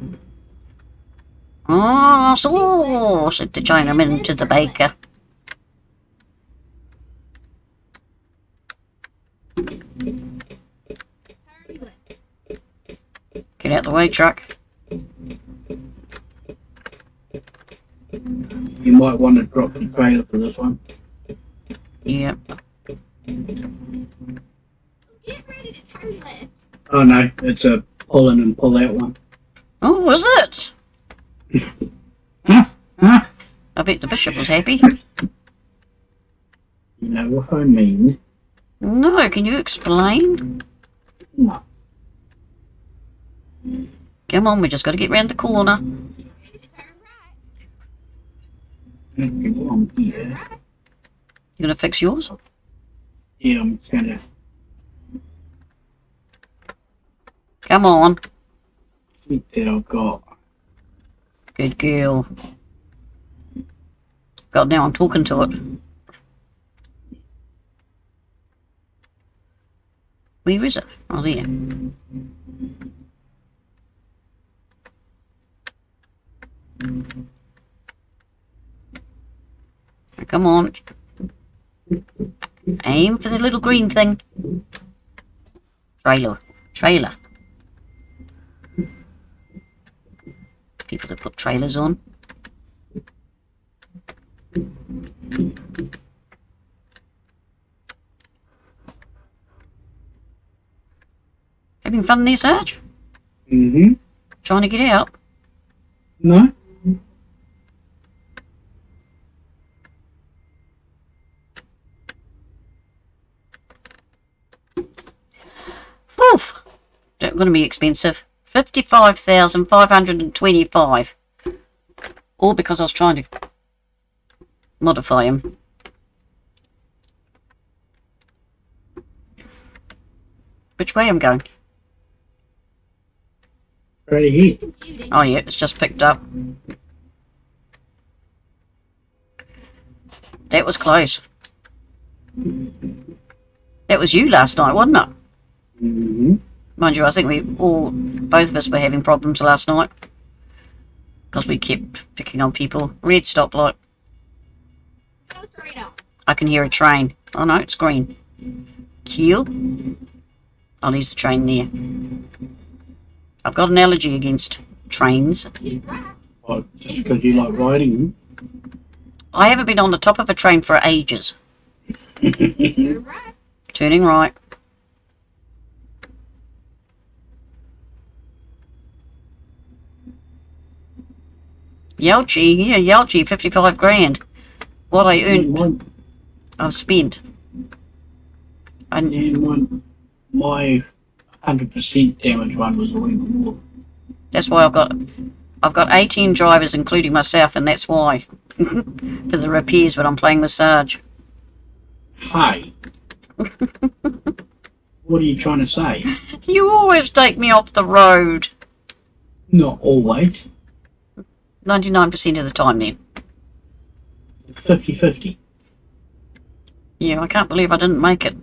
Oh, so said the Chinaman to the baker. Get out the way, truck. You might want to drop the trailer for this one. Yep. Get ready to turn left. Oh no, it's a pull in and pull out one. Oh, was it? Huh? Huh? I bet the bishop was happy. You know what I mean? No, can you explain? No. Come on, we just got to get round the corner. Go on here. You gonna fix yours? Yeah, I'm gonna. Come on. think that I've got. Good girl. God, now I'm talking to it. Where is it? Oh, there. Come on. Aim for the little green thing. Trailer. Trailer. People that put trailers on. Having fun there, Sarge? Mm-hmm. Trying to get out? No? Whew! That's going to be expensive. fifty-five thousand five hundred twenty-five. All because I was trying to modify him. Which way I'm going? Right here. Oh yeah, it's just picked up. That was close. That was you last night, wasn't it? Mm-hmm. Mind you, I think we all, both of us were having problems last night. Because we kept picking on people. Red stoplight. Go straight up. I can hear a train. Oh no, it's green. Heel. I'll use the train there. I've got an allergy against trains. What, just because you like riding them? I haven't been on the top of a train for ages. You're right. Turning right. Yelchi, yeah, Yelchi, fifty-five grand. What I earned, Mine, I've spent. And yeah, mine, my hundred percent damage one was a wee bit more. that's why I've got, I've got eighteen drivers, including myself, and that's why. For the repairs when I'm playing massage. Hey, what are you trying to say? You always take me off the road. Not always. ninety-nine percent of the time then. fifty fifty. Yeah, I can't believe I didn't make it.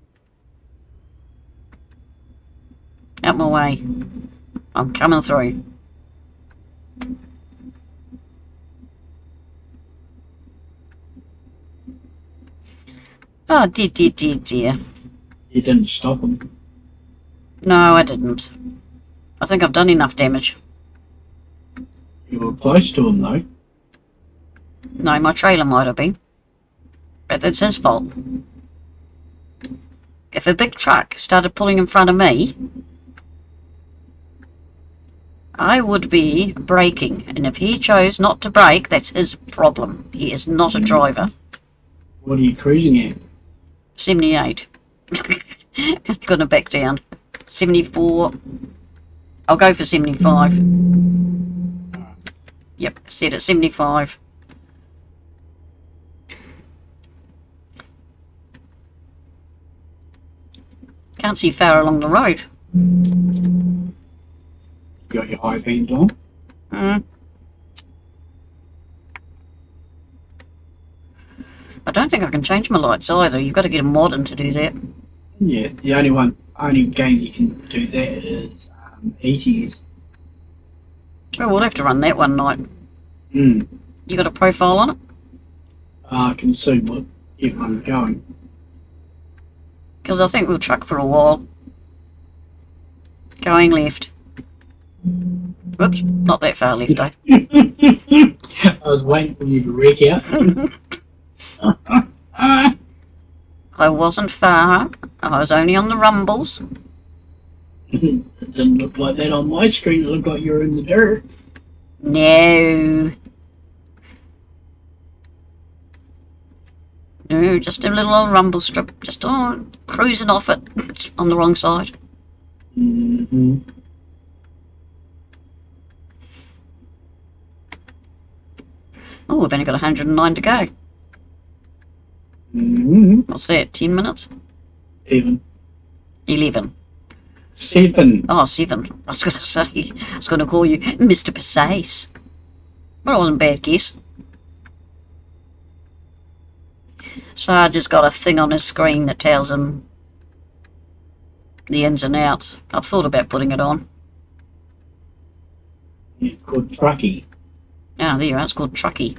Out my way. I'm coming through. Oh, dear, dear, dear, dear. You didn't stop him. No, I didn't. I think I've done enough damage. You were close to him though. No, my trailer might have been. But that's his fault. If a big truck started pulling in front of me, I would be braking. And if he chose not to brake, that's his problem. He is not a driver. What are you cruising at? seventy-eight. Gonna back down. seventy-four. I'll go for seventy-five. Yep, set at seventy-five. Can't see far along the road. You got your high beams on? Hmm. I don't think I can change my lights either. You've got to get a modern to do that. Yeah, the only one, only game you can do that is um, E T S. Oh, we'll have to run that one night. Hmm. You got a profile on it? I can see what everyone's going. Because I think we'll truck for a while. Going left. Whoops, not that far left, eh? I was waiting for you to wreck out. I wasn't far. I was only on the rumbles. It didn't look like that on my screen. It looked like you were in the dirt. No. No, just a little old rumble strip. Just oh, cruising off it on the wrong side. Mm-hmm. Oh, we've only got one hundred and nine to go. Mm-hmm. What's that, ten minutes? Even. eleven. Seven. Oh, seven. I was going to say, I was going to call you Mister Precise. But it wasn't a bad guess. Sarge has got a thing on his screen that tells him the ins and outs. I've thought about putting it on. It's called Trucky. Ah, there you are. It's called Trucky.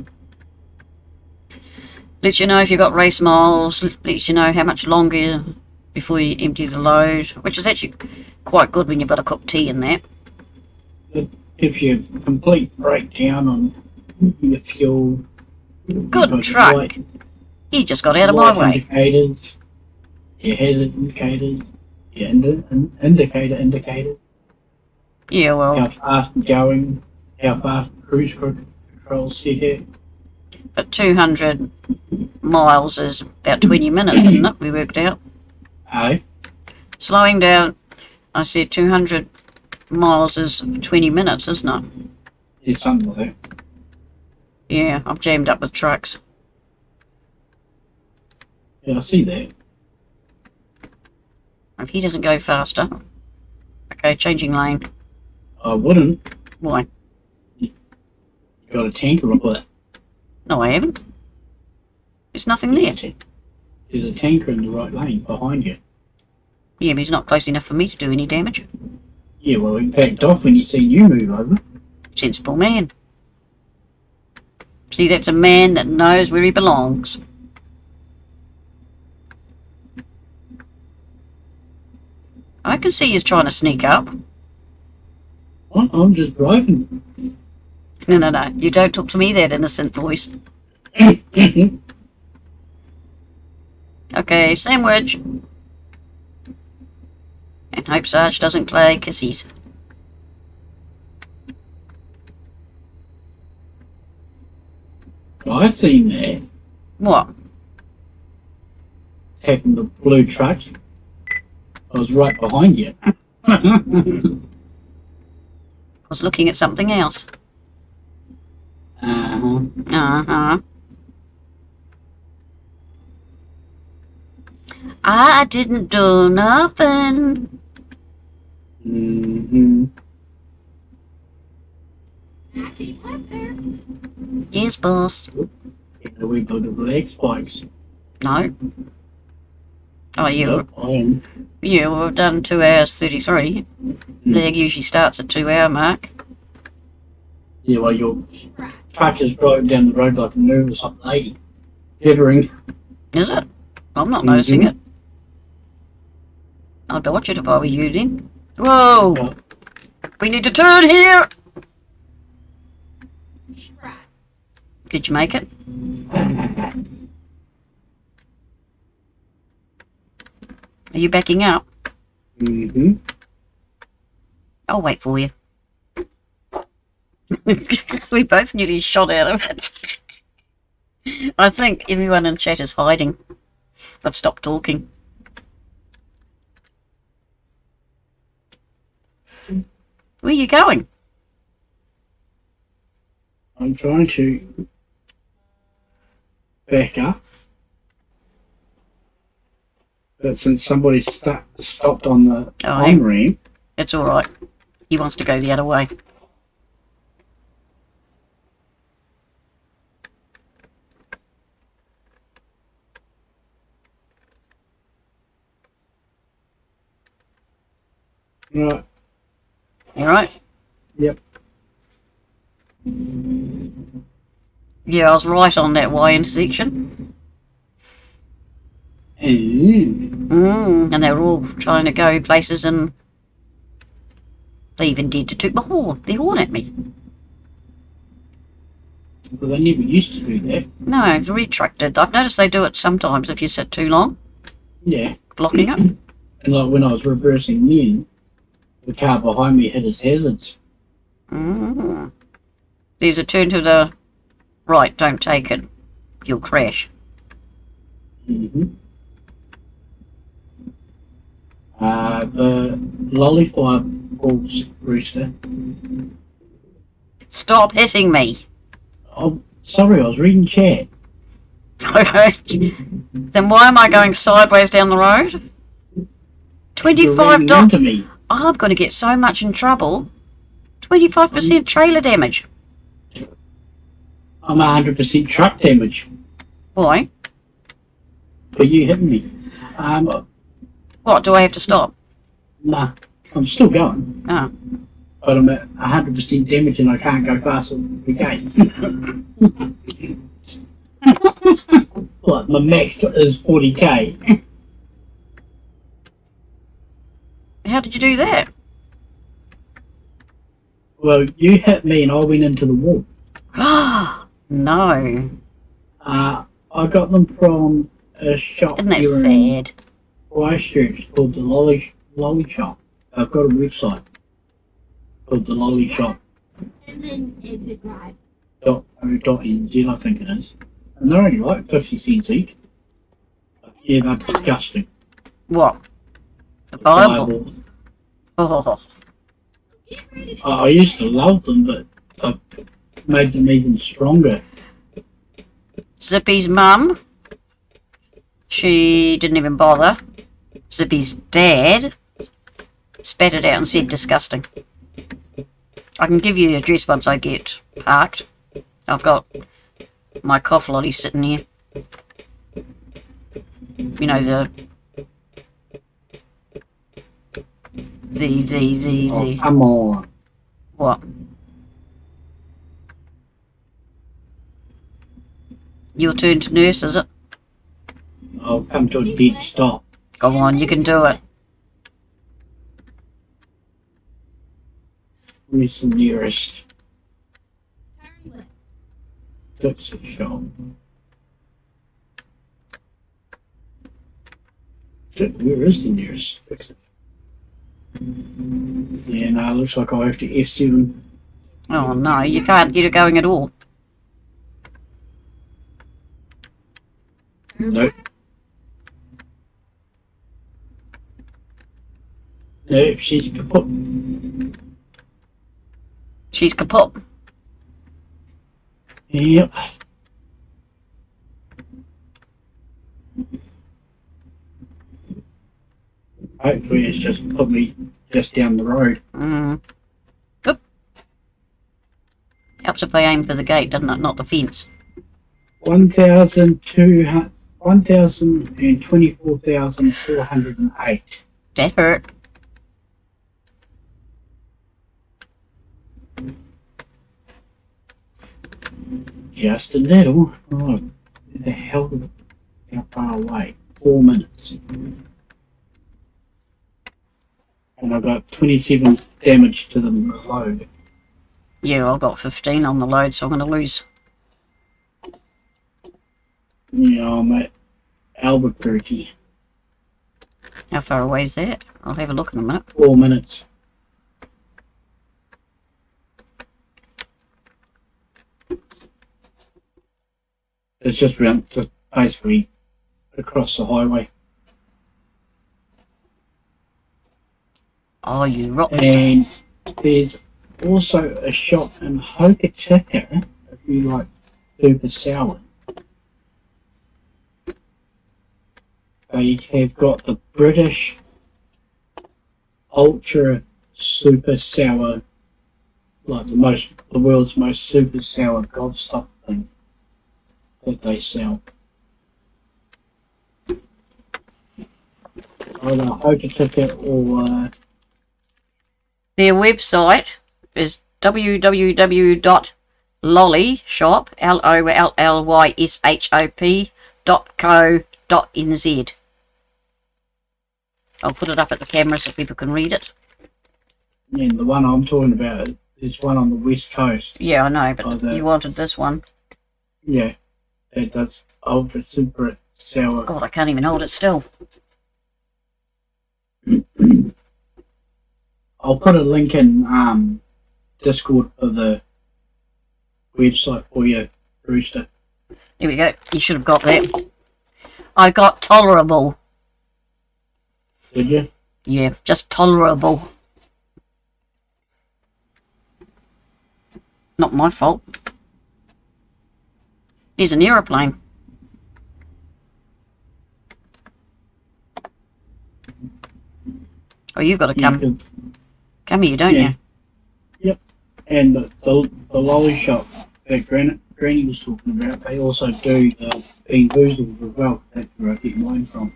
Lets you know if you've got race miles. Lets you know how much longer before you empty the load. Which is actually quite good when you've got to cook tea in that. If you complete breakdown on your fuel. Good truck. He just got out of my way. Indicators, your hazard indicators, your indi in indicator indicators. Yeah, well, How fast you're going, how fast cruise control set it. but two hundred miles is about twenty minutes, isn't it? We worked out. Aye. Slowing down, I said two hundred miles is twenty minutes, isn't it? Yeah, something like that. Yeah, I'm jammed up with trucks. Yeah, I see that. If he doesn't go faster. Okay, changing lane. I wouldn't. Why? You got a tanker with it. No, I haven't. There's nothing there. There's a tanker in the right lane behind you. Yeah, but he's not close enough for me to do any damage. Yeah, well, he backed off when he seen you move over. Sensible man. See, that's a man that knows where he belongs. I can see he's trying to sneak up. What? I'm just driving. No, no, no. You don't talk to me that innocent voice. Okay, sandwich. And hope Sarge doesn't play kissies. I seen that. What? Taking the blue truck. I was right behind you. I was looking at something else. Uh-huh. Uh-huh. I didn't do nothing. Mm-hmm. Happy there. Yes, boss. Yeah, we go to the leg spikes. No. Oh, you Nope, I am. you have done two hours thirty-three. Leg usually starts at two hour mark. Yeah, well, your truck is driving down the road like a nervous up lady. Jittering. Is it? I'm not Mhm. noticing it. I'd watch it if I were you then. Whoa! Well, We need to turn here! Did you make it? Are you backing up? mm-hmm. I'll wait for you. We both nearly shot out of it. I think everyone in chat is hiding. I've stopped talking. Where are you going? I'm trying to back up. But since somebody stu stopped on the Oh, on ramp, It's alright. He wants to go the other way. right, You alright? yep. Yeah, I was right on that Y intersection. And Mm, and they were all trying to go places and they even did to toot the horn, the horn at me. well, they never used to do that. No, it's retracted. I've noticed they do it sometimes if you sit too long, Yeah. blocking it. And like when I was reversing in, the car behind me hit its hazards. Mm. There's a turn to the right, don't take it. You'll crash. Mm-hmm. Uh, the lollipop calls Rooster. Stop hitting me. Oh, sorry, I was reading chat. Then why am I going sideways down the road? You're twenty-five running dollars. into me. Oh, I'm going to get so much in trouble. twenty-five percent trailer damage. I'm one hundred percent truck damage. Why? But you hitting me. Um, What, do I have to stop? nah, I'm still going. Oh. But I'm at one hundred percent damage and I can't go faster than the gate. Like, my max is forty K. How did you do that? Well, you hit me and I went into the wall. Ah, no. Uh, I got them from a shop Isn't that here in sad? Christchurch called the Lolly, Lolly Shop. I've got a website called the Lolly Shop And then exit drive. dot o dot n z, I think it is. And they're only like fifty cents each. But yeah, they're disgusting. What? The Bible? Oh, Get ready to I, I used to love them, but I've made them even stronger. Zippy's mum. She didn't even bother. Zippy's dad spat it out and said disgusting. I can give you the address once I get parked. I've got my cough lolly sitting here. You know, the the the the, Oh, the come on. what? Your turn to nurse, is it? I'll come to a dead stop. Go on, you can do it. Where's the nearest Turn left. fixer shop? Shit, where is the nearest fixer? Yeah, no, looks like I'll have to F seven. Oh no, you can't get it going at all. Nope. Nope, she's kaput. She's kaput. Yep. Hopefully it's just put me just down the road. Mm. Oop. Helps if they aim for the gate, doesn't it? Not the fence. One thousand two hundred, one thousand and twenty-four thousand four hundred and eight. That hurt. Just a little. Oh, where the hell did it, how far away? Four minutes. And I got twenty-seven damage to the load. Yeah, I've got fifteen on the load, so I'm going to lose. Yeah, I'm at Albuquerque. How far away is that? I'll have a look in a minute. Four minutes. It's just round, just basically across the highway. Oh, you rocks. And there's also a shop in Hokitika if you like super sour. They have got the British Ultra Super Sour, like the most, the world's most super sour Godstuff thing that they sell. Either Hokitika or uh, Their website is w w w dot lollyshop, L O L L Y S H O P dot co dot N Z. I'll put it up at the camera so people can read it. and the one I'm talking about is one on the west coast. Yeah, I know, but Oh, the- you wanted this one. Yeah, that does ultra super sour. God, I can't even hold it still. I'll put a link in um, Discord for the website for you, Brewster. Here we go. You should have got that. I got tolerable. Did you? Yeah, just tolerable. Not my fault. Here's an aeroplane. Oh, you've got to come. You could- Come here, don't Yeah. you? Yep. And the, the, the lolly shop that Granny, Granny was talking about, they also do the Bean Boozled as well. That's where I get mine from.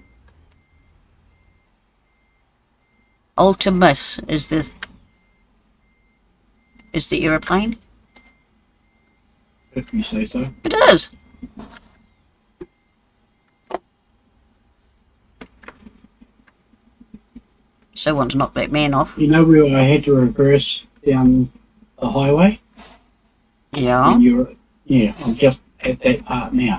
Ultimus is the is the aeroplane. If you say so. It is. So want to knock that man off. You know where I had to reverse down the highway? Yeah. And you're, yeah, I'm just at that part now.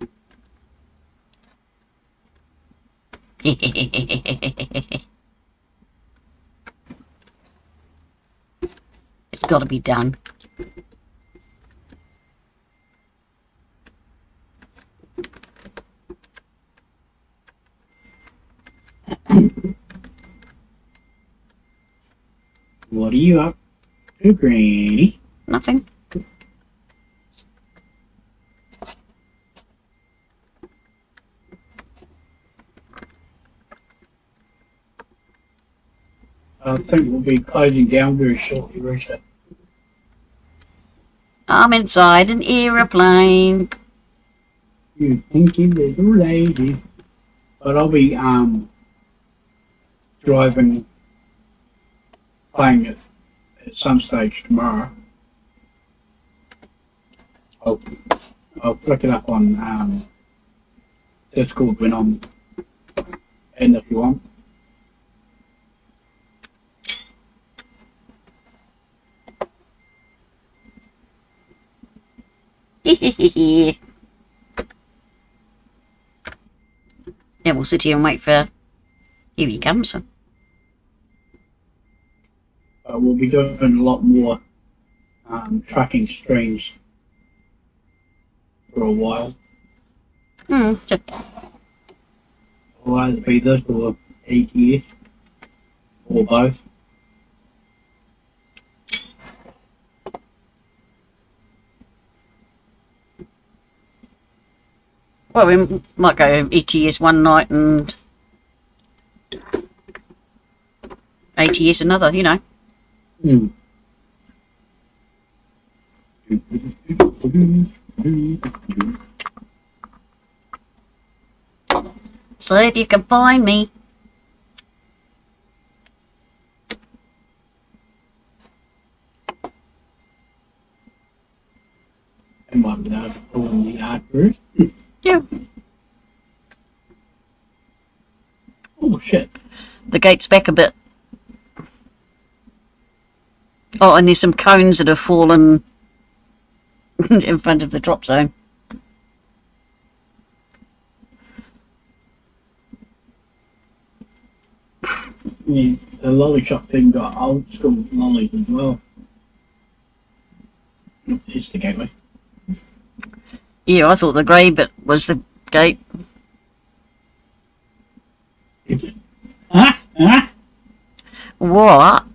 It's got to be done. What are you up to, Granny? Nothing. I think we'll be closing down very shortly, Richard. I'm inside an aeroplane. You thinky little lady. But I'll be um driving, playing it at some stage tomorrow. I'll I'll flick it up on um Discord when I'm in if you want. Yeah, we'll sit here and wait for... Here he comes. Uh, we'll be doing a lot more um, tracking streams for a while. Hmm, so- It'll either be this or A T S, or both. well, we might go E T S one night and A T S another, you know. Hmm. So if you can find me. I might be able to pull in the yard first. Yeah. Oh shit. The gate's back a bit. Oh, and there's some cones that have fallen in front of the drop zone. Yeah, the lolly shop thing got old school lollies as well. It's the gateway. Yeah, I thought the grey bit was the gate. Ah! Ah! What?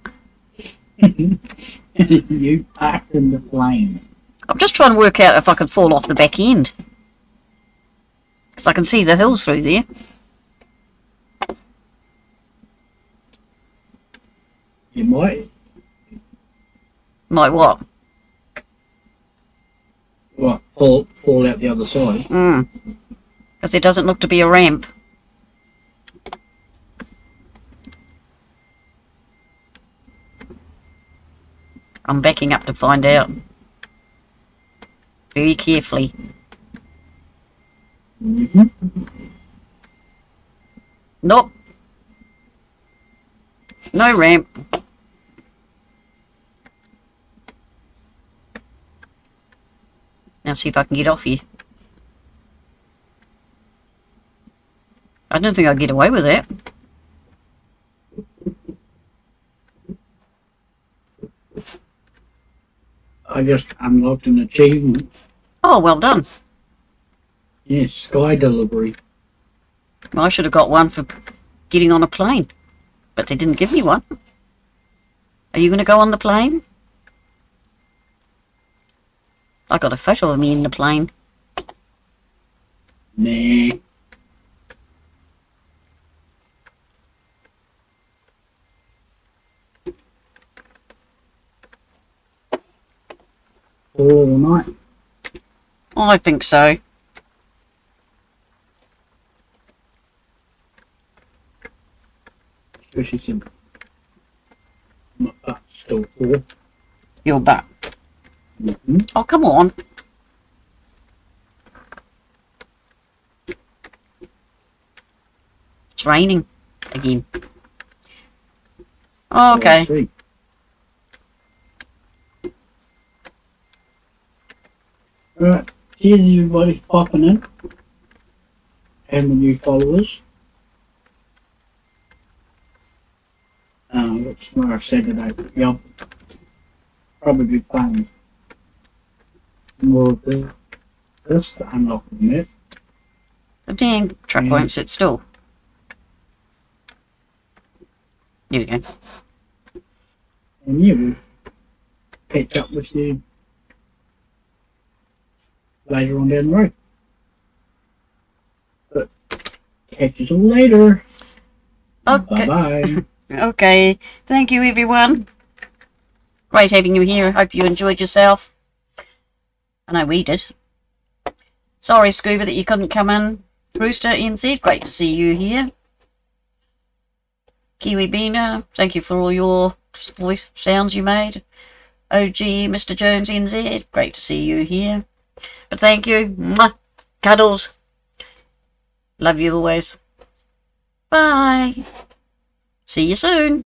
You parked in the plane. I'm just trying to work out if I can fall off the back end. Because I can see the hills through there. You might. Might what? What? Fall, fall out the other side. Hmm. Because there doesn't look to be a ramp. I'm backing up to find out. Very carefully. Mm-hmm. Nope. No ramp. Now see if I can get off here. I don't think I'd get away with that. I just unlocked an achievement. Oh, well done. Yes, sky delivery. I should have got one for getting on a plane. But they didn't give me one. Are you going to go on the plane? I got a photo of me in the plane. Nah. All night. I think so. Especially since my butt's still full. Your butt. Mm-hmm. Oh, come on. It's raining again. Oh, okay. See. Alright, here's everybody popping in. And the new followers. Uh, it's tomorrow Saturday. Yep. Probably be playing more of this. This to unlock the map. The dang truck Yeah. won't sit still. Here we go. And yeah, we'll catch up with you later on down the road. But catch us all later. Okay. Bye bye. Okay. Thank you, everyone. Great having you here. Hope you enjoyed yourself. I know we did. Sorry, Scuba, that you couldn't come in. Rooster N Z, great to see you here. Kiwi Beaner, thank you for all your voice sounds you made. O G, Mister Jones N Z, great to see you here. But thank you. Mwah. Cuddles. Love you always. Bye. See you soon.